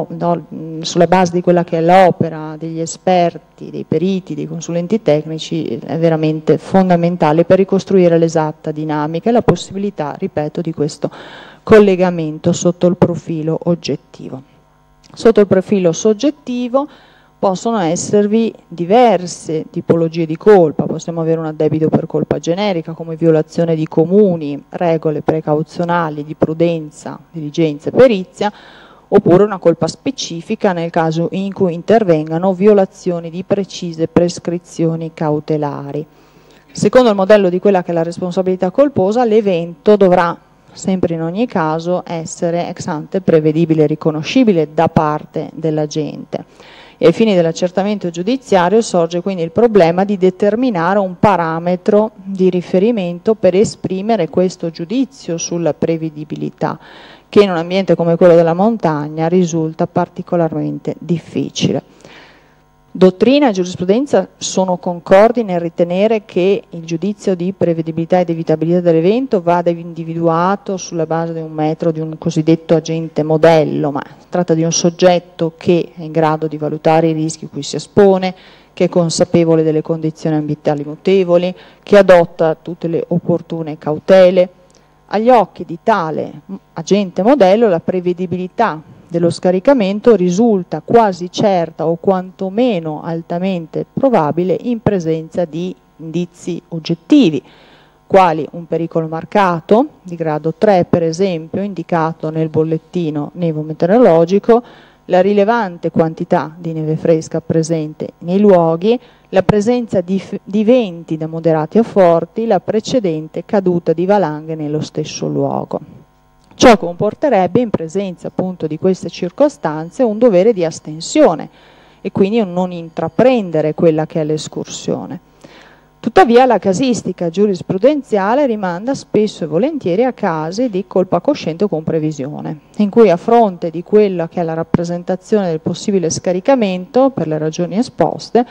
sulla base di quella che è l'opera degli esperti, dei periti, dei consulenti tecnici è veramente fondamentale per ricostruire l'esatta dinamica e la possibilità, ripeto, di questo collegamento sotto il profilo oggettivo. Sotto il profilo soggettivo possono esservi diverse tipologie di colpa, possiamo avere un addebito per colpa generica come violazione di comuni regole precauzionali di prudenza, diligenza e perizia, oppure una colpa specifica nel caso in cui intervengano violazioni di precise prescrizioni cautelari. Secondo il modello di quella che è la responsabilità colposa, l'evento dovrà sempre in ogni caso essere ex ante prevedibile e riconoscibile da parte dell'agente. E ai fini dell'accertamento giudiziario sorge quindi il problema di determinare un parametro di riferimento per esprimere questo giudizio sulla prevedibilità, che in un ambiente come quello della montagna risulta particolarmente difficile. Dottrina e giurisprudenza sono concordi nel ritenere che il giudizio di prevedibilità ed evitabilità dell'evento vada individuato sulla base di un metro, di un cosiddetto agente modello, ma si tratta di un soggetto che è in grado di valutare i rischi cui si espone, che è consapevole delle condizioni ambientali mutevoli, che adotta tutte le opportune cautele. Agli occhi di tale agente modello la prevedibilità dello scaricamento risulta quasi certa o quantomeno altamente probabile in presenza di indizi oggettivi, quali un pericolo marcato di grado 3 per esempio indicato nel bollettino nevometeorologico, la rilevante quantità di neve fresca presente nei luoghi, la presenza di venti da moderati a forti, la precedente caduta di valanghe nello stesso luogo. Ciò comporterebbe, in presenza appunto di queste circostanze, un dovere di astensione e quindi un non intraprendere quella che è l'escursione. Tuttavia la casistica giurisprudenziale rimanda spesso e volentieri a casi di colpa cosciente o con previsione, in cui a fronte di quella che è la rappresentazione del possibile scaricamento, per le ragioni esposte,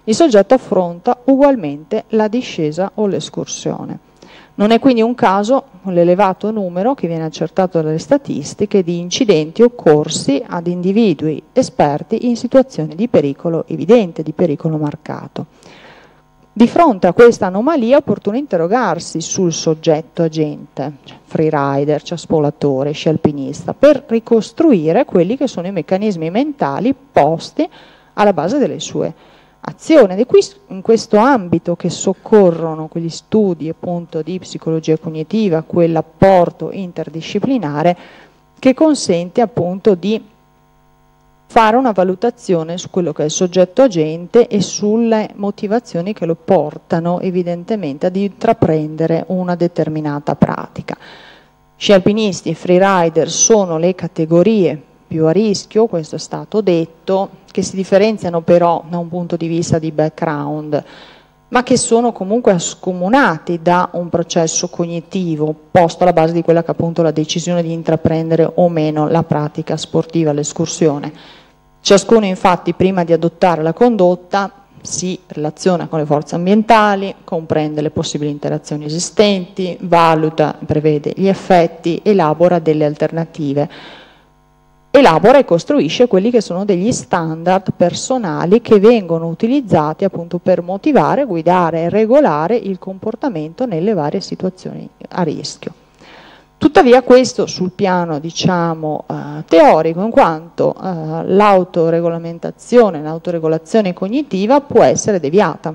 il soggetto affronta ugualmente la discesa o l'escursione. Non è quindi un caso l'elevato numero, che viene accertato dalle statistiche, di incidenti occorsi ad individui esperti in situazioni di pericolo evidente, di pericolo marcato. Di fronte a questa anomalia è opportuno interrogarsi sul soggetto agente, freerider, ciaspolatore, sci alpinista, per ricostruire quelli che sono i meccanismi mentali posti alla base delle sue azioni. Ed è qui in questo ambito che soccorrono quegli studi appunto di psicologia cognitiva, quell'apporto interdisciplinare che consente appunto di fare una valutazione su quello che è il soggetto agente e sulle motivazioni che lo portano evidentemente ad intraprendere una determinata pratica. Sci alpinisti e freerider sono le categorie più a rischio, questo è stato detto, che si differenziano però da un punto di vista di background, ma che sono comunque scomunati da un processo cognitivo posto alla base di quella che appunto è la decisione di intraprendere o meno la pratica sportiva, l'escursione. Ciascuno infatti prima di adottare la condotta si relaziona con le forze ambientali, comprende le possibili interazioni esistenti, valuta, prevede gli effetti, elabora delle alternative, elabora e costruisce quelli che sono degli standard personali che vengono utilizzati appunto per motivare, guidare e regolare il comportamento nelle varie situazioni a rischio. Tuttavia questo sul piano diciamo teorico, in quanto l'autoregolamentazione, l'autoregolazione cognitiva può essere deviata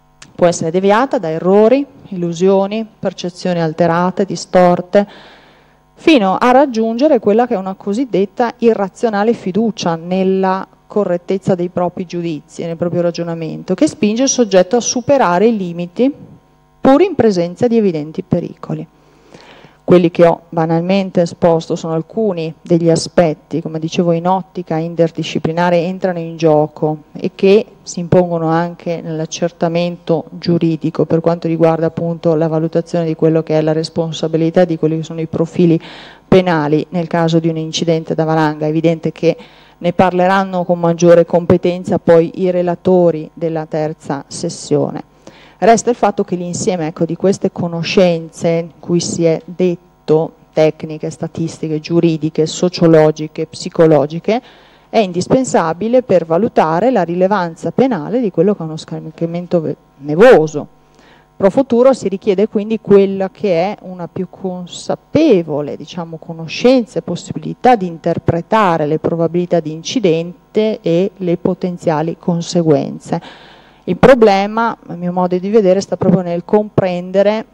da errori, illusioni, percezioni alterate, distorte, fino a raggiungere quella che è una cosiddetta irrazionale fiducia nella correttezza dei propri giudizi, nel proprio ragionamento, che spinge il soggetto a superare i limiti pur in presenza di evidenti pericoli. Quelli che ho banalmente esposto sono alcuni degli aspetti, come dicevo, in ottica interdisciplinare entrano in gioco e che si impongono anche nell'accertamento giuridico per quanto riguarda appunto la valutazione di quello che è la responsabilità di quelli che sono i profili penali nel caso di un incidente da valanga. È evidente che ne parleranno con maggiore competenza poi i relatori della terza sessione. Resta il fatto che l'insieme di queste conoscenze, cui si è detto tecniche, statistiche, giuridiche, sociologiche, psicologiche, è indispensabile per valutare la rilevanza penale di quello che è uno scaricamento nevoso. Pro futuro si richiede quindi quella che è una più consapevole, diciamo, conoscenza e possibilità di interpretare le probabilità di incidente e le potenziali conseguenze. Il problema, a mio modo di vedere, sta proprio nel comprendere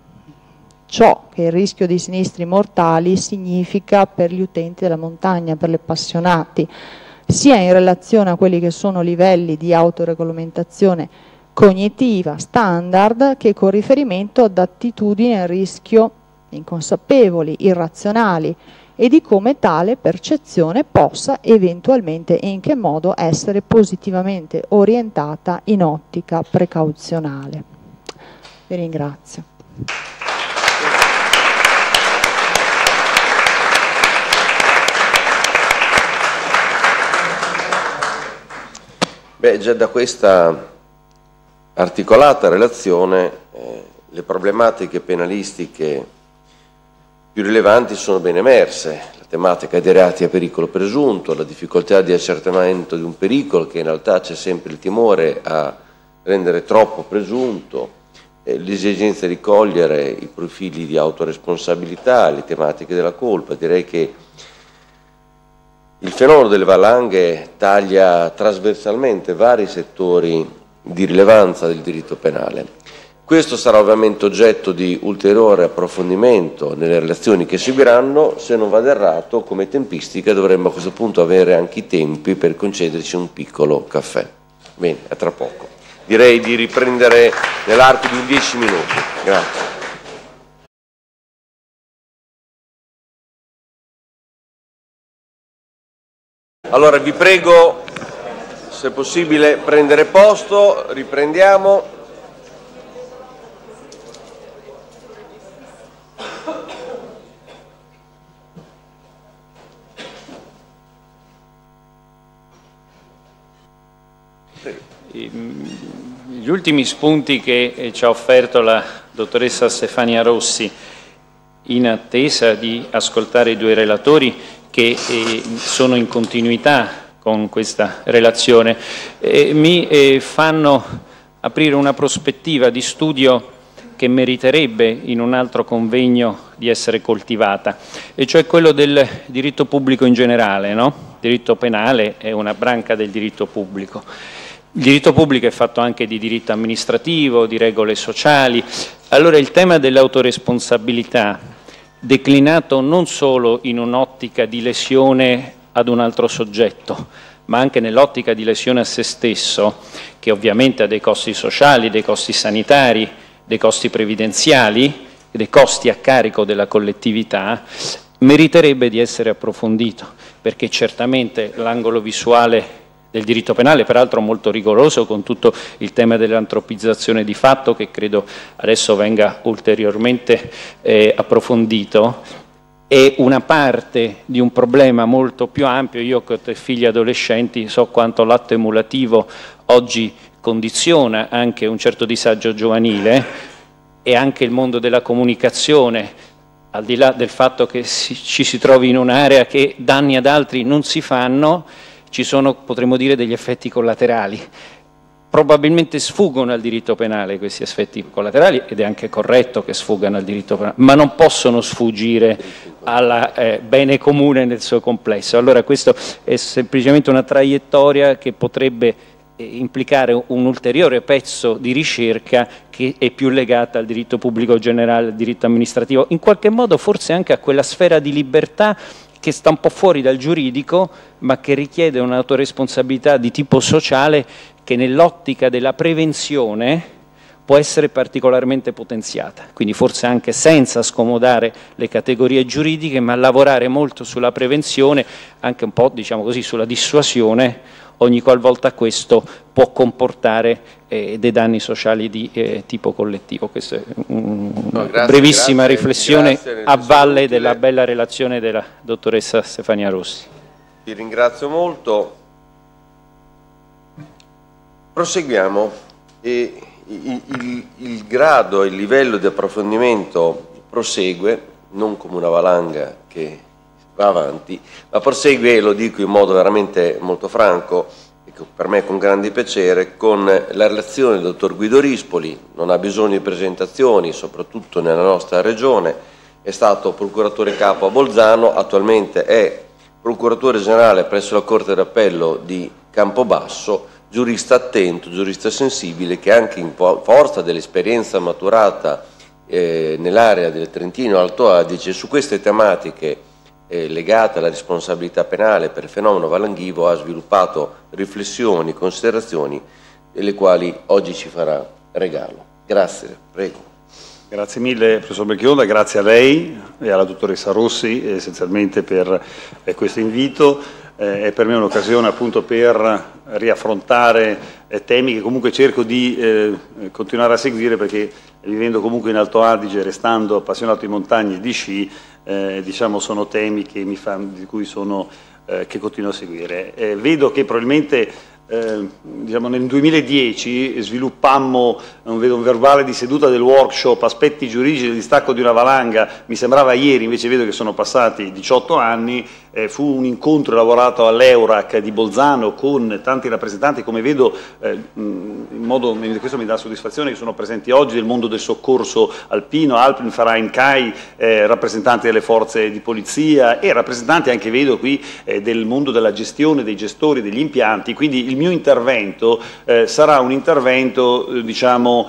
ciò che il rischio di sinistri mortali significa per gli utenti della montagna, per gli appassionati, sia in relazione a quelli che sono livelli di autoregolamentazione cognitiva standard, che con riferimento ad attitudini a rischio inconsapevoli, irrazionali, e di come tale percezione possa eventualmente e in che modo essere positivamente orientata in ottica precauzionale. Vi ringrazio. Beh, già da questa articolata relazione le problematiche penalistiche più rilevanti sono ben emerse: la tematica dei reati a pericolo presunto, la difficoltà di accertamento di un pericolo che in realtà c'è sempre il timore a rendere troppo presunto, l'esigenza di cogliere i profili di autoresponsabilità, le tematiche della colpa. Direi che il fenomeno delle valanghe taglia trasversalmente vari settori di rilevanza del diritto penale. Questo sarà ovviamente oggetto di ulteriore approfondimento nelle relazioni che seguiranno. Se non vado errato, come tempistica dovremmo a questo punto avere anche i tempi per concederci un piccolo caffè. Bene, a tra poco. Direi di riprendere nell'arco di 10 minuti. Grazie. Allora vi prego, se possibile, prendere posto, riprendiamo. Gli ultimi spunti che ci ha offerto la dottoressa Stefania Rossi, in attesa di ascoltare i due relatori che sono in continuità con questa relazione, mi fanno aprire una prospettiva di studio che meriterebbe in un altro convegno di essere coltivata, e cioè quello del diritto pubblico in generale, no? Il diritto penale è una branca del diritto pubblico. Il diritto pubblico è fatto anche di diritto amministrativo, di regole sociali. Allora il tema dell'autoresponsabilità, declinato non solo in un'ottica di lesione ad un altro soggetto, ma anche nell'ottica di lesione a se stesso, che ovviamente ha dei costi sociali, dei costi sanitari, dei costi previdenziali, dei costi a carico della collettività, meriterebbe di essere approfondito, perché certamente l'angolo visuale del diritto penale, peraltro molto rigoroso, con tutto il tema dell'antropizzazione di fatto, che credo adesso venga ulteriormente approfondito, è una parte di un problema molto più ampio. Io che ho 3 figli adolescenti so quanto l'atto emulativo oggi condiziona anche un certo disagio giovanile, e anche il mondo della comunicazione, al di là del fatto che ci si trovi in un'area che danni ad altri non si fanno, ci sono, potremmo dire, degli effetti collaterali. Probabilmente sfuggono al diritto penale questi effetti collaterali, ed è anche corretto che sfuggano al diritto penale, ma non possono sfuggire al bene comune nel suo complesso. Allora questo è semplicemente una traiettoria che potrebbe implicare un ulteriore pezzo di ricerca che è più legata al diritto pubblico generale, al diritto amministrativo, in qualche modo forse anche a quella sfera di libertà che sta un po' fuori dal giuridico, ma che richiede un'autoresponsabilità di tipo sociale che nell'ottica della prevenzione può essere particolarmente potenziata. Quindi forse anche senza scomodare le categorie giuridiche, ma lavorare molto sulla prevenzione, anche un po', diciamo così, sulla dissuasione, ogni qualvolta questo può comportare dei danni sociali di tipo collettivo. Questa è una brevissima riflessione a valle della bella relazione della dottoressa Stefania Rossi. Ti ringrazio molto. Proseguiamo. Il grado e il livello di approfondimento prosegue, non come una valanga che va avanti, ma prosegue, e lo dico in modo veramente molto franco, e per me con grande piacere, con la relazione del dottor Guido Rispoli. Non ha bisogno di presentazioni, soprattutto nella nostra regione. È stato procuratore capo a Bolzano, attualmente è procuratore generale presso la Corte d'Appello di Campobasso, giurista attento, giurista sensibile, che anche in forza dell'esperienza maturata nell'area del Trentino Alto Adige su queste tematiche legate alla responsabilità penale per il fenomeno valanghivo ha sviluppato riflessioni, considerazioni, delle quali oggi ci farà regalo. Grazie, prego. Grazie mille professor Belchionda, grazie a lei e alla dottoressa Rossi essenzialmente per questo invito. È per me un'occasione appunto per riaffrontare temi che comunque cerco di continuare a seguire, perché vivendo comunque in Alto Adige, restando appassionato di montagne e di sci, diciamo sono temi che di cui che continuo a seguire. Vedo che probabilmente diciamo nel 2010 sviluppammo un verbale di seduta del workshop aspetti giuridici del distacco di una valanga, mi sembrava ieri, invece vedo che sono passati 18 anni. Fu un incontro elaborato all'Eurac di Bolzano con tanti rappresentanti, come vedo questo mi dà soddisfazione, che sono presenti oggi, del mondo del soccorso alpino, Alpenverein Kai, rappresentanti delle forze di polizia e rappresentanti anche, vedo qui, del mondo della gestione, dei gestori degli impianti. Quindi il mio intervento sarà un intervento diciamo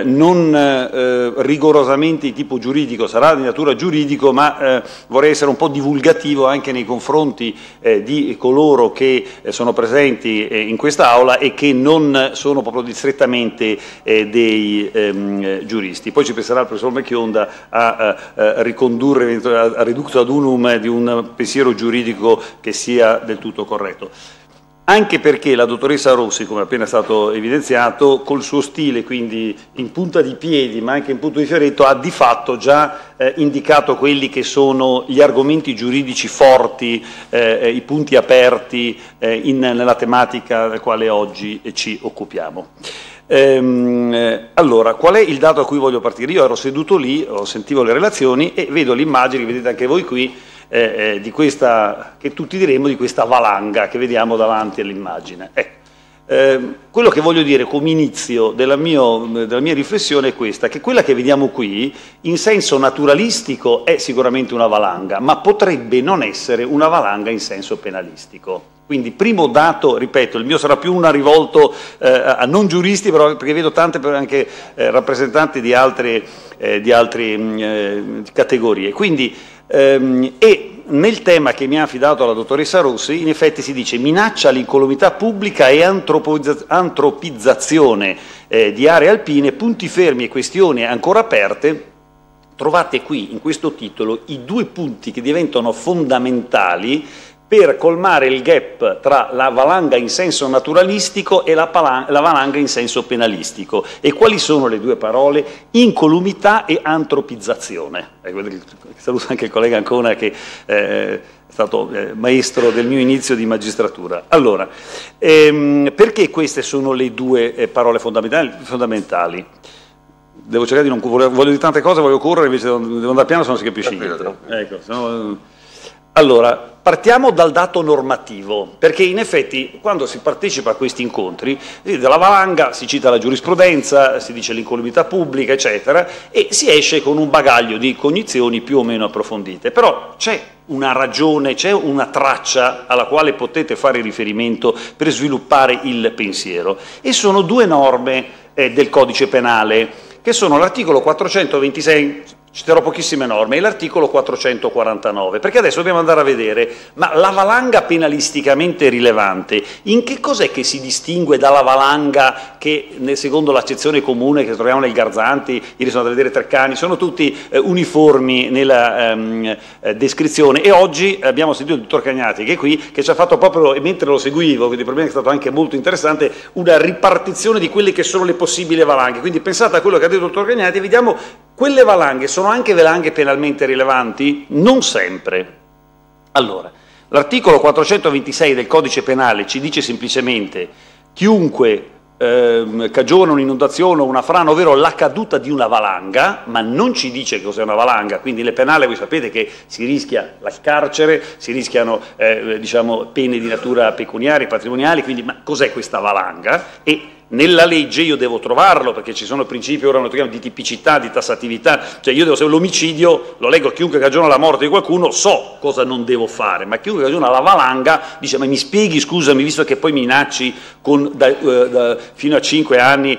non rigorosamente di tipo giuridico, sarà di natura giuridico, ma vorrei essere un po' divulgativo anche nei confronti di coloro che sono presenti in questa aula e che non sono proprio strettamente dei giuristi. Poi ci penserà il professor Belchionda a ricondurre, a reductio ad unum di un pensiero giuridico che sia del tutto corretto. Anche perché la dottoressa Rossi, come appena è stato evidenziato, col suo stile, quindi in punta di piedi ma anche in punto di fioretto, ha di fatto già indicato quelli che sono gli argomenti giuridici forti, i punti aperti nella tematica del quale oggi ci occupiamo. Allora, qual è il dato a cui voglio partire? Io ero seduto lì, sentivo le relazioni e vedo l'immagine che vedete anche voi qui, di questa, che tutti diremmo di questa valanga che vediamo davanti all'immagine. Ecco. Quello che voglio dire come inizio della mia riflessione è questa, che quella che vediamo qui in senso naturalistico è sicuramente una valanga, ma potrebbe non essere una valanga in senso penalistico. Quindi primo dato, ripeto, il mio sarà più una rivolto a non giuristi, però, perché vedo tante anche rappresentanti di altre categorie. Quindi, e nel tema che mi ha affidato la dottoressa Rossi, in effetti si dice minaccia all'incolumità pubblica e antropizzazione di aree alpine, punti fermi e questioni ancora aperte. Trovate qui in questo titolo i due punti che diventano fondamentali per colmare il gap tra la valanga in senso naturalistico e la valanga in senso penalistico. E quali sono le due parole? Incolumità e antropizzazione. Saluto anche il collega Ancona che è stato maestro del mio inizio di magistratura. Allora, perché queste sono le due parole fondamentali? Devo cercare di non... Voglio dire tante cose, voglio correre, invece devo andare piano se non si capisce niente. Ecco, allora, partiamo dal dato normativo, perché in effetti quando si partecipa a questi incontri, dalla valanga si cita la giurisprudenza, si dice l'incolumità pubblica, eccetera, e si esce con un bagaglio di cognizioni più o meno approfondite. Però c'è una ragione, c'è una traccia alla quale potete fare riferimento per sviluppare il pensiero, e sono due norme del codice penale, che sono l'articolo 426, citerò pochissime norme, e l'articolo 449, perché adesso dobbiamo andare a vedere, ma la valanga penalisticamente rilevante, in che cos'è che si distingue dalla valanga che, secondo l'accezione comune che troviamo nel Garzanti, ieri sono andato a vedere Treccani, sono tutti uniformi nella descrizione, e oggi abbiamo sentito il dottor Cagnati che è qui, che ci ha fatto proprio, mentre lo seguivo, quindi per me è stato anche molto interessante, una ripartizione di quelle che sono le possibili valanghe. Quindi pensate a quello che ha detto il dottor Cagnati e vediamo. Quelle valanghe sono anche valanghe penalmente rilevanti? Non sempre. Allora, l'articolo 426 del codice penale ci dice semplicemente chiunque cagiona un'inondazione o una frana, ovvero la caduta di una valanga, ma non ci dice cos'è una valanga. Quindi nelle penali voi sapete che si rischia il carcere, si rischiano diciamo, pene di natura pecuniaria, patrimoniali, quindi ma cos'è questa valanga? E nella legge io devo trovarlo, perché ci sono principi, ora noi troviamo, di tipicità, di tassatività, cioè io devo, se l'omicidio lo leggo, chiunque cagiona la morte di qualcuno, so cosa non devo fare, ma chiunque cagiona la valanga dice, ma mi spieghi, scusami, visto che poi minacci con, fino a 5 anni,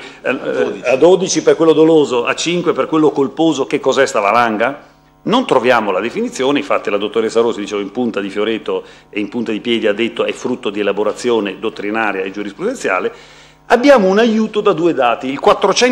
a 12 per quello doloso, a 5 per quello colposo, che cos'è sta valanga? Non troviamo la definizione, infatti la dottoressa Rossi, dicevo, in punta di fioretto e in punta di piedi ha detto è frutto di elaborazione dottrinaria e giurisprudenziale. Abbiamo un aiuto da due dati, il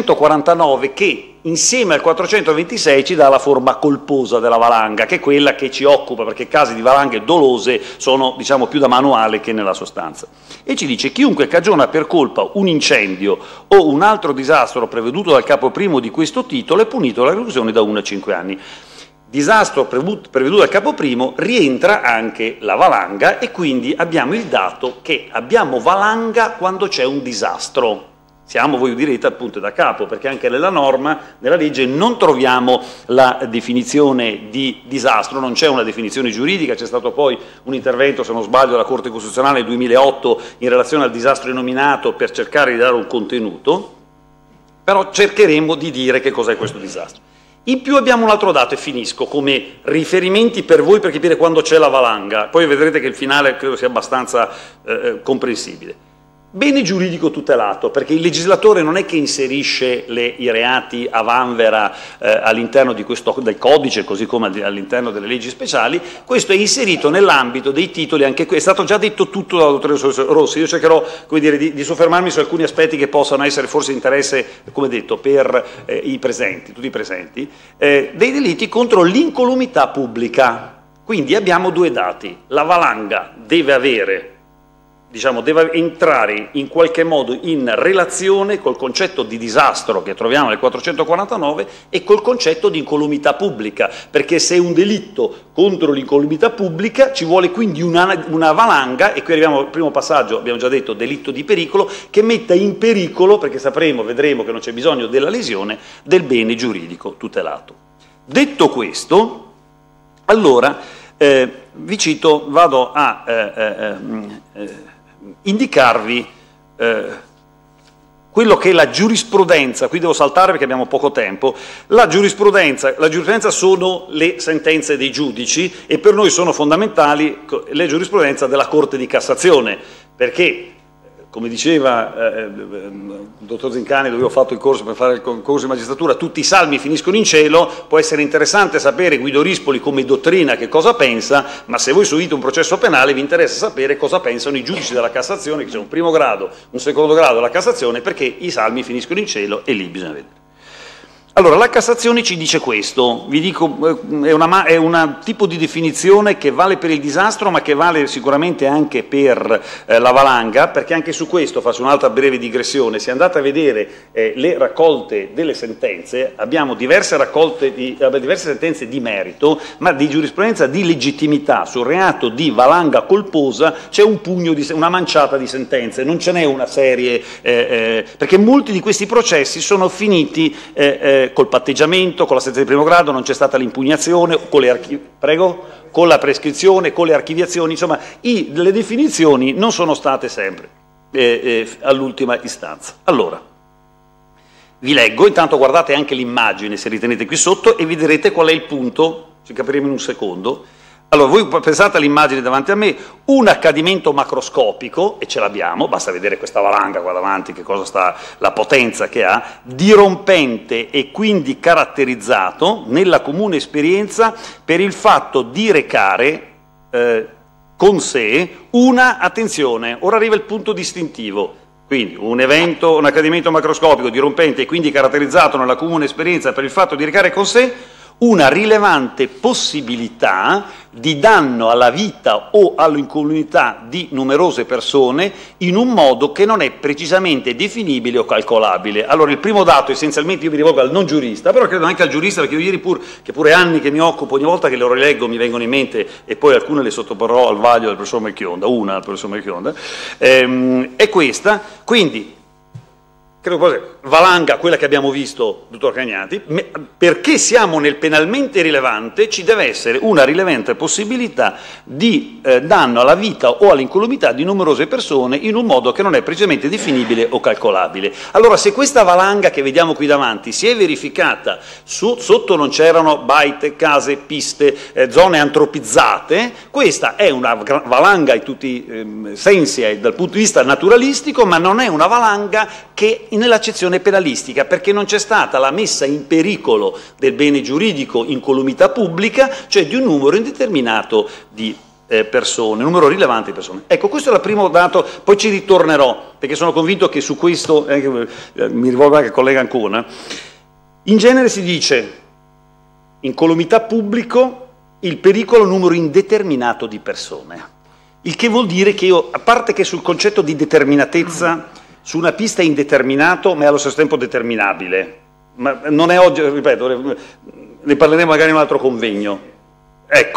449 che insieme al 426 ci dà la forma colposa della valanga, che è quella che ci occupa, perché casi di valanghe dolose sono, diciamo, più da manuale che nella sostanza. E ci dice chiunque cagiona per colpa un incendio o un altro disastro preveduto dal capo primo di questo titolo è punito dalla reclusione da 1 a 5 anni. Disastro preveduto dal capo primo rientra anche la valanga, e quindi abbiamo il dato che abbiamo valanga quando c'è un disastro. Siamo, voi direte, appunto da capo, perché anche nella norma, nella legge, non troviamo la definizione di disastro, non c'è una definizione giuridica. C'è stato poi un intervento, se non sbaglio, della Corte Costituzionale nel 2008 in relazione al disastro denominato per cercare di dare un contenuto, però cercheremo di dire che cos'è questo disastro. In più abbiamo un altro dato, e finisco, come riferimenti per voi per capire quando c'è la valanga, poi vedrete che il finale credo sia abbastanza comprensibile. Bene giuridico tutelato, perché il legislatore non è che inserisce i reati a vanvera all'interno del codice, così come all'interno delle leggi speciali, questo è inserito nell'ambito dei titoli, anche qui è stato già detto tutto dalla dottoressa Rossi, io cercherò, come dire, di soffermarmi su alcuni aspetti che possano essere forse di interesse, come detto, per i presenti, tutti i presenti, dei delitti contro l'incolumità pubblica. Quindi abbiamo due dati, la valanga deve avere diciamo, deve entrare in qualche modo in relazione col concetto di disastro che troviamo nel 449 e col concetto di incolumità pubblica, perché se è un delitto contro l'incolumità pubblica ci vuole quindi una valanga, e qui arriviamo al primo passaggio, abbiamo già detto delitto di pericolo, che metta in pericolo, perché vedremo che non c'è bisogno della lesione, del bene giuridico tutelato. Detto questo, allora vi cito, vado a indicarvi quello che è la giurisprudenza. Qui devo saltare perché abbiamo poco tempo. La giurisprudenza sono le sentenze dei giudici, e per noi sono fondamentali le giurisprudenza della Corte di Cassazione, perché, come diceva il dottor Zincani, dove ho fatto il corso per fare il concorso di magistratura, tutti i salmi finiscono in cielo. Può essere interessante sapere Guido Rispoli come dottrina che cosa pensa, ma se voi subite un processo penale vi interessa sapere cosa pensano i giudici della Cassazione, che c'è un primo grado, un secondo grado della Cassazione, perché i salmi finiscono in cielo e lì bisogna vedere. Allora, la Cassazione ci dice questo, vi dico, è un tipo di definizione che vale per il disastro, ma che vale sicuramente anche per la valanga, perché anche su questo faccio un'altra breve digressione. Se andate a vedere le raccolte delle sentenze, abbiamo diverse sentenze di merito, ma di giurisprudenza di legittimità. Sul reato di valanga colposa c'è una manciata di sentenze, non ce n'è una serie, perché molti di questi processi sono finiti col patteggiamento, con la sentenza di primo grado, non c'è stata l'impugnazione, con la prescrizione, con le archiviazioni, insomma le definizioni non sono state sempre all'ultima istanza. Allora, vi leggo, intanto guardate anche l'immagine se ritenete qui sotto e vedrete qual è il punto, ci capiremo in un secondo. Allora, voi pensate all'immagine davanti a me, un accadimento macroscopico, e ce l'abbiamo, basta vedere questa valanga qua davanti, che cosa sta, la potenza che ha, dirompente e quindi caratterizzato nella comune esperienza per il fatto di recare con sé attenzione, ora arriva il punto distintivo, quindi un accadimento macroscopico, dirompente e quindi caratterizzato nella comune esperienza per il fatto di recare con sé una rilevante possibilità di danno alla vita o all'incolumità di numerose persone in un modo che non è precisamente definibile o calcolabile. Allora, il primo dato, essenzialmente io mi rivolgo al non giurista, però credo anche al giurista, perché io ieri che pure anni che mi occupo, ogni volta che le rileggo mi vengono in mente, e poi alcune le sottoporrò al vaglio del professor Melchionda, una al professor Melchionda, è questa, quindi credo valanga, quella che abbiamo visto, dottor Cagnati, perché siamo nel penalmente rilevante ci deve essere una rilevante possibilità di danno alla vita o all'incolumità di numerose persone in un modo che non è precisamente definibile o calcolabile. Allora, se questa valanga che vediamo qui davanti si è verificata, sotto non c'erano baite, case, piste, zone antropizzate, questa è una valanga in tutti i sensi dal punto di vista naturalistico, ma non è una valanga che nell'accezione penalistica, perché non c'è stata la messa in pericolo del bene giuridico incolumità pubblica, cioè di un numero indeterminato di persone, un numero rilevante di persone. Ecco, questo è il primo dato, poi ci ritornerò, perché sono convinto che su questo, mi rivolgo anche al collega Ancona, in genere si dice incolumità pubblico, il pericolo numero indeterminato di persone, il che vuol dire che io, a parte che sul concetto di determinatezza, su una pista è indeterminato, ma è allo stesso tempo determinabile. Ma non è oggi, ripeto, ne parleremo magari in un altro convegno. Ecco,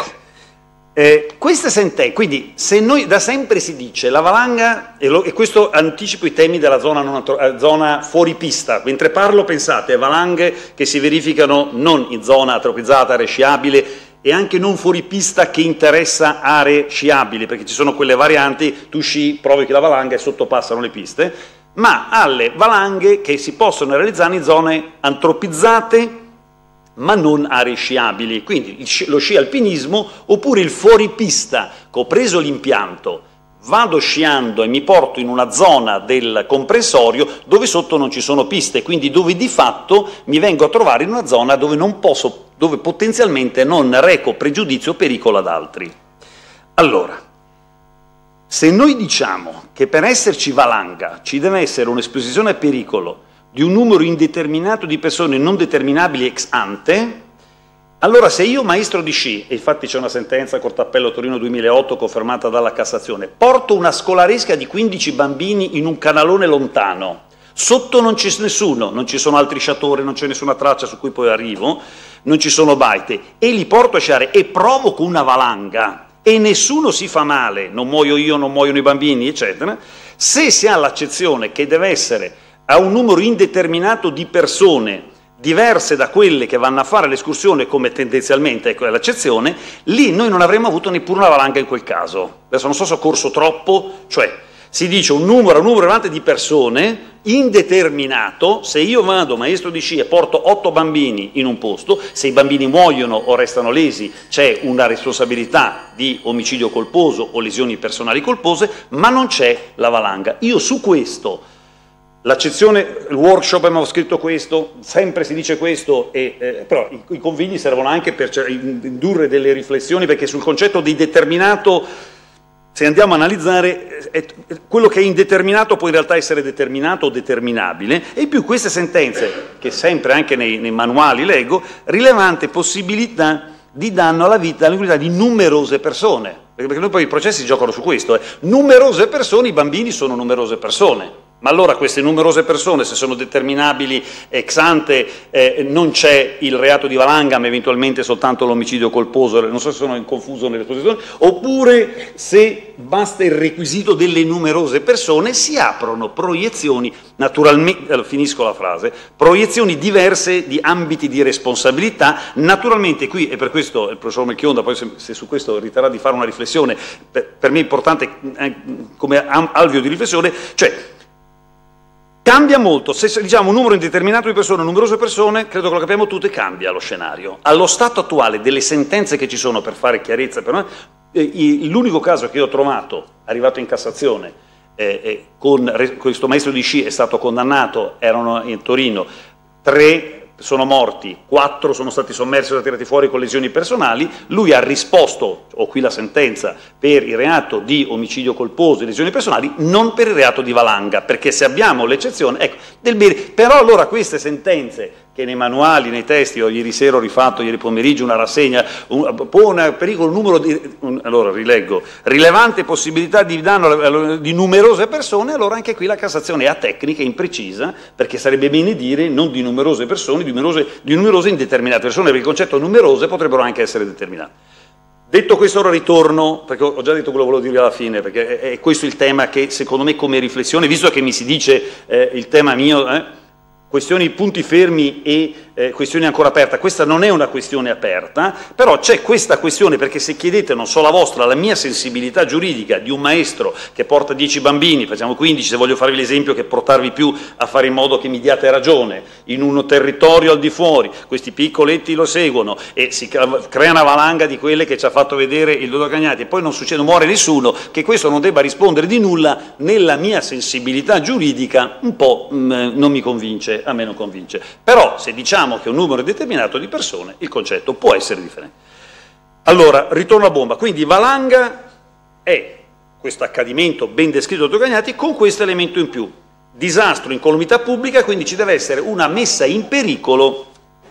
queste sentenze, quindi se noi da sempre si dice la valanga, e questo anticipo i temi della zona fuori pista, mentre parlo pensate a valanghe che si verificano non in zona antropizzata, area sciabile, e anche non fuori pista che interessa aree sciabili, perché ci sono quelle varianti, tu sci, provochi la valanga e sottopassano le piste, ma alle valanghe che si possono realizzare in zone antropizzate ma non aree sciabili, quindi lo sci alpinismo oppure il fuoripista, che ho preso l'impianto, vado sciando e mi porto in una zona del comprensorio dove sotto non ci sono piste, quindi dove di fatto mi vengo a trovare in una zona dove non posso, dove potenzialmente non reco pregiudizio o pericolo ad altri. Allora, se noi diciamo che per esserci valanga ci deve essere un'esposizione a pericolo di un numero indeterminato di persone non determinabili ex ante, Allora, se io, maestro di sci, e infatti c'è una sentenza Corte d'Appello Torino 2008 confermata dalla Cassazione, porto una scolaresca di 15 bambini in un canalone lontano, sotto non c'è nessuno, non ci sono altri sciatori, non c'è nessuna traccia su cui poi arrivo, non ci sono baite, e li porto a sciare e provoco una valanga e nessuno si fa male, non muoio io, non muoiono i bambini, eccetera, se si ha l'accezione che deve essere a un numero indeterminato di persone diverse da quelle che vanno a fare l'escursione, come tendenzialmente è l'accezione, lì noi non avremmo avuto neppure una valanga in quel caso. Adesso non so se ho corso troppo, cioè si dice un numero rilevante di persone indeterminato. Se io vado, maestro di sci, e porto 8 bambini in un posto, se i bambini muoiono o restano lesi c'è una responsabilità di omicidio colposo o lesioni personali colpose, ma non c'è la valanga. Io su questo, l'accezione, il workshop abbiamo scritto questo, sempre si dice questo, però i convegni servono anche per indurre delle riflessioni, perché sul concetto di determinato, se andiamo a analizzare, quello che è indeterminato può in realtà essere determinato o determinabile, e in più queste sentenze, che sempre anche nei manuali leggo, rilevante possibilità di danno alla vita di numerose persone, perché noi poi i processi giocano su questo, numerose persone, i bambini sono numerose persone. Ma allora queste numerose persone, se sono determinabili ex ante, non c'è il reato di valanga, ma eventualmente soltanto l'omicidio colposo, non so se sono confuso nell'esposizione, oppure se basta il requisito delle numerose persone, si aprono proiezioni, naturalmente, finisco la frase, proiezioni diverse di ambiti di responsabilità, naturalmente qui, e per questo il professor Melchionda, poi se su questo riterrà di fare una riflessione, per me è importante come alveo di riflessione, cioè cambia molto, se diciamo un numero indeterminato di persone, numerose persone, credo che lo capiamo tutti, cambia lo scenario. Allo stato attuale delle sentenze che ci sono, per fare chiarezza, per l'unico caso che io ho trovato, arrivato in Cassazione, con questo maestro di sci è stato condannato, erano in Torino, 3 sono morti, 4 sono stati sommersi o tirati fuori con lesioni personali, lui ha risposto, ho qui la sentenza, per il reato di omicidio colposo e lesioni personali, non per il reato di valanga, perché se abbiamo l'eccezione, ecco, però allora queste sentenze che nei manuali, nei testi, ieri sera ho rifatto, ieri pomeriggio una rassegna, pone a pericolo un numero di, allora rileggo, rilevante possibilità di danno di numerose persone, allora anche qui la Cassazione è atecnica, imprecisa, perché sarebbe bene dire non di numerose persone, di numerose indeterminate persone, perché il concetto numerose potrebbero anche essere determinate. Detto questo ora ritorno, perché ho già detto quello che volevo dirvi alla fine, perché è questo il tema che secondo me come riflessione, visto che mi si dice il tema mio, questioni punti fermi e questioni ancora aperte, questa non è una questione aperta, però c'è questa questione, perché se chiedete, non so la vostra, la mia sensibilità giuridica di un maestro che porta 10 bambini, facciamo 15, se voglio farvi l'esempio che portarvi più a fare in modo che mi diate ragione, in un territorio al di fuori, questi piccoletti lo seguono e si crea una valanga di quelle che ci ha fatto vedere il dottor Cagnati e poi non succede, muore nessuno, che questo non debba rispondere di nulla, nella mia sensibilità giuridica un po' non mi convince, a me non convince. Però se diciamo che un numero determinato di persone, il concetto può essere differente. Allora, ritorno a bomba, quindi valanga è questo accadimento ben descritto da dottor Cagnati con questo elemento in più, disastro, incolumità pubblica, quindi ci deve essere una messa in pericolo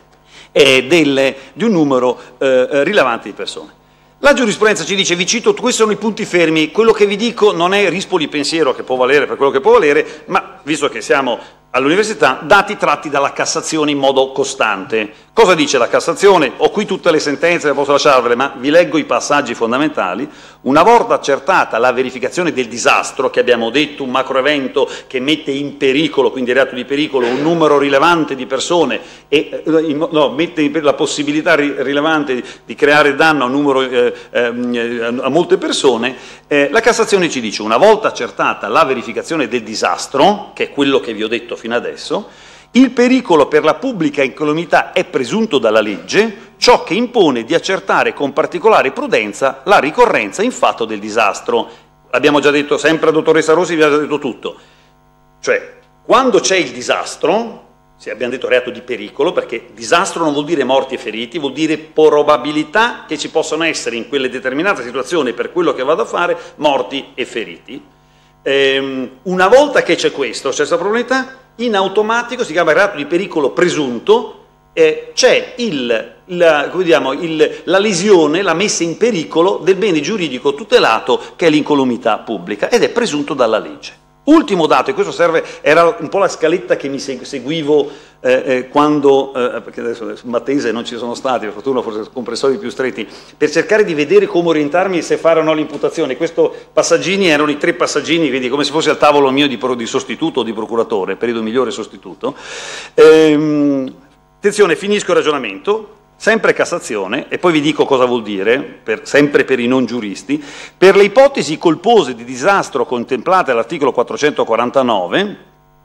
di un numero rilevante di persone. La giurisprudenza ci dice, vi cito, questi sono i punti fermi, quello che vi dico non è rispoli pensiero che può valere per quello che può valere, ma visto che siamo all'università, dati tratti dalla Cassazione in modo costante. Cosa dice la Cassazione? Ho qui tutte le sentenze, posso lasciarvele, ma vi leggo i passaggi fondamentali. Una volta accertata la verificazione del disastro, che abbiamo detto un macroevento che mette in pericolo, quindi reato di pericolo, un numero rilevante di persone e mette in la possibilità rilevante di creare danno a un numero a molte persone, la Cassazione ci dice, una volta accertata la verificazione del disastro, che è quello che vi ho detto fino adesso, il pericolo per la pubblica incolumità è presunto dalla legge, ciò che impone di accertare con particolare prudenza la ricorrenza in fatto del disastro. L'abbiamo già detto, sempre la dottoressa Rossi vi ha già detto tutto. Cioè, quando c'è il disastro, se abbiamo detto reato di pericolo, perché disastro non vuol dire morti e feriti, vuol dire probabilità che ci possano essere in quelle determinate situazioni, per quello che vado a fare, morti e feriti. Una volta che c'è questo, c'è questa probabilità, in automatico si chiama reato di pericolo presunto, c'è il la lesione, la messa in pericolo del bene giuridico tutelato che è l'incolumità pubblica ed è presunto dalla legge. Ultimo dato, e questo era un po' la scaletta che mi seguivo quando, perché adesso su Matese non ci sono stati, per fortuna forse comprensori più stretti, per cercare di vedere come orientarmi e se fare o no l'imputazione. Questi passaggini erano i 3 passaggini, vedi, come se fosse al tavolo mio di sostituto o di procuratore, periodo migliore sostituto. Attenzione, finisco il ragionamento. Sempre Cassazione, e poi vi dico cosa vuol dire, sempre per i non giuristi, per le ipotesi colpose di disastro contemplate all'articolo 449,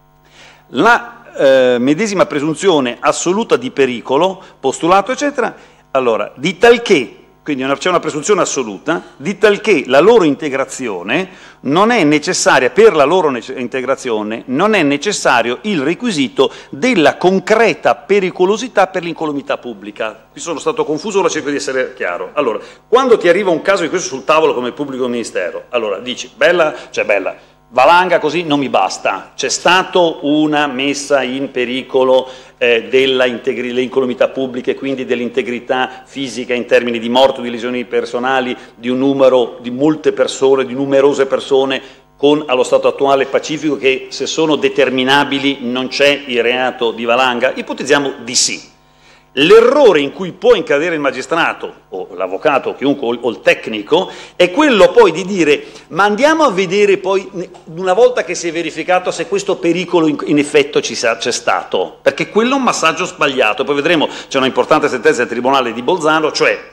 la medesima presunzione assoluta di pericolo, postulato, eccetera, allora, di talché, quindi c'è una presunzione assoluta, di talché la loro integrazione non è necessaria, per la loro integrazione non è necessario il requisito della concreta pericolosità per l'incolumità pubblica. Qui sono stato confuso, ora cerco di essere chiaro. Allora, quando ti arriva un caso di questo sul tavolo come pubblico ministero, allora dici, bella, valanga così non mi basta, c'è stata una messa in pericolo dell'incolumità pubblica e quindi dell'integrità fisica in termini di morte o di lesioni personali di un numero di molte persone, di numerose persone, con allo stato attuale pacifico che se sono determinabili non c'è il reato di valanga? Ipotizziamo di sì. L'errore in cui può incadere il magistrato o l'avvocato, chiunque, o il tecnico, è quello poi di dire ma andiamo a vedere poi, una volta che si è verificato, se questo pericolo in effetto c'è stato, perché quello è un massaggio sbagliato. Poi vedremo, c'è una importante sentenza del Tribunale di Bolzano, cioè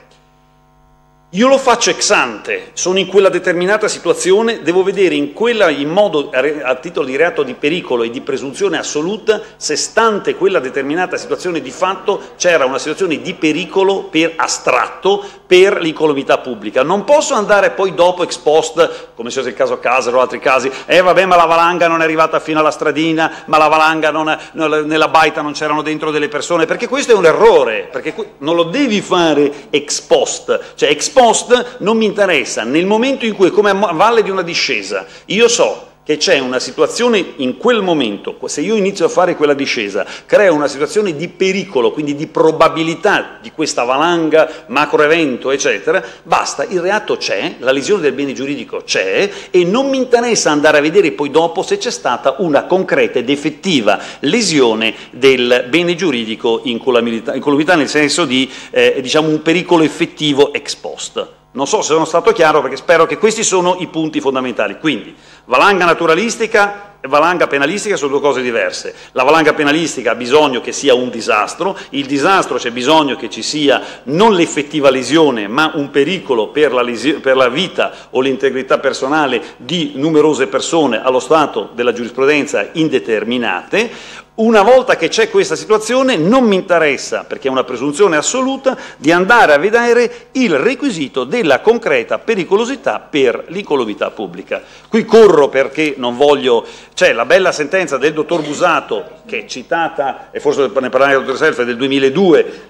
io lo faccio ex ante, sono in quella determinata situazione, devo vedere in modo a titolo di reato di pericolo e di presunzione assoluta se stante quella determinata situazione di fatto c'era una situazione di pericolo per astratto per l'incolumità pubblica. Non posso andare poi dopo ex post, come se fosse il caso Casero o altri casi, vabbè ma la valanga non è arrivata fino alla stradina, ma la valanga nella baita non c'erano dentro delle persone, perché questo è un errore, perché non lo devi fare ex post, cioè ex post non mi interessa, nel momento in cui, come a valle di una discesa, io so che c'è una situazione in quel momento, se io inizio a fare quella discesa, creo una situazione di pericolo, quindi di probabilità di questa valanga, macroevento, eccetera, basta, il reato c'è, la lesione del bene giuridico c'è e non mi interessa andare a vedere poi dopo se c'è stata una concreta ed effettiva lesione del bene giuridico incolumità nel senso di diciamo un pericolo effettivo ex post. Non so se sono stato chiaro, perché spero che questi sono i punti fondamentali. Quindi, valanga naturalistica e valanga penalistica sono 2 cose diverse. La valanga penalistica ha bisogno che sia un disastro, il disastro c'è bisogno che ci sia non l'effettiva lesione, ma un pericolo per la vita o l'integrità personale di numerose persone allo stato della giurisprudenza indeterminate. Una volta che c'è questa situazione non mi interessa, perché è una presunzione assoluta, di andare a vedere il requisito della concreta pericolosità per l'incolumità pubblica. Qui corro perché non voglio... C'è la bella sentenza del dottor Busato, che è citata, e forse ne parlava il dottor Self, del 2002,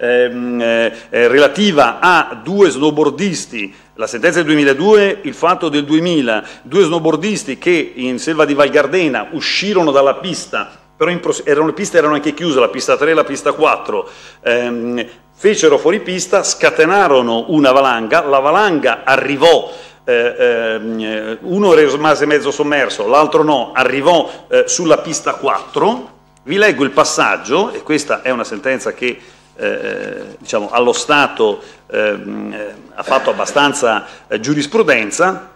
relativa a 2 snowboardisti. La sentenza del 2002, il fatto del 2000, 2 snowboardisti che in Selva di Val Gardena uscirono dalla pista, però le piste erano anche chiuse, la pista 3 e la pista 4, fecero fuori pista, scatenarono una valanga, la valanga arrivò, uno rimase mezzo sommerso, l'altro no, arrivò sulla pista 4, vi leggo il passaggio, e questa è una sentenza che diciamo, allo Stato ha fatto abbastanza giurisprudenza.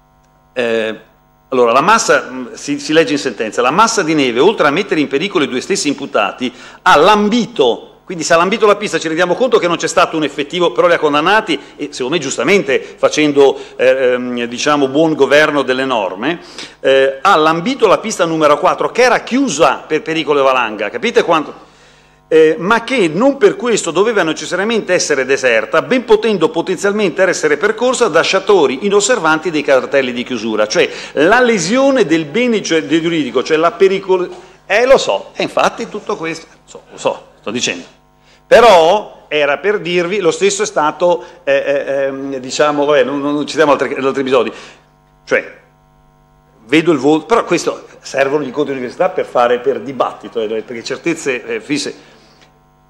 Allora, la massa, si legge in sentenza, la massa di neve, oltre a mettere in pericolo i 2 stessi imputati, ha lambito, quindi se ha lambito la pista ci rendiamo conto che non c'è stato un effettivo, però li ha condannati, e secondo me giustamente facendo diciamo buon governo delle norme, ha lambito la pista numero 4 che era chiusa per pericolo di valanga, capite quanto? Ma che non per questo doveva necessariamente essere deserta, ben potendo potenzialmente essere percorsa da sciatori inosservanti dei cartelli di chiusura, cioè la lesione del bene giuridico, cioè la pericolo... lo so, e infatti tutto questo, lo so, sto dicendo. Però era per dirvi, lo stesso è stato, diciamo, vabbè, non citiamo altri episodi, cioè... Vedo il voto, però questo servono gli incontri di università per dibattito, perché certezze fisse.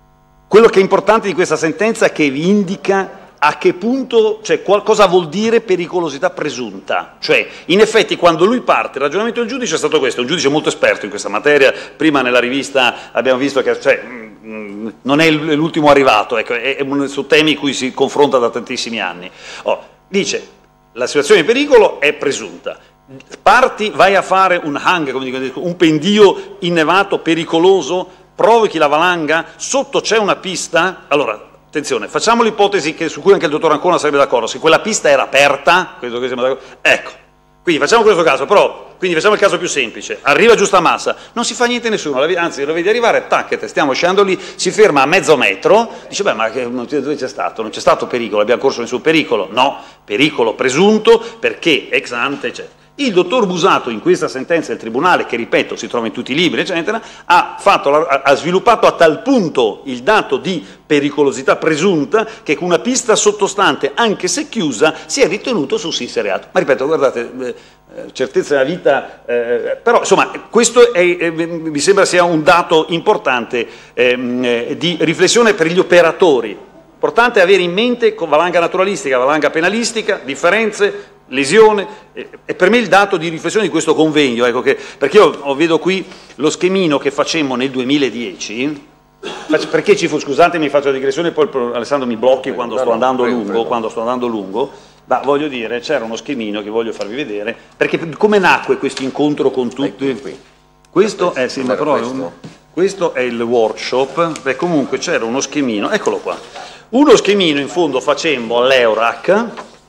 quello che è importante di questa sentenza è che vi indica a che punto, cioè cosa vuol dire pericolosità presunta. Cioè, in effetti, quando lui parte, il ragionamento del giudice è stato questo, un giudice molto esperto in questa materia. Prima nella rivista abbiamo visto che non è l'ultimo arrivato, ecco, è su temi cui si confronta da tantissimi anni. Dice, la situazione di pericolo è presunta. Parti, vai a fare un hang, come dico, un pendio innevato, pericoloso, provochi la valanga, sotto c'è una pista, allora, attenzione, facciamo l'ipotesi su cui anche il dottor Ancona sarebbe d'accordo, se quella pista era aperta, credo che siamo d'accordo, ecco, quindi facciamo questo caso, però, quindi facciamo il caso più semplice, arriva giusta massa, non si fa niente nessuno, anzi lo vedi arrivare, tac, stiamo scendendo lì, si ferma a mezzo metro, dice, beh, ma dove c'è stato? Non c'è stato pericolo, abbiamo corso nessun pericolo, no, pericolo presunto, perché ex ante, eccetera. Il dottor Busato, in questa sentenza del Tribunale, che ripeto si trova in tutti i libri, eccetera, ha sviluppato a tal punto il dato di pericolosità presunta che con una pista sottostante, anche se chiusa, si è ritenuto sussistere reato. Ma ripeto, guardate, certezza della vita, però insomma questo mi sembra sia un dato importante di riflessione per gli operatori. Importante avere in mente con valanga naturalistica, valanga penalistica, differenze, lesione, e per me il dato di riflessione di questo convegno, ecco, perché io vedo qui lo schemino che facemmo nel 2010, perché scusatemi, faccio la digressione, poi Alessandro mi blocchi quando sto andando lungo, ma voglio dire, c'era uno schemino che voglio farvi vedere, perché come nacque questo incontro con tutti, questo è, sì, ma però questo è il workshop, beh, comunque c'era uno schemino, eccolo qua, uno schemino in fondo facemmo all'Eurac.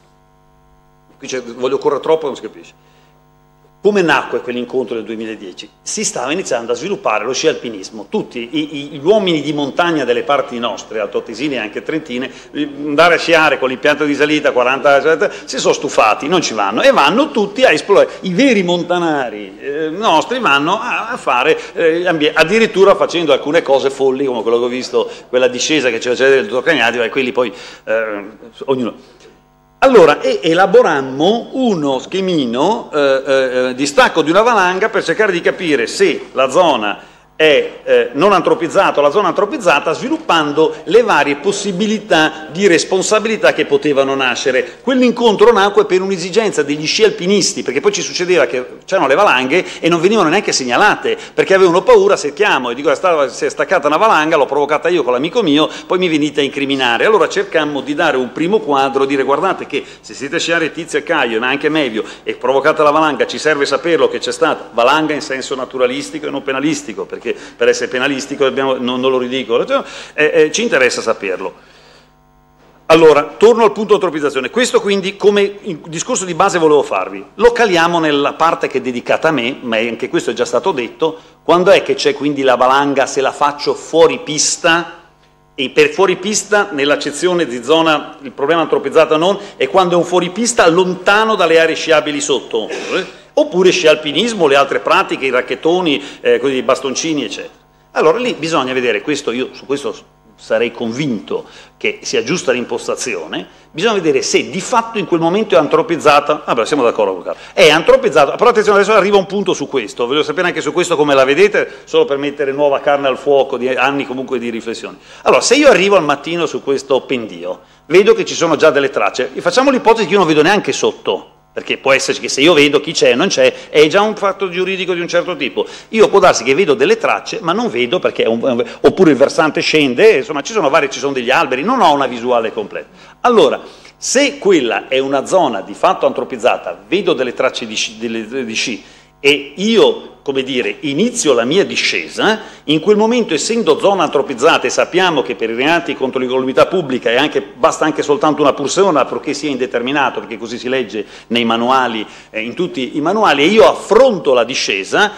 Qui voglio correre troppo, non si capisce. Come nacque quell'incontro del 2010? Si stava iniziando a sviluppare lo sci alpinismo. Tutti gli uomini di montagna delle parti nostre, altoatesine e anche trentine, andare a sciare con l'impianto di salita 40, eccetera, si sono stufati, non ci vanno, e vanno tutti a esplorare. I veri montanari nostri vanno a fare, addirittura facendo alcune cose folli, come quello che ho visto, quella discesa che c'era del dottor Cagnati, e quelli poi ognuno. Allora, elaborammo uno schemino di stacco di una valanga per cercare di capire se la zona è non antropizzata o la zona antropizzata, sviluppando le varie possibilità di responsabilità che potevano nascere. Quell'incontro nacque per un'esigenza degli sci alpinisti, perché poi ci succedeva che c'erano le valanghe e non venivano neanche segnalate, perché avevano paura, se chiamo e dico si è staccata una valanga, l'ho provocata io con l'amico mio, poi mi venite a incriminare. Allora cercammo di dare un primo quadro, dire guardate che se siete a sciare Tizio e Caio, ma anche Mevio, e provocata la valanga, ci serve saperlo che c'è stata valanga in senso naturalistico e non penalistico, perché per essere penalistico non lo ridicolo, ci interessa saperlo. Allora, torno al punto antropizzazione. Questo quindi come discorso di base volevo farvi. Lo caliamo nella parte che è dedicata a me, ma anche questo è già stato detto. Quando è che c'è quindi la valanga se la faccio fuori pista? E per fuori pista, nell'accezione di zona, il problema antropizzata non, è quando è un fuori pista lontano dalle aree sciabili sotto. Oppure sci alpinismo, le altre pratiche, i racchettoni, i bastoncini, eccetera. Allora lì bisogna vedere, io su questo sarei convinto che sia giusta l'impostazione, bisogna vedere se di fatto in quel momento è antropizzata, vabbè siamo d'accordo con Carlo, è antropizzata, però attenzione adesso arriva un punto su questo, voglio sapere anche su questo come la vedete, solo per mettere nuova carne al fuoco, di anni comunque di riflessione. Allora se io arrivo al mattino su questo pendio, vedo che ci sono già delle tracce, e facciamo l'ipotesi che io non vedo neanche sotto, perché può esserci che se io vedo chi c'è e non c'è, è già un fatto giuridico di un certo tipo. Io può darsi che vedo delle tracce, ma non vedo perché oppure il versante scende, insomma ci sono degli alberi, non ho una visuale completa. Allora, se quella è una zona di fatto antropizzata, vedo delle tracce di sci e io, come dire, inizio la mia discesa, in quel momento, essendo zona antropizzata, e sappiamo che per i reati contro l'incolumità pubblica basta anche soltanto una persona, purché sia indeterminato, perché così si legge nei manuali, in tutti i manuali, e io affronto la discesa,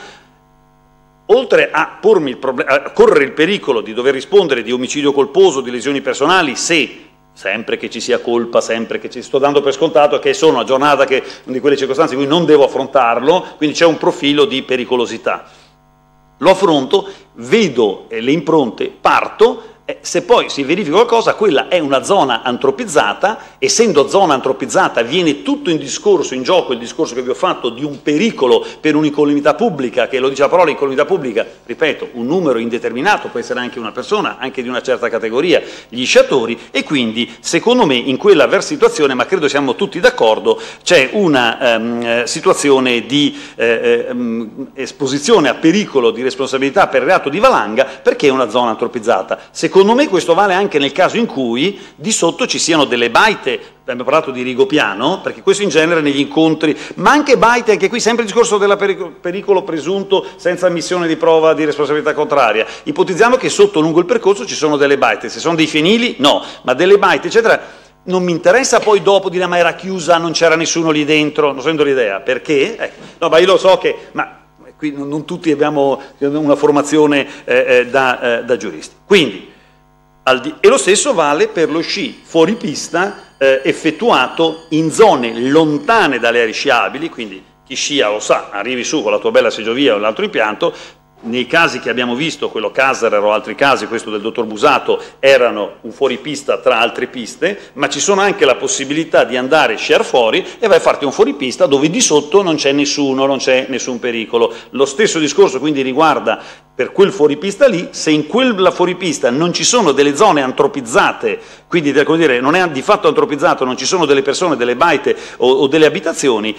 oltre a correre il pericolo di dover rispondere di omicidio colposo, di lesioni personali, sempre che ci sia colpa, sempre che ci sto dando per scontato che sono una giornata di quelle circostanze in cui non devo affrontarlo, quindi c'è un profilo di pericolosità. Lo affronto, vedo le impronte, parto, Se poi si verifica qualcosa, quella è una zona antropizzata, essendo zona antropizzata viene tutto in discorso, in gioco il discorso che vi ho fatto di un pericolo per un'incolumità pubblica, che lo dice la parola incolumità pubblica, ripeto, un numero indeterminato, può essere anche una persona, anche di una certa categoria, gli sciatori, e quindi secondo me in quella situazione, ma credo siamo tutti d'accordo, c'è una situazione di esposizione a pericolo di responsabilità per il reato di valanga, perché è una zona antropizzata. Secondo me questo vale anche nel caso in cui di sotto ci siano delle baite, abbiamo parlato di Rigopiano, perché questo in genere negli incontri, ma anche baite, anche qui sempre il discorso del pericolo presunto senza ammissione di prova di responsabilità contraria. Ipotizziamo che sotto lungo il percorso ci sono delle baite, se sono dei fienili no, ma delle baite eccetera. Non mi interessa poi dopo dire ma era chiusa, non c'era nessuno lì dentro, non sento l'idea, perché? No, ma io lo so che... qui non tutti abbiamo una formazione da giuristi. Quindi, e lo stesso vale per lo sci fuori pista effettuato in zone lontane dalle aree sciabili, quindi chi scia lo sa, arrivi su con la tua bella seggiovia o l'altro impianto. Nei casi che abbiamo visto, quello Casarer o altri casi, questo del dottor Busato, erano un fuoripista tra altre piste, ma ci sono anche la possibilità di andare sciare fuori e vai a farti un fuoripista dove di sotto non c'è nessuno, non c'è nessun pericolo. Lo stesso discorso quindi riguarda per quel fuoripista lì, se in quella fuoripista non ci sono delle zone antropizzate, quindi come dire, non è di fatto antropizzato, non ci sono delle persone, delle baite o delle abitazioni,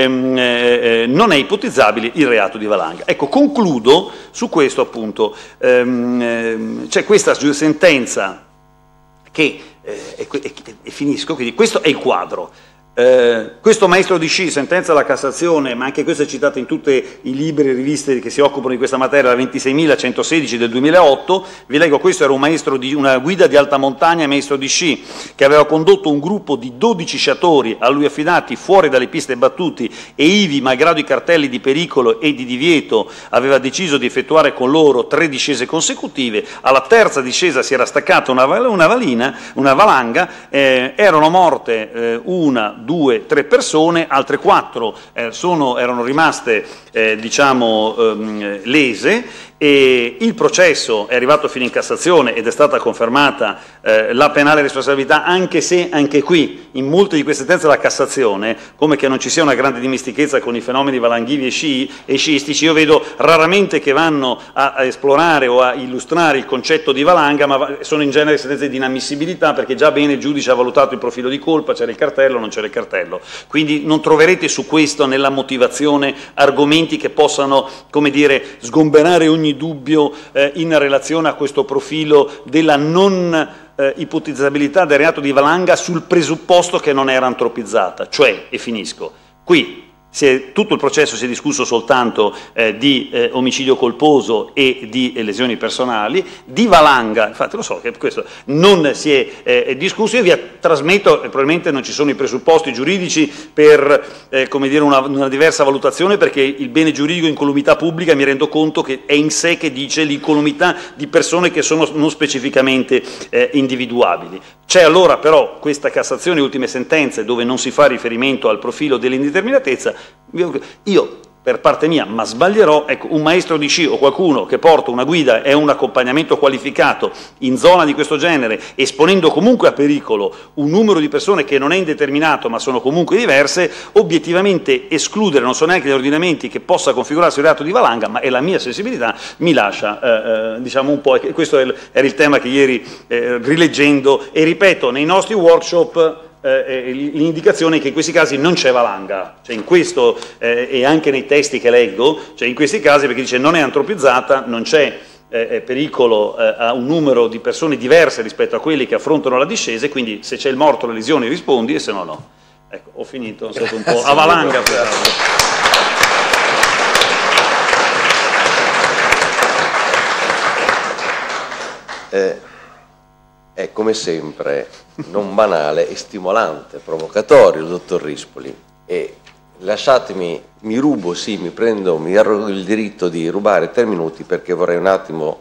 non è ipotizzabile il reato di valanga. Ecco, concludo su questo appunto, c'è questa sentenza che, e finisco, quindi questo è il quadro. Questo maestro di sci, sentenza della Cassazione, ma anche questo è citato in tutte i libri e riviste che si occupano di questa materia, la 26.116 del 2008, vi leggo, questo era un maestro di una guida di alta montagna, maestro di sci, che aveva condotto un gruppo di 12 sciatori a lui affidati fuori dalle piste battuti e ivi, malgrado i cartelli di pericolo e di divieto, aveva deciso di effettuare con loro 3 discese consecutive. Alla terza discesa si era staccata una valanga, erano morte una, 2, 3 persone, altre 4 erano rimaste lese, e il processo è arrivato fino in Cassazione ed è stata confermata la penale responsabilità, anche se anche qui in molte di queste sentenze della Cassazione, come che non ci sia una grande dimestichezza con i fenomeni valanghivi e sciistici, io vedo raramente che vanno a esplorare o a illustrare il concetto di valanga, ma sono in genere sentenze di inammissibilità, perché già bene il giudice ha valutato il profilo di colpa, c'era il cartello, non c'era il cartello. Quindi non troverete su questo nella motivazione argomenti che possano, come dire, sgomberare ogni dubbio in relazione a questo profilo della non ipotizzabilità del reato di valanga sul presupposto che non era antropizzata. Cioè, e finisco, qui tutto il processo si è discusso soltanto di omicidio colposo e di lesioni personali, di valanga, infatti lo so che questo non si è discusso, io vi trasmetto, probabilmente non ci sono i presupposti giuridici per come dire, una diversa valutazione, perché il bene giuridico incolumità pubblica mi rendo conto che è in sé che dice l'incolumità di persone che sono non specificamente individuabili. C'è allora però questa Cassazione, ultime sentenze, dove non si fa riferimento al profilo dell'indeterminatezza. Io per parte mia, ma sbaglierò, ecco, un maestro di sci o qualcuno che porta una guida e un accompagnamento qualificato in zona di questo genere, esponendo comunque a pericolo un numero di persone che non è indeterminato ma sono comunque diverse, obiettivamente escludere, non so neanche gli ordinamenti che possa configurarsi il reato di valanga, ma è la mia sensibilità, mi lascia diciamo un po', e questo era il tema che ieri rileggendo, e ripeto, nei nostri workshop l'indicazione è che in questi casi non c'è valanga, cioè in questo e anche nei testi che leggo, cioè in questi casi, perché dice non è antropizzata, non c'è pericolo a un numero di persone diverse rispetto a quelli che affrontano la discesa, e quindi se c'è il morto, le lesioni rispondi, e se no no. Ecco, ho finito, sono stato un po' a valanga. È come sempre non banale e stimolante, provocatorio, dottor Rispoli, e lasciatemi, mi arrogo il diritto di rubare 3 minuti, perché vorrei un attimo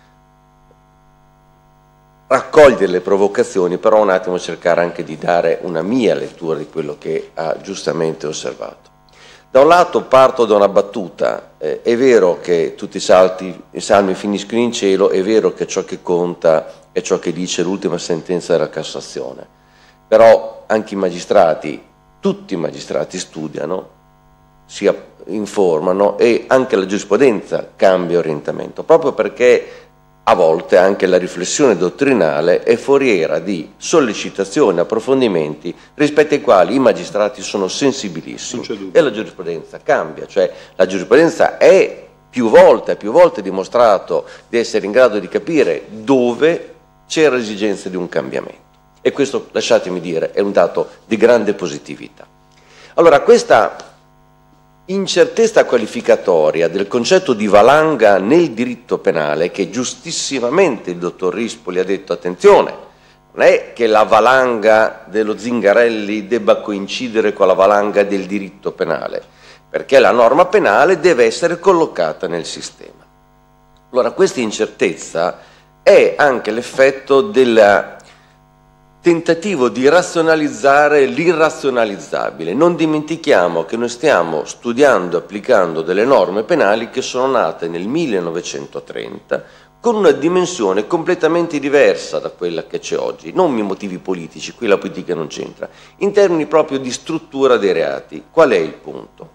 raccogliere le provocazioni, però un attimo cercare anche di dare una mia lettura di quello che ha giustamente osservato. Da un lato parto da una battuta, è vero che tutti i salmi finiscono in cielo, è vero che ciò che conta è ciò che dice l'ultima sentenza della Cassazione. Però anche i magistrati, tutti i magistrati studiano, si informano e anche la giurisprudenza cambia orientamento, proprio perché a volte anche la riflessione dottrinale è foriera di sollecitazioni, approfondimenti rispetto ai quali i magistrati sono sensibilissimi e la giurisprudenza cambia, cioè la giurisprudenza è più volte dimostrato di essere in grado di capire dove c'era l'esigenza di un cambiamento, e questo, lasciatemi dire, è un dato di grande positività. Allora, questa incertezza qualificatoria del concetto di valanga nel diritto penale, che giustissimamente il dottor Rispoli ha detto, attenzione, non è che la valanga dello Zingarelli debba coincidere con la valanga del diritto penale, perché la norma penale deve essere collocata nel sistema. Allora, questa incertezza è anche l'effetto del tentativo di razionalizzare l'irrazionalizzabile. Non dimentichiamo che noi stiamo studiando e applicando delle norme penali che sono nate nel 1930 con una dimensione completamente diversa da quella che c'è oggi, non per motivi politici, qui la politica non c'entra, in termini proprio di struttura dei reati. Qual è il punto?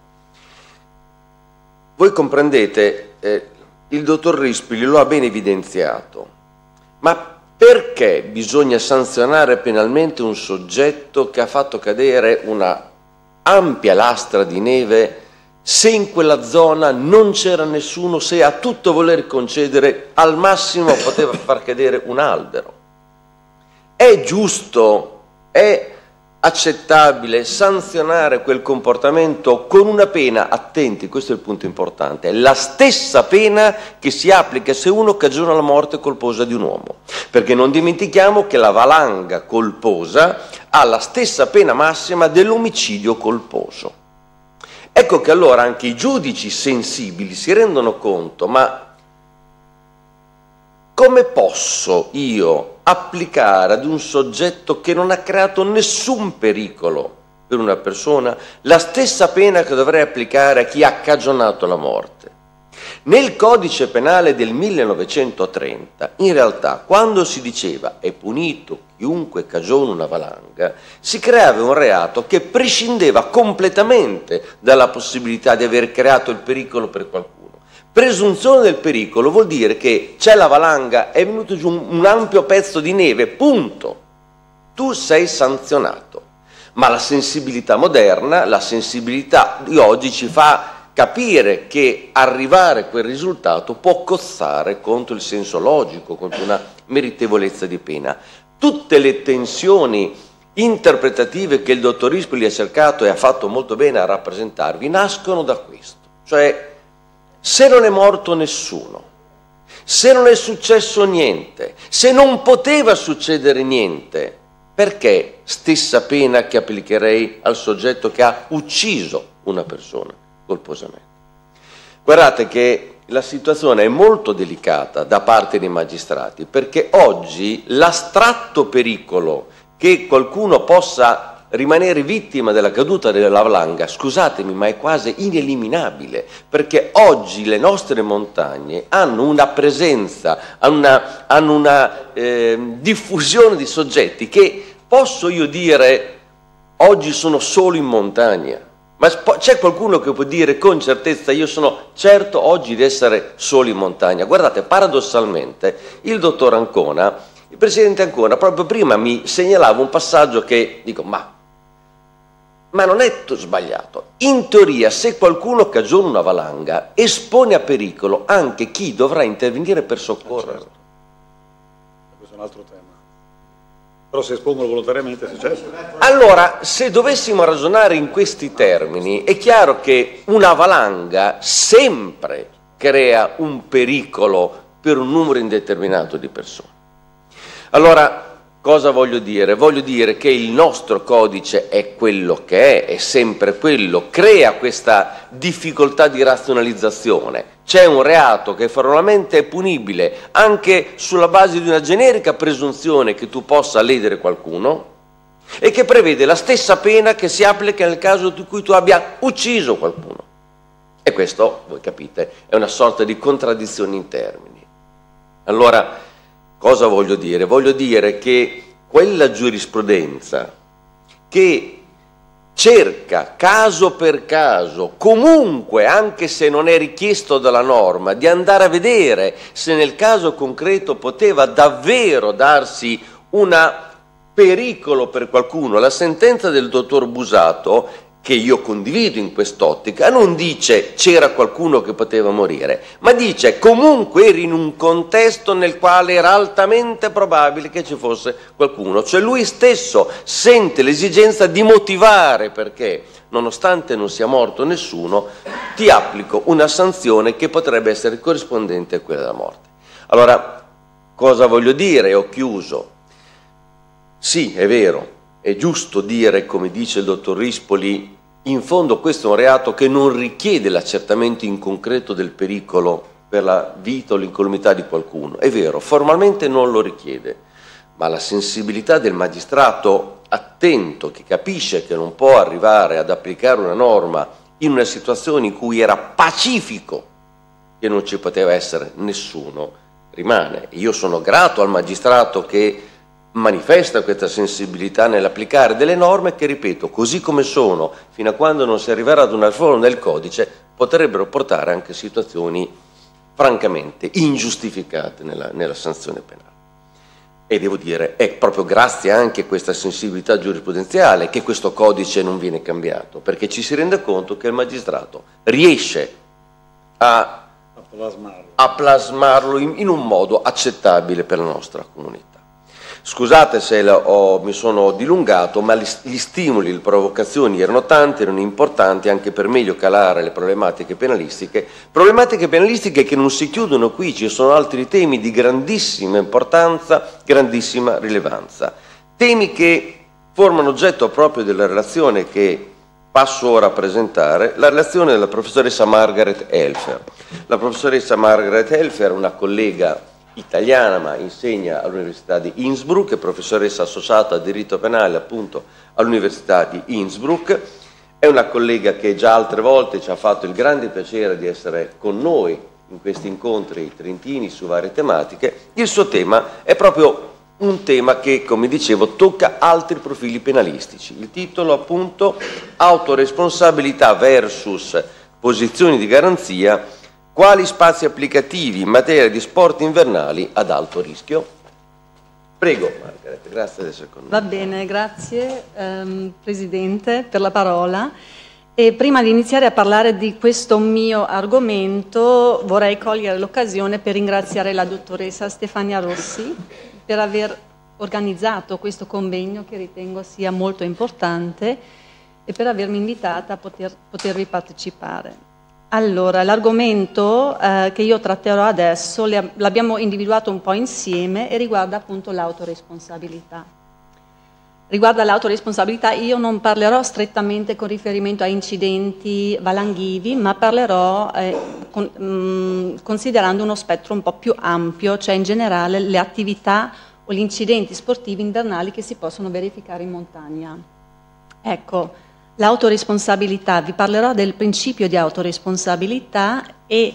Voi comprendete, il dottor Rispoli lo ha ben evidenziato, ma perché bisogna sanzionare penalmente un soggetto che ha fatto cadere una ampia lastra di neve se in quella zona non c'era nessuno, se a tutto voler concedere al massimo poteva far cadere un albero? È giusto, è accettabile sanzionare quel comportamento con una pena, attenti, questo è il punto importante, è la stessa pena che si applica se uno cagiona la morte colposa di un uomo, perché non dimentichiamo che la valanga colposa ha la stessa pena massima dell'omicidio colposo. Ecco che allora anche i giudici sensibili si rendono conto, ma come posso io applicare ad un soggetto che non ha creato nessun pericolo per una persona la stessa pena che dovrei applicare a chi ha cagionato la morte? Nel codice penale del 1930, in realtà, quando si diceva è punito chiunque cagiona una valanga, si creava un reato che prescindeva completamente dalla possibilità di aver creato il pericolo per qualcuno. Presunzione del pericolo vuol dire che c'è la valanga, è venuto giù un ampio pezzo di neve, punto. Tu sei sanzionato. Ma la sensibilità moderna, la sensibilità di oggi ci fa capire che arrivare a quel risultato può cozzare contro il senso logico, contro una meritevolezza di pena. Tutte le tensioni interpretative che il dottor Rispoli ha cercato e ha fatto molto bene a rappresentarvi nascono da questo, cioè se non è morto nessuno, se non è successo niente, se non poteva succedere niente, perché stessa pena che applicherei al soggetto che ha ucciso una persona colposamente? Guardate che la situazione è molto delicata da parte dei magistrati, perché oggi l'astratto pericolo che qualcuno possa rimanere vittima della caduta della valanga, scusatemi, ma è quasi ineliminabile, perché oggi le nostre montagne hanno una presenza, hanno una diffusione di soggetti che, posso io dire, oggi sono solo in montagna, ma c'è qualcuno che può dire con certezza io sono certo oggi di essere solo in montagna? Guardate, paradossalmente il dottor Ancona, il presidente Ancona, proprio prima mi segnalava un passaggio che dico, ma non è sbagliato. In teoria, se qualcuno cagiona una valanga, espone a pericolo anche chi dovrà intervenire per soccorrerlo. Certo. Questo è un altro tema. Però se espongono volontariamente è successo. Allora, se dovessimo ragionare in questi termini, è chiaro che una valanga sempre crea un pericolo per un numero indeterminato di persone. Allora, cosa voglio dire? Voglio dire che il nostro codice è quello che è sempre quello, crea questa difficoltà di razionalizzazione. C'è un reato che formalmente è punibile anche sulla base di una generica presunzione che tu possa ledere qualcuno e che prevede la stessa pena che si applica nel caso in cui tu abbia ucciso qualcuno. E questo, voi capite, è una sorta di contraddizione in termini. Allora, Cosa voglio dire? Voglio dire che quella giurisprudenza che cerca caso per caso, comunque, anche se non è richiesto dalla norma, di andare a vedere se nel caso concreto poteva davvero darsi un pericolo per qualcuno. La sentenza del dottor Busato, che io condivido in quest'ottica, non dice c'era qualcuno che poteva morire, ma dice comunque eri in un contesto nel quale era altamente probabile che ci fosse qualcuno. Cioè lui stesso sente l'esigenza di motivare perché, nonostante non sia morto nessuno, ti applico una sanzione che potrebbe essere corrispondente a quella della morte. Allora, cosa voglio dire? Ho chiuso. Sì, è vero. È giusto dire, come dice il dottor Rispoli, in fondo questo è un reato che non richiede l'accertamento in concreto del pericolo per la vita o l'incolumità di qualcuno. È vero, formalmente non lo richiede, ma la sensibilità del magistrato attento, che capisce che non può arrivare ad applicare una norma in una situazione in cui era pacifico che non ci poteva essere nessuno, rimane. Io sono grato al magistrato che manifesta questa sensibilità nell'applicare delle norme che, ripeto, così come sono, fino a quando non si arriverà ad una riforma del codice, potrebbero portare anche situazioni francamente ingiustificate nella sanzione penale. E devo dire, è proprio grazie anche a questa sensibilità giurisprudenziale che questo codice non viene cambiato, perché ci si rende conto che il magistrato riesce a plasmarlo in un modo accettabile per la nostra comunità. Scusate se mi sono dilungato, ma gli stimoli, le provocazioni erano tanti, erano importanti anche per meglio calare le problematiche penalistiche che non si chiudono qui, ci sono altri temi di grandissima importanza, grandissima rilevanza, temi che formano oggetto proprio della relazione che passo ora a presentare, la relazione della professoressa Margaret Helfer. La professoressa Margaret Helfer è una collega italiana, ma insegna all'Università di Innsbruck, è professoressa associata a diritto penale appunto all'Università di Innsbruck, è una collega che già altre volte ci ha fatto il grande piacere di essere con noi in questi incontri trentini su varie tematiche. Il suo tema è proprio un tema che, come dicevo, tocca altri profili penalistici. Il titolo appunto autoresponsabilità versus posizioni di garanzia. Quali spazi applicativi in materia di sport invernali ad alto rischio? Prego, Margaret, grazie di essere con noi. Va bene, grazie Presidente per la parola. E prima di iniziare a parlare di questo mio argomento vorrei cogliere l'occasione per ringraziare la dottoressa Stefania Rossi per aver organizzato questo convegno che ritengo sia molto importante e per avermi invitata a potervi partecipare. Allora, l'argomento che io tratterò adesso l'abbiamo individuato un po' insieme e riguarda appunto l'autoresponsabilità. Riguardo all'autoresponsabilità io non parlerò strettamente con riferimento a incidenti valanghivi, ma parlerò considerando uno spettro un po' più ampio, cioè in generale le attività o gli incidenti sportivi invernali che si possono verificare in montagna. Ecco. L'autoresponsabilità, vi parlerò del principio di autoresponsabilità e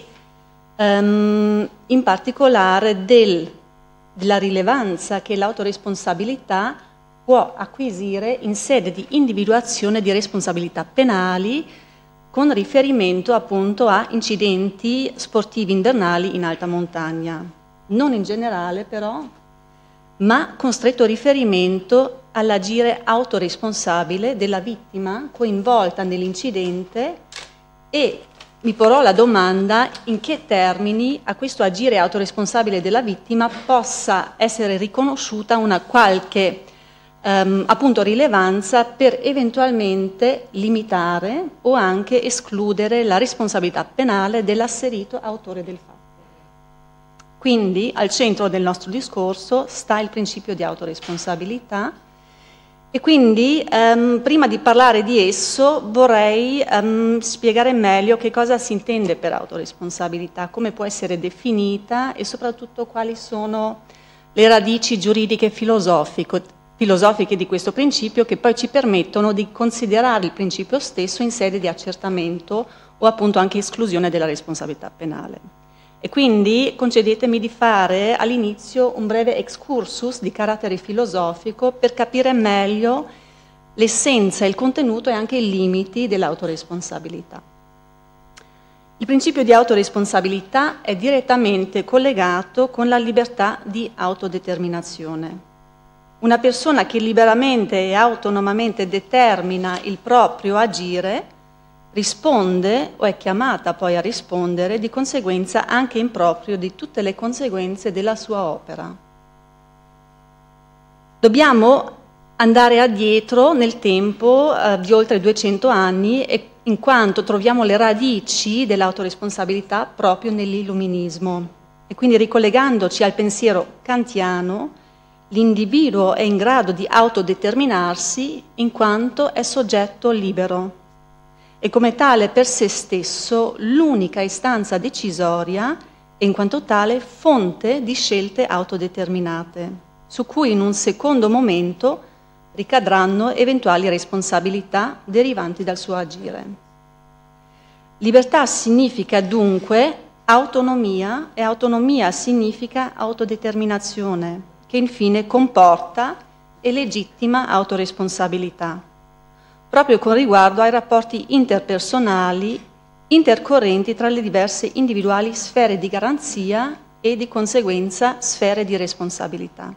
in particolare della rilevanza che l'autoresponsabilità può acquisire in sede di individuazione di responsabilità penali con riferimento appunto a incidenti sportivi invernali in alta montagna. Non in generale però, ma con stretto riferimento all'agire autoresponsabile della vittima coinvolta nell'incidente e mi porrò la domanda in che termini a questo agire autoresponsabile della vittima possa essere riconosciuta una qualche appunto rilevanza per eventualmente limitare o anche escludere la responsabilità penale dell'asserito autore del fatto. Quindi al centro del nostro discorso sta il principio di autoresponsabilità e quindi prima di parlare di esso vorrei spiegare meglio che cosa si intende per autoresponsabilità, come può essere definita e soprattutto quali sono le radici giuridiche filosofiche di questo principio che poi ci permettono di considerare il principio stesso in sede di accertamento o appunto anche esclusione della responsabilità penale. E quindi concedetemi di fare all'inizio un breve excursus di carattere filosofico per capire meglio l'essenza, il contenuto e anche i limiti dell'autoresponsabilità. Il principio di autoresponsabilità è direttamente collegato con la libertà di autodeterminazione. Una persona che liberamente e autonomamente determina il proprio agire risponde o è chiamata poi a rispondere di conseguenza anche in proprio di tutte le conseguenze della sua opera. Dobbiamo andare addietro nel tempo di oltre 200 anni in quanto troviamo le radici dell'autoresponsabilità proprio nell'illuminismo. E quindi ricollegandoci al pensiero kantiano, l'individuo è in grado di autodeterminarsi in quanto è soggetto libero e come tale per se stesso l'unica istanza decisoria e in quanto tale fonte di scelte autodeterminate, su cui in un secondo momento ricadranno eventuali responsabilità derivanti dal suo agire. Libertà significa dunque autonomia e autonomia significa autodeterminazione, che infine comporta e legittima autoresponsabilità, proprio con riguardo ai rapporti interpersonali intercorrenti tra le diverse individuali sfere di garanzia e di conseguenza sfere di responsabilità.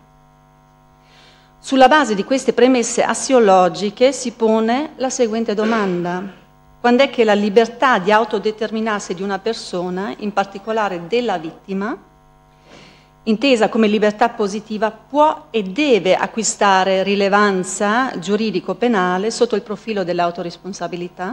Sulla base di queste premesse assiologiche si pone la seguente domanda: quando è che la libertà di autodeterminarsi di una persona, in particolare della vittima, intesa come libertà positiva, può e deve acquistare rilevanza giuridico-penale sotto il profilo dell'autoresponsabilità?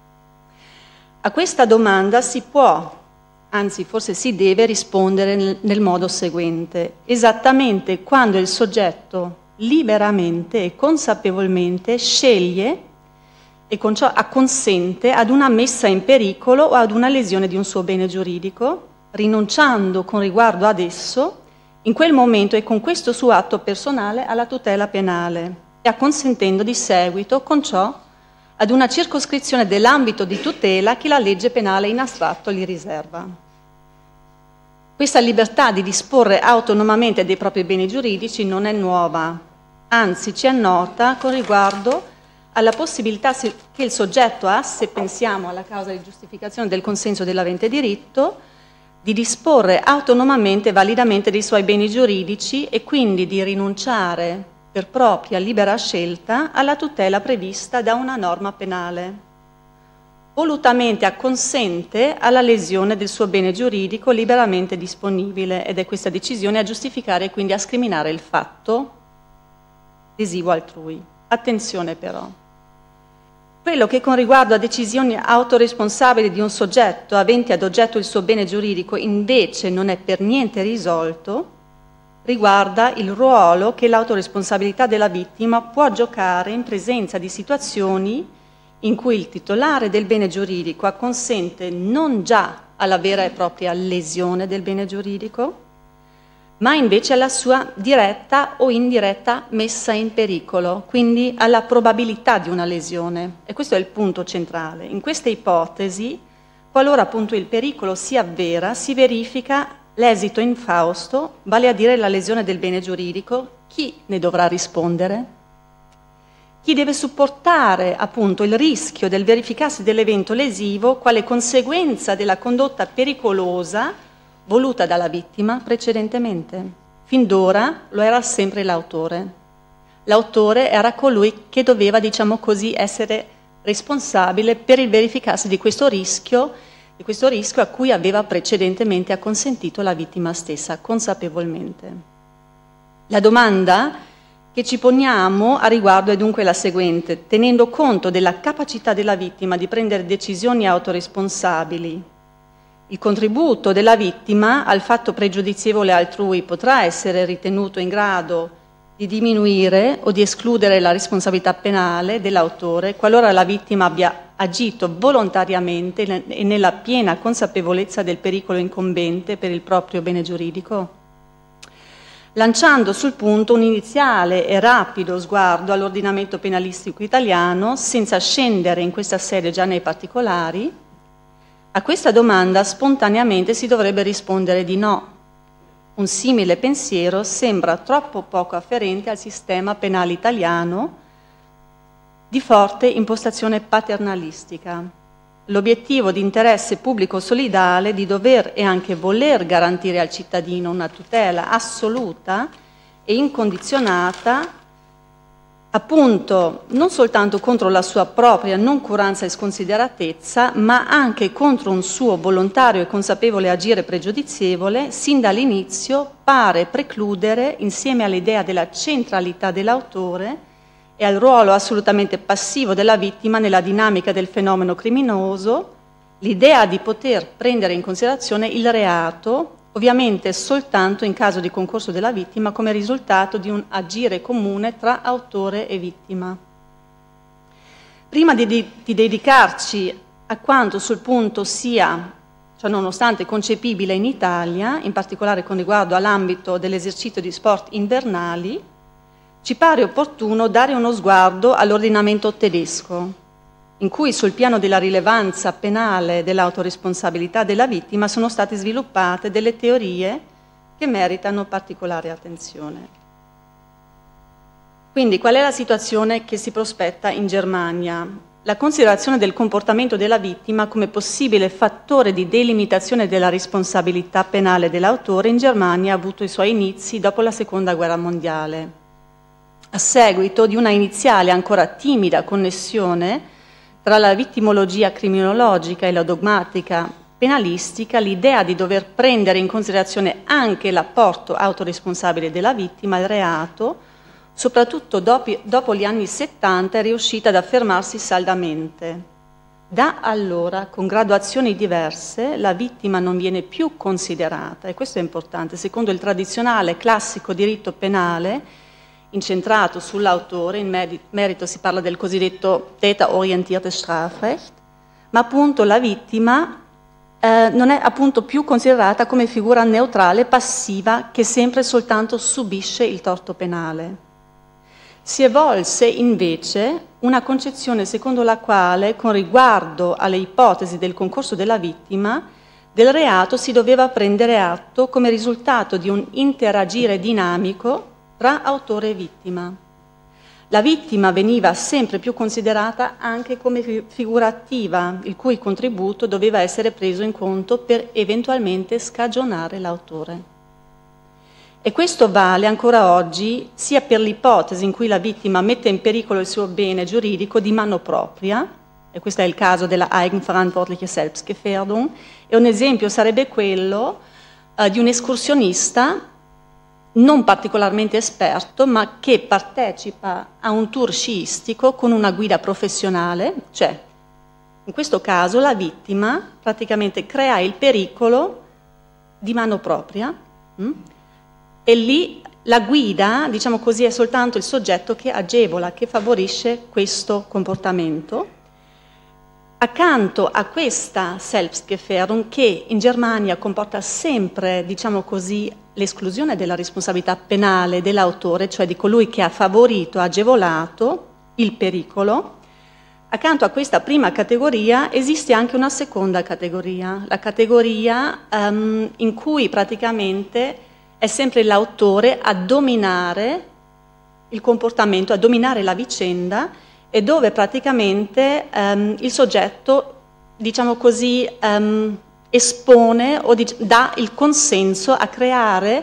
A questa domanda si può, anzi forse si deve rispondere nel modo seguente: esattamente quando il soggetto liberamente e consapevolmente sceglie e con ciò acconsente ad una messa in pericolo o ad una lesione di un suo bene giuridico, rinunciando con riguardo ad esso, in quel momento e con questo suo atto personale, alla tutela penale e acconsentendo di seguito con ciò ad una circoscrizione dell'ambito di tutela che la legge penale in astratto gli riserva. Questa libertà di disporre autonomamente dei propri beni giuridici non è nuova, anzi ci è nota con riguardo alla possibilità che il soggetto ha, se pensiamo alla causa di giustificazione del consenso dell'avente diritto, di disporre autonomamente e validamente dei suoi beni giuridici e quindi di rinunciare per propria libera scelta alla tutela prevista da una norma penale. Volutamente acconsente alla lesione del suo bene giuridico liberamente disponibile ed è questa decisione a giustificare e quindi a scriminare il fatto lesivo altrui. Attenzione però. Quello che con riguardo a decisioni autoresponsabili di un soggetto aventi ad oggetto il suo bene giuridico invece non è per niente risolto, riguarda il ruolo che l'autoresponsabilità della vittima può giocare in presenza di situazioni in cui il titolare del bene giuridico acconsente non già alla vera e propria lesione del bene giuridico, ma invece alla sua diretta o indiretta messa in pericolo, quindi alla probabilità di una lesione. E questo è il punto centrale. In queste ipotesi, qualora appunto il pericolo si avvera, si verifica l'esito infausto, vale a dire la lesione del bene giuridico. Chi ne dovrà rispondere? Chi deve supportare appunto il rischio del verificarsi dell'evento lesivo quale conseguenza della condotta pericolosa voluta dalla vittima precedentemente. Fin d'ora lo era sempre l'autore. L'autore era colui che doveva, diciamo così, essere responsabile per il verificarsi di questo rischio a cui aveva precedentemente acconsentito la vittima stessa, consapevolmente. La domanda che ci poniamo a riguardo è dunque la seguente: tenendo conto della capacità della vittima di prendere decisioni autoresponsabili, il contributo della vittima al fatto pregiudizievole altrui potrà essere ritenuto in grado di diminuire o di escludere la responsabilità penale dell'autore qualora la vittima abbia agito volontariamente e nella piena consapevolezza del pericolo incombente per il proprio bene giuridico? Lanciando sul punto un iniziale e rapido sguardo all'ordinamento penalistico italiano, senza scendere in questa sede già nei particolari, A questa domanda spontaneamente si dovrebbe rispondere di no. Un simile pensiero sembra troppo poco afferente al sistema penale italiano di forte impostazione paternalistica. L'obiettivo di interesse pubblico solidale di dover e anche voler garantire al cittadino una tutela assoluta e incondizionata, appunto non soltanto contro la sua propria noncuranza e sconsideratezza, ma anche contro un suo volontario e consapevole agire pregiudizievole, sin dall'inizio pare precludere, insieme all'idea della centralità dell'autore e al ruolo assolutamente passivo della vittima nella dinamica del fenomeno criminoso, l'idea di poter prendere in considerazione il reato, ovviamente soltanto in caso di concorso della vittima come risultato di un agire comune tra autore e vittima. Prima di dedicarci a quanto sul punto sia, cioè nonostante concepibile in Italia, in particolare con riguardo all'ambito dell'esercizio di sport invernali, ci pare opportuno dare uno sguardo all'ordinamento tedesco, in cui sul piano della rilevanza penale dell'autoresponsabilità della vittima sono state sviluppate delle teorie che meritano particolare attenzione. Quindi qual è la situazione che si prospetta in Germania? La considerazione del comportamento della vittima come possibile fattore di delimitazione della responsabilità penale dell'autore in Germania ha avuto i suoi inizi dopo la Seconda Guerra Mondiale. A seguito di una iniziale ancora timida connessione tra la vittimologia criminologica e la dogmatica penalistica, l'idea di dover prendere in considerazione anche l'apporto autoresponsabile della vittima al reato, soprattutto dopo gli anni 70, è riuscita ad affermarsi saldamente. Da allora, con graduazioni diverse, la vittima non viene più considerata, e questo è importante, secondo il tradizionale classico diritto penale, incentrato sull'autore, in merito si parla del cosiddetto Täter-orientiertes Strafrecht, ma appunto la vittima non è appunto più considerata come figura neutrale, passiva, che sempre e soltanto subisce il torto penale. Si evolse invece una concezione secondo la quale, con riguardo alle ipotesi del concorso della vittima, del reato si doveva prendere atto come risultato di un interagire dinamico tra autore e vittima. La vittima veniva sempre più considerata anche come figura attiva, il cui contributo doveva essere preso in conto per eventualmente scagionare l'autore. E questo vale ancora oggi sia per l'ipotesi in cui la vittima mette in pericolo il suo bene giuridico di mano propria, e questo è il caso della eigenverantwortliche Selbstgefährdung, e un esempio sarebbe quello di un escursionista non particolarmente esperto, ma che partecipa a un tour sciistico con una guida professionale, cioè in questo caso la vittima praticamente crea il pericolo di mano propria e lì la guida, diciamo così, è soltanto il soggetto che agevola, che favorisce questo comportamento. Accanto a questa Selbstgefährdung, che in Germania comporta sempre, diciamo così, l'esclusione della responsabilità penale dell'autore, cioè di colui che ha favorito, agevolato il pericolo, accanto a questa prima categoria esiste anche una seconda categoria, la categoria in cui praticamente è sempre l'autore a dominare il comportamento, a dominare la vicenda, e dove praticamente il soggetto, diciamo così, espone o dà il consenso a creare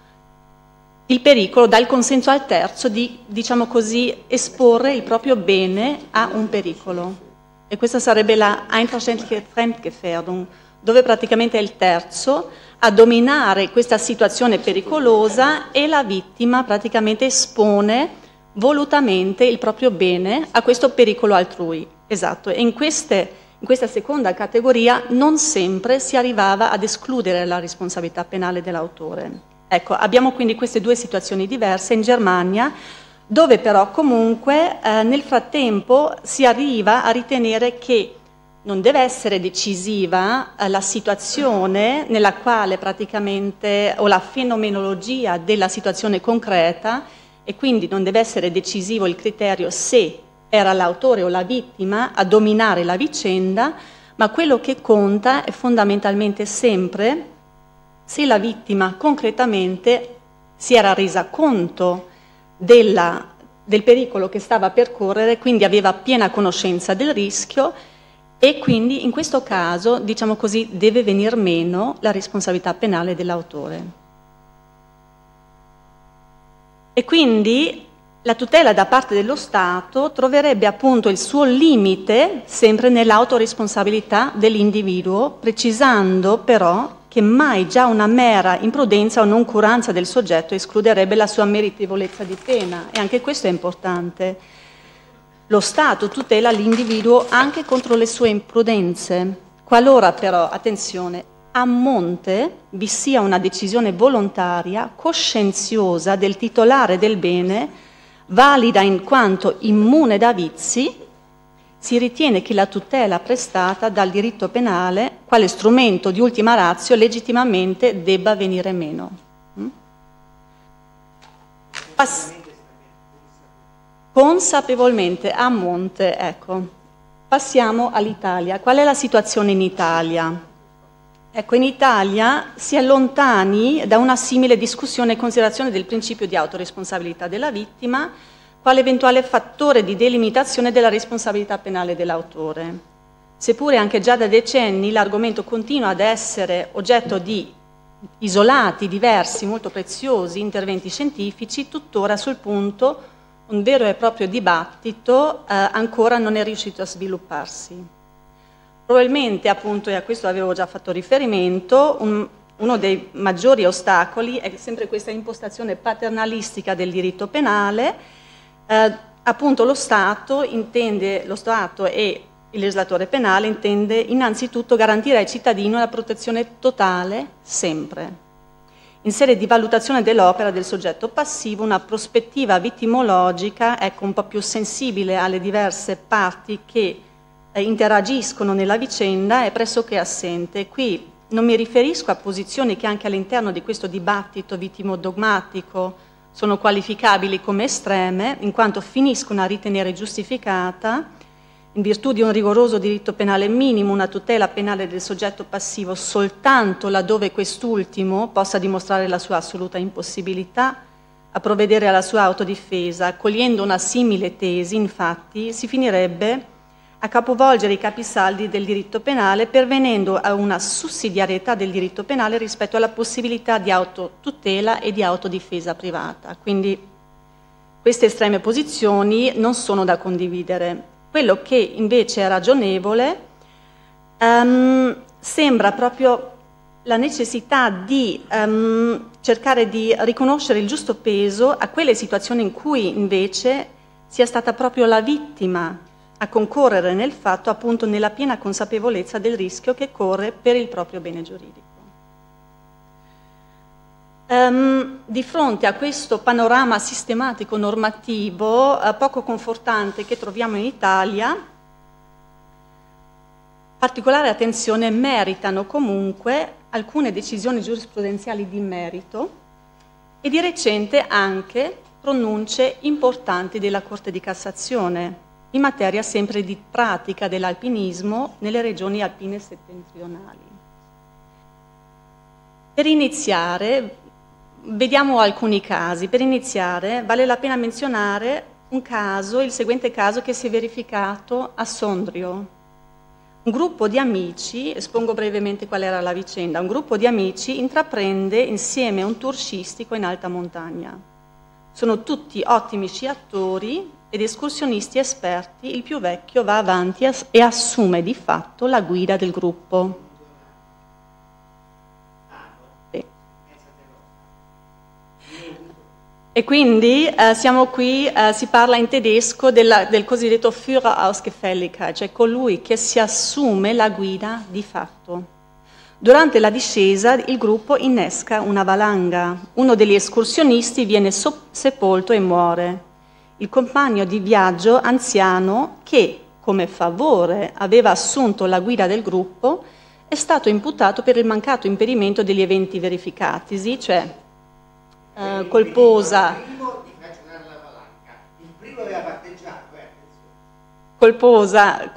il pericolo, dà il consenso al terzo di, diciamo così, esporre il proprio bene a un pericolo. E questa sarebbe la einverständliche Fremdgefährdung, dove praticamente è il terzo a dominare questa situazione pericolosa e la vittima praticamente espone volutamente il proprio bene a questo pericolo altrui. Esatto, e in questa seconda categoria non sempre si arrivava ad escludere la responsabilità penale dell'autore. Ecco, abbiamo quindi queste due situazioni diverse in Germania, dove però comunque nel frattempo si arriva a ritenere che non deve essere decisiva la situazione nella quale praticamente, o la fenomenologia della situazione concreta, e quindi non deve essere decisivo il criterio se era l'autore o la vittima a dominare la vicenda, ma quello che conta è fondamentalmente sempre se la vittima concretamente si era resa conto del pericolo che stava per correre, quindi aveva piena conoscenza del rischio e quindi in questo caso, diciamo così, deve venir meno la responsabilità penale dell'autore. E quindi la tutela da parte dello Stato troverebbe appunto il suo limite sempre nell'autoresponsabilità dell'individuo, precisando però che mai già una mera imprudenza o noncuranza del soggetto escluderebbe la sua meritevolezza di pena, e anche questo è importante. Lo Stato tutela l'individuo anche contro le sue imprudenze, qualora però, attenzione, a monte vi sia una decisione volontaria, coscienziosa del titolare del bene, valida in quanto immune da vizi, si ritiene che la tutela prestata dal diritto penale, quale strumento di ultima ratio, legittimamente debba venire meno. Consapevolmente, a monte, ecco. Passiamo all'Italia. Qual è la situazione in Italia? Ecco, in Italia si è lontani da una simile discussione e considerazione del principio di autoresponsabilità della vittima, quale eventuale fattore di delimitazione della responsabilità penale dell'autore. Seppure anche già da decenni l'argomento continua ad essere oggetto di isolati, diversi, molto preziosi interventi scientifici, tuttora sul punto un vero e proprio dibattito ancora non è riuscito a svilupparsi. Probabilmente, appunto, e a questo avevo già fatto riferimento, uno dei maggiori ostacoli è sempre questa impostazione paternalistica del diritto penale. Appunto lo Stato e il legislatore penale intende innanzitutto garantire ai cittadini una protezione totale sempre. In sede di valutazione dell'opera del soggetto passivo, una prospettiva vittimologica, ecco, un po' più sensibile alle diverse parti che interagiscono nella vicenda, è pressoché assente. Qui non mi riferisco a posizioni che anche all'interno di questo dibattito vittimodogmatico sono qualificabili come estreme, in quanto finiscono a ritenere giustificata, in virtù di un rigoroso diritto penale minimo, una tutela penale del soggetto passivo soltanto laddove quest'ultimo possa dimostrare la sua assoluta impossibilità a provvedere alla sua autodifesa. Accogliendo una simile tesi, infatti, si finirebbe a capovolgere i capisaldi del diritto penale, pervenendo a una sussidiarietà del diritto penale rispetto alla possibilità di autotutela e di autodifesa privata. Quindi queste estreme posizioni non sono da condividere. Quello che invece è ragionevole sembra proprio la necessità di cercare di riconoscere il giusto peso a quelle situazioni in cui invece sia stata proprio la vittima a concorrere nel fatto, appunto nella piena consapevolezza del rischio che corre per il proprio bene giuridico. Di fronte a questo panorama sistematico normativo poco confortante che troviamo in Italia, particolare attenzione meritano comunque alcune decisioni giurisprudenziali di merito e di recente anche pronunce importanti della Corte di Cassazione in materia sempre di pratica dell'alpinismo nelle regioni alpine settentrionali. Per iniziare, vediamo alcuni casi. Per iniziare, vale la pena menzionare un caso, il seguente caso che si è verificato a Sondrio. Un gruppo di amici, espongo brevemente qual era la vicenda, un gruppo di amici intraprende insieme un tour sciistico in alta montagna. Sono tutti ottimi sciatori ed escursionisti esperti, il più vecchio va avanti e assume di fatto la guida del gruppo. E quindi siamo qui, si parla in tedesco del cosiddetto Führerausgefälligkeit, cioè colui che si assume la guida di fatto. Durante la discesa il gruppo innesca una valanga, uno degli escursionisti viene sepolto e muore. Il compagno di viaggio anziano, che come favore aveva assunto la guida del gruppo, è stato imputato per il mancato impedimento degli eventi verificatisi, cioè colposa. Il primo di frazionare la valanga, il primo aveva parteggiato, aver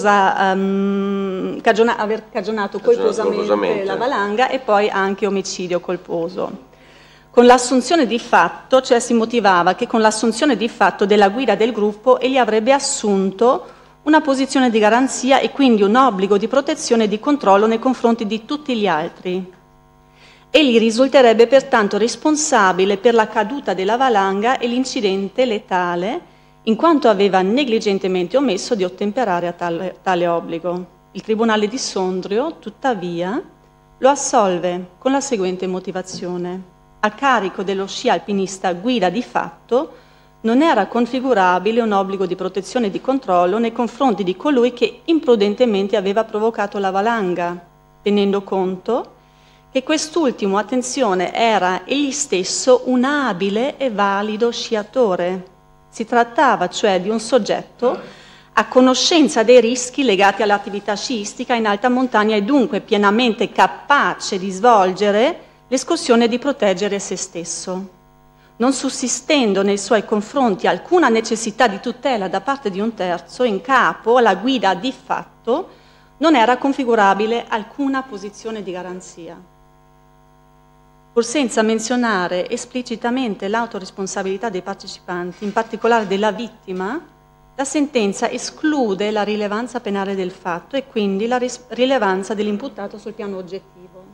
cagionato colposamente la valanga e poi anche omicidio colposo. Con l'assunzione di fatto, cioè si motivava che con l'assunzione di fatto della guida del gruppo egli avrebbe assunto una posizione di garanzia e quindi un obbligo di protezione e di controllo nei confronti di tutti gli altri. Egli risulterebbe pertanto responsabile per la caduta della valanga e l'incidente letale, in quanto aveva negligentemente omesso di ottemperare a tale obbligo. Il Tribunale di Sondrio, tuttavia, lo assolve con la seguente motivazione. A carico dello sci alpinista guida di fatto non era configurabile un obbligo di protezione e di controllo nei confronti di colui che imprudentemente aveva provocato la valanga, tenendo conto che quest'ultimo, attenzione, era egli stesso un abile e valido sciatore. Si trattava cioè di un soggetto a conoscenza dei rischi legati all'attività sciistica in alta montagna e dunque pienamente capace di svolgere l'escursione e di proteggere se stesso. Non sussistendo nei suoi confronti alcuna necessità di tutela da parte di un terzo, in capo alla guida di fatto non era configurabile alcuna posizione di garanzia. Pur senza menzionare esplicitamente l'autoresponsabilità dei partecipanti, in particolare della vittima, la sentenza esclude la rilevanza penale del fatto e quindi la rilevanza dell'imputato sul piano oggettivo.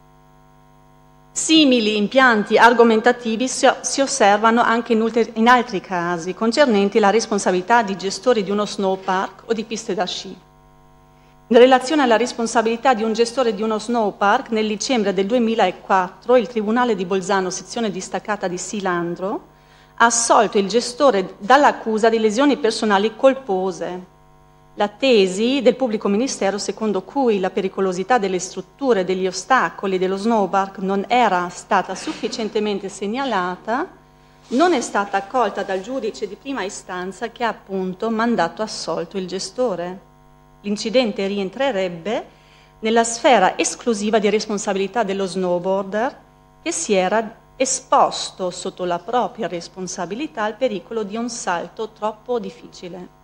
Simili impianti argomentativi si osservano anche in altri casi concernenti la responsabilità di gestori di uno snowpark o di piste da sci. In relazione alla responsabilità di un gestore di uno snowpark, nel dicembre del 2004 il Tribunale di Bolzano, sezione distaccata di Silandro, ha assolto il gestore dall'accusa di lesioni personali colpose. La tesi del pubblico ministero secondo cui la pericolosità delle strutture e degli ostacoli dello snowpark non era stata sufficientemente segnalata non è stata accolta dal giudice di prima istanza che ha appunto mandato assolto il gestore. L'incidente rientrerebbe nella sfera esclusiva di responsabilità dello snowboarder che si era esposto sotto la propria responsabilità al pericolo di un salto troppo difficile.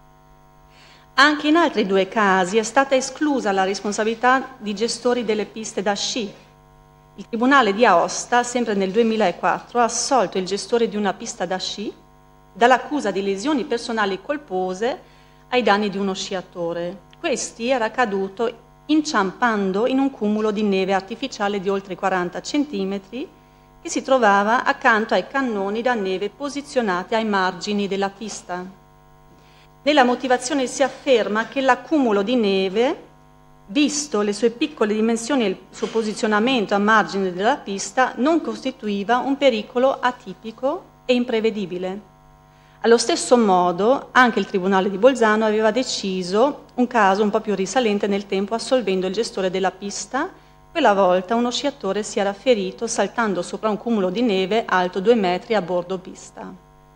Anche in altri due casi è stata esclusa la responsabilità di gestori delle piste da sci. Il Tribunale di Aosta, sempre nel 2004, ha assolto il gestore di una pista da sci dall'accusa di lesioni personali colpose ai danni di uno sciatore. Questi era caduto inciampando in un cumulo di neve artificiale di oltre 40 cm che si trovava accanto ai cannoni da neve posizionati ai margini della pista. Nella motivazione si afferma che l'accumulo di neve, visto le sue piccole dimensioni e il suo posizionamento a margine della pista, non costituiva un pericolo atipico e imprevedibile. Allo stesso modo, anche il Tribunale di Bolzano aveva deciso un caso un po' più risalente nel tempo, assolvendo il gestore della pista. Quella volta uno sciatore si era ferito saltando sopra un cumulo di neve alto 2 metri a bordo pista.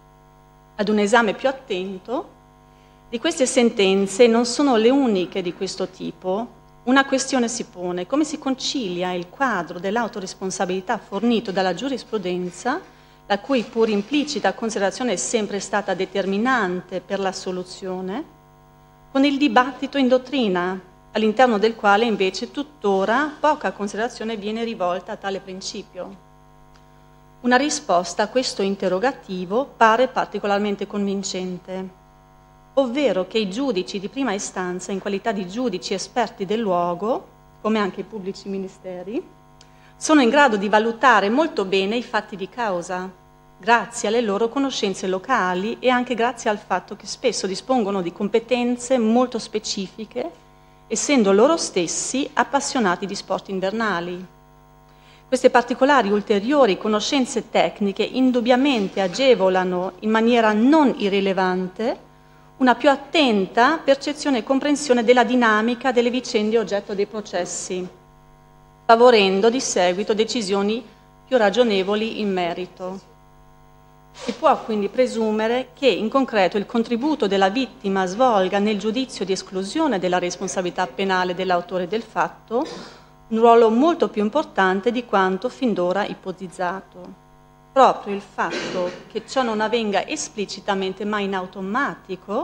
Ad un esame più attento di queste sentenze, non sono le uniche di questo tipo, una questione si pone: come si concilia il quadro dell'autoresponsabilità fornito dalla giurisprudenza, la cui pur implicita considerazione è sempre stata determinante per la soluzione, con il dibattito in dottrina, all'interno del quale invece tuttora poca considerazione viene rivolta a tale principio. Una risposta a questo interrogativo pare particolarmente convincente, ovvero che i giudici di prima istanza, in qualità di giudici esperti del luogo, come anche i pubblici ministeri, sono in grado di valutare molto bene i fatti di causa, grazie alle loro conoscenze locali e anche grazie al fatto che spesso dispongono di competenze molto specifiche, essendo loro stessi appassionati di sport invernali. Queste particolari ulteriori conoscenze tecniche indubbiamente agevolano in maniera non irrilevante una più attenta percezione e comprensione della dinamica delle vicende oggetto dei processi, favorendo di seguito decisioni più ragionevoli in merito. Si può quindi presumere che in concreto il contributo della vittima svolga nel giudizio di esclusione della responsabilità penale dell'autore del fatto un ruolo molto più importante di quanto fin d'ora ipotizzato. Proprio il fatto che ciò non avvenga esplicitamente ma in automatico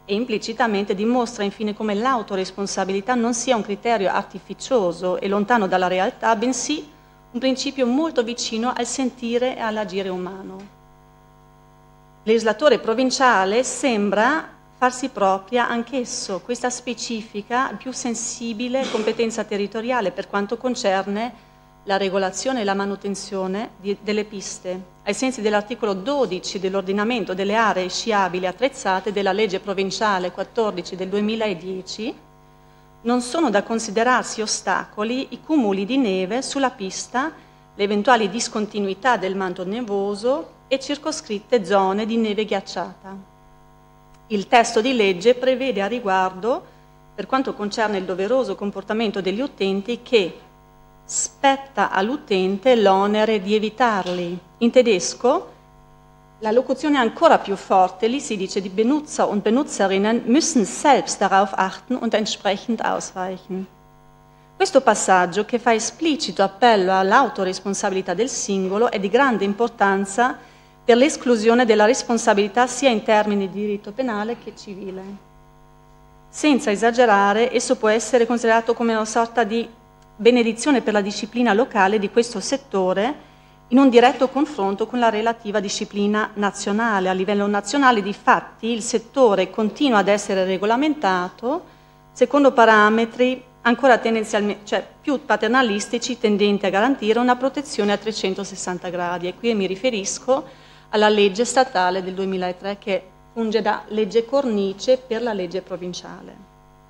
e implicitamente dimostra infine come l'autoresponsabilità non sia un criterio artificioso e lontano dalla realtà, bensì un principio molto vicino al sentire e all'agire umano. Il legislatore provinciale sembra farsi propria anch'esso questa specifica, più sensibile competenza territoriale per quanto concerne la regolazione e la manutenzione delle piste, ai sensi dell'articolo 12 dell'ordinamento delle aree sciabili attrezzate della legge provinciale 14 del 2010, non sono da considerarsi ostacoli i cumuli di neve sulla pista, le eventuali discontinuità del manto nevoso e circoscritte zone di neve ghiacciata. Il testo di legge prevede a riguardo, per quanto concerne il doveroso comportamento degli utenti, che spetta all'utente l'onere di evitarli. In tedesco la locuzione è ancora più forte, lì si dice die Benutzer und Benutzerinnen müssen selbst darauf achten und entsprechend ausweichen. Questo passaggio, che fa esplicito appello all'autoresponsabilità del singolo, è di grande importanza per l'esclusione della responsabilità sia in termini di diritto penale che civile. Senza esagerare, esso può essere considerato come una sorta di benedizione per la disciplina locale di questo settore in un diretto confronto con la relativa disciplina nazionale. A livello nazionale, difatti, il settore continua ad essere regolamentato secondo parametri ancora tendenzialmente, cioè più paternalistici, tendenti a garantire una protezione a 360 gradi. E qui mi riferisco alla legge statale del 2003 che funge da legge cornice per la legge provinciale.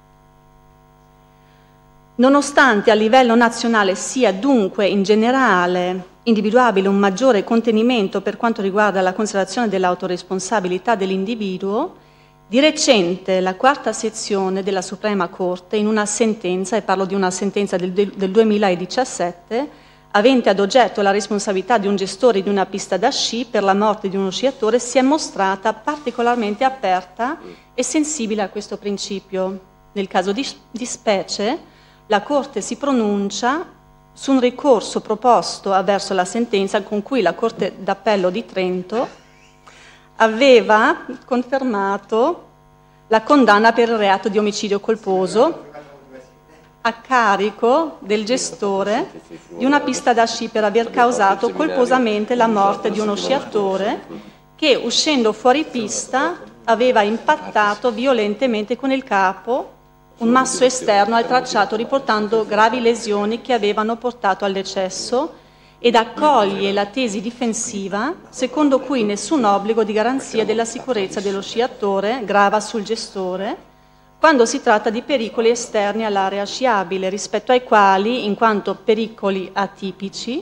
Nonostante a livello nazionale sia dunque in generale individuabile un maggiore contenimento per quanto riguarda la considerazione dell'autoresponsabilità dell'individuo, di recente la quarta sezione della Suprema Corte, in una sentenza, e parlo di una sentenza del 2017, avente ad oggetto la responsabilità di un gestore di una pista da sci per la morte di uno sciatore, si è mostrata particolarmente aperta e sensibile a questo principio. Nel caso di specie, la Corte si pronuncia su un ricorso proposto avverso la sentenza con cui la Corte d'Appello di Trento aveva confermato la condanna per il reato di omicidio colposo a carico del gestore di una pista da sci per aver causato colposamente la morte di uno sciatore che, uscendo fuori pista, aveva impattato violentemente con il capo un masso esterno al tracciato, riportando gravi lesioni che avevano portato al decesso, ed accoglie la tesi difensiva secondo cui nessun obbligo di garanzia della sicurezza dello sciatore grava sul gestore quando si tratta di pericoli esterni all'area sciabile, rispetto ai quali, in quanto pericoli tipici,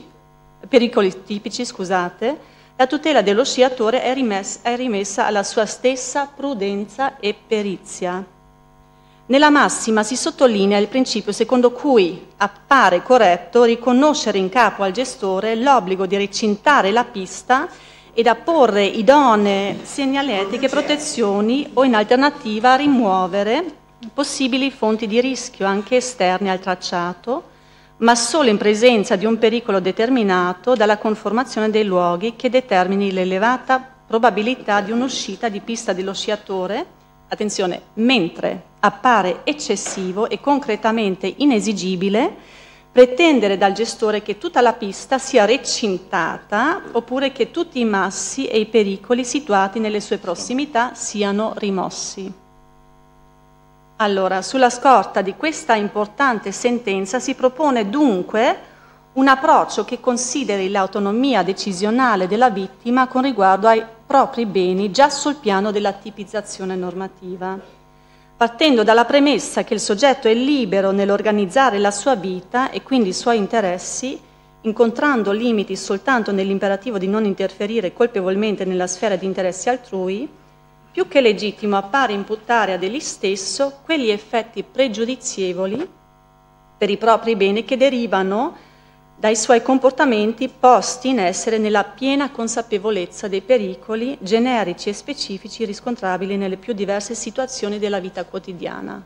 la tutela dello sciatore è rimessa alla sua stessa prudenza e perizia. Nella massima si sottolinea il principio secondo cui appare corretto riconoscere in capo al gestore l'obbligo di recintare la pista ed apporre idonee segnaletiche, protezioni o in alternativa rimuovere possibili fonti di rischio anche esterne al tracciato, ma solo in presenza di un pericolo determinato dalla conformazione dei luoghi che determini l'elevata probabilità di un'uscita di pista dello sciatore. Attenzione, mentre appare eccessivo e concretamente inesigibile pretendere dal gestore che tutta la pista sia recintata oppure che tutti i massi e i pericoli situati nelle sue prossimità siano rimossi. Allora, sulla scorta di questa importante sentenza si propone dunque un approccio che consideri l'autonomia decisionale della vittima con riguardo ai propri beni già sul piano della tipizzazione normativa, partendo dalla premessa che il soggetto è libero nell'organizzare la sua vita e quindi i suoi interessi, incontrando limiti soltanto nell'imperativo di non interferire colpevolmente nella sfera di interessi altrui, più che legittimo appare imputare ad egli stesso quegli effetti pregiudizievoli per i propri beni che derivano dai suoi comportamenti posti in essere nella piena consapevolezza dei pericoli generici e specifici riscontrabili nelle più diverse situazioni della vita quotidiana.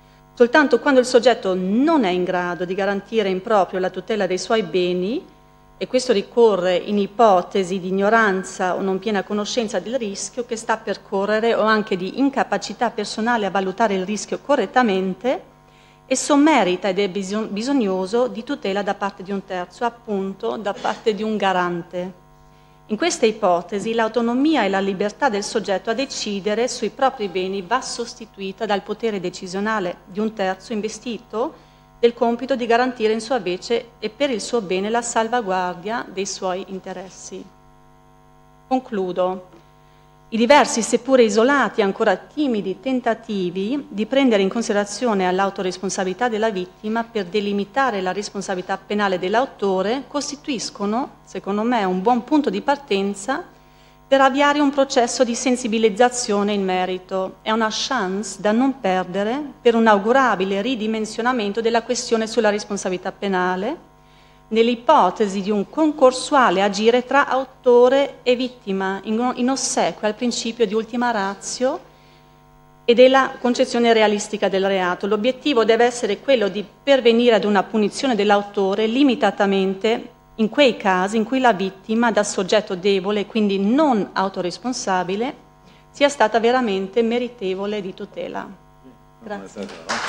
Soltanto quando il soggetto non è in grado di garantire in proprio la tutela dei suoi beni e questo ricorre in ipotesi di ignoranza o non piena conoscenza del rischio che sta per correre o anche di incapacità personale a valutare il rischio correttamente e sommerita ed è bisognoso di tutela da parte di un terzo, appunto da parte di un garante. In queste ipotesi l'autonomia e la libertà del soggetto a decidere sui propri beni va sostituita dal potere decisionale di un terzo investito del compito di garantire in sua vece e per il suo bene la salvaguardia dei suoi interessi. Concludo. I diversi, seppure isolati, ancora timidi tentativi di prendere in considerazione l'autoresponsabilità della vittima per delimitare la responsabilità penale dell'autore costituiscono, secondo me, un buon punto di partenza per avviare un processo di sensibilizzazione in merito. È una chance da non perdere per un augurabile ridimensionamento della questione sulla responsabilità penale, nell'ipotesi di un concorsuale agire tra autore e vittima, in ossequio al principio di ultima ratio e della concezione realistica del reato. L'obiettivo deve essere quello di pervenire ad una punizione dell'autore limitatamente in quei casi in cui la vittima, da soggetto debole e quindi non autoresponsabile, sia stata veramente meritevole di tutela. Grazie.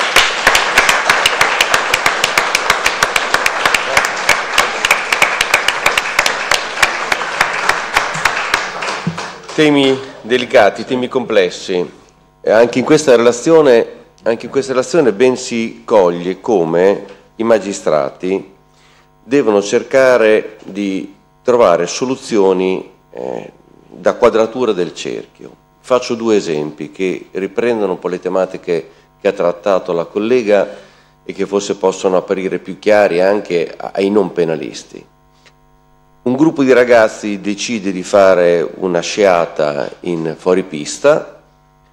Temi delicati, temi complessi. Anche in questa relazione ben si coglie come i magistrati devono cercare di trovare soluzioni da quadratura del cerchio. Faccio due esempi che riprendono un po' le tematiche che ha trattato la collega e che forse possono apparire più chiari anche ai non penalisti. Un gruppo di ragazzi decide di fare una sciata in fuoripista,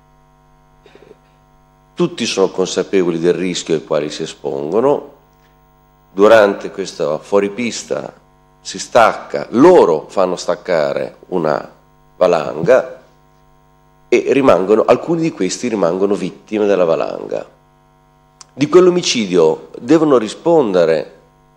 tutti sono consapevoli del rischio ai quali si espongono. Durante questa fuoripista si stacca, loro fanno staccare una valanga e alcuni di questi rimangono vittime della valanga. Di quell'omicidio devono rispondere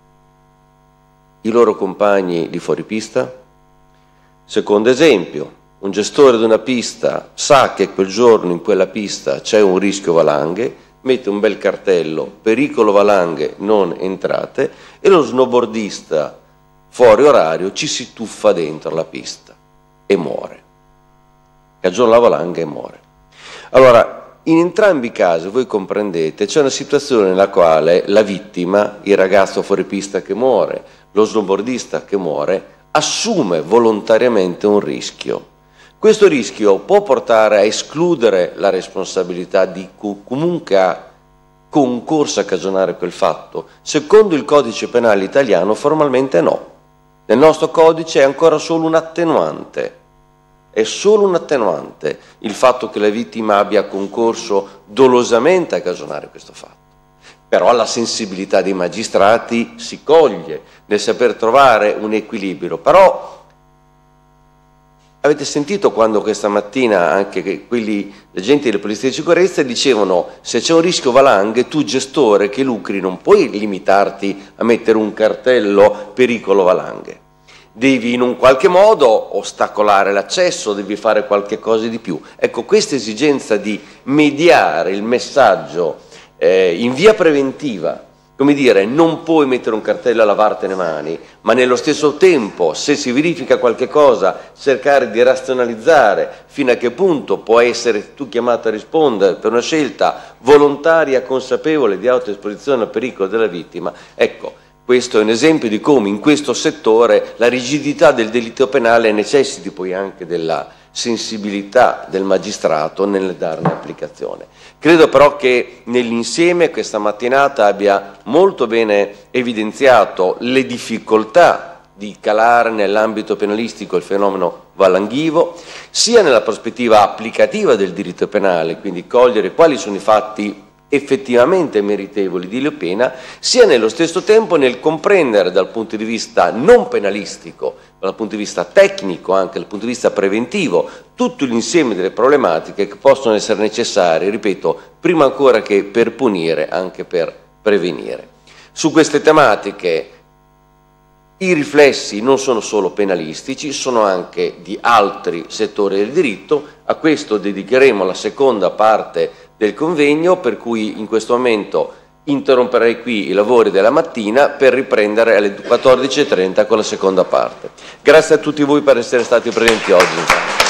i loro compagni di fuoripista? Secondo esempio, un gestore di una pista sa che quel giorno in quella pista c'è un rischio valanghe, mette un bel cartello, pericolo valanghe, non entrate, e lo snowboardista fuori orario ci si tuffa dentro la pista e muore. Cagiona la valanga e muore. Allora, in entrambi i casi, voi comprendete, c'è una situazione nella quale la vittima, il ragazzo fuori pista che muore, lo snowboardista che muore, assume volontariamente un rischio. Questo rischio può portare a escludere la responsabilità di comunque ha concorso a cagionare quel fatto. Secondo il codice penale italiano formalmente no. Nel nostro codice è ancora solo un attenuante. È solo un attenuante il fatto che la vittima abbia concorso dolosamente a cagionare questo fatto. Però la sensibilità dei magistrati si coglie nel saper trovare un equilibrio. Però avete sentito quando questa mattina anche gli agenti delle polizie di sicurezza dicevano: se c'è un rischio valanghe, tu gestore che lucri non puoi limitarti a mettere un cartello pericolo valanghe. Devi in un qualche modo ostacolare l'accesso, devi fare qualche cosa di più. Ecco, questa esigenza di mediare il messaggio in via preventiva, come dire, non puoi mettere un cartello a lavarti le mani, ma nello stesso tempo, se si verifica qualche cosa, cercare di razionalizzare fino a che punto può essere tu chiamato a rispondere per una scelta volontaria, consapevole di autoesposizione al pericolo della vittima. Ecco, questo è un esempio di come in questo settore la rigidità del delitto penale necessiti poi anche della sensibilità del magistrato nel darne applicazione. Credo però che nell'insieme questa mattinata abbia molto bene evidenziato le difficoltà di calare nell'ambito penalistico il fenomeno valanghivo, sia nella prospettiva applicativa del diritto penale, quindi cogliere quali sono i fatti effettivamente meritevoli di pena, sia nello stesso tempo nel comprendere dal punto di vista non penalistico, dal punto di vista tecnico, anche dal punto di vista preventivo, tutto l'insieme delle problematiche che possono essere necessarie, ripeto, prima ancora che per punire, anche per prevenire. Su queste tematiche I riflessi non sono solo penalistici, sono anche di altri settori del diritto. A questo dedicheremo la seconda parte del convegno, per cui in questo momento interromperei qui i lavori della mattina per riprendere alle 14:30 con la seconda parte. Grazie a tutti voi per essere stati presenti oggi.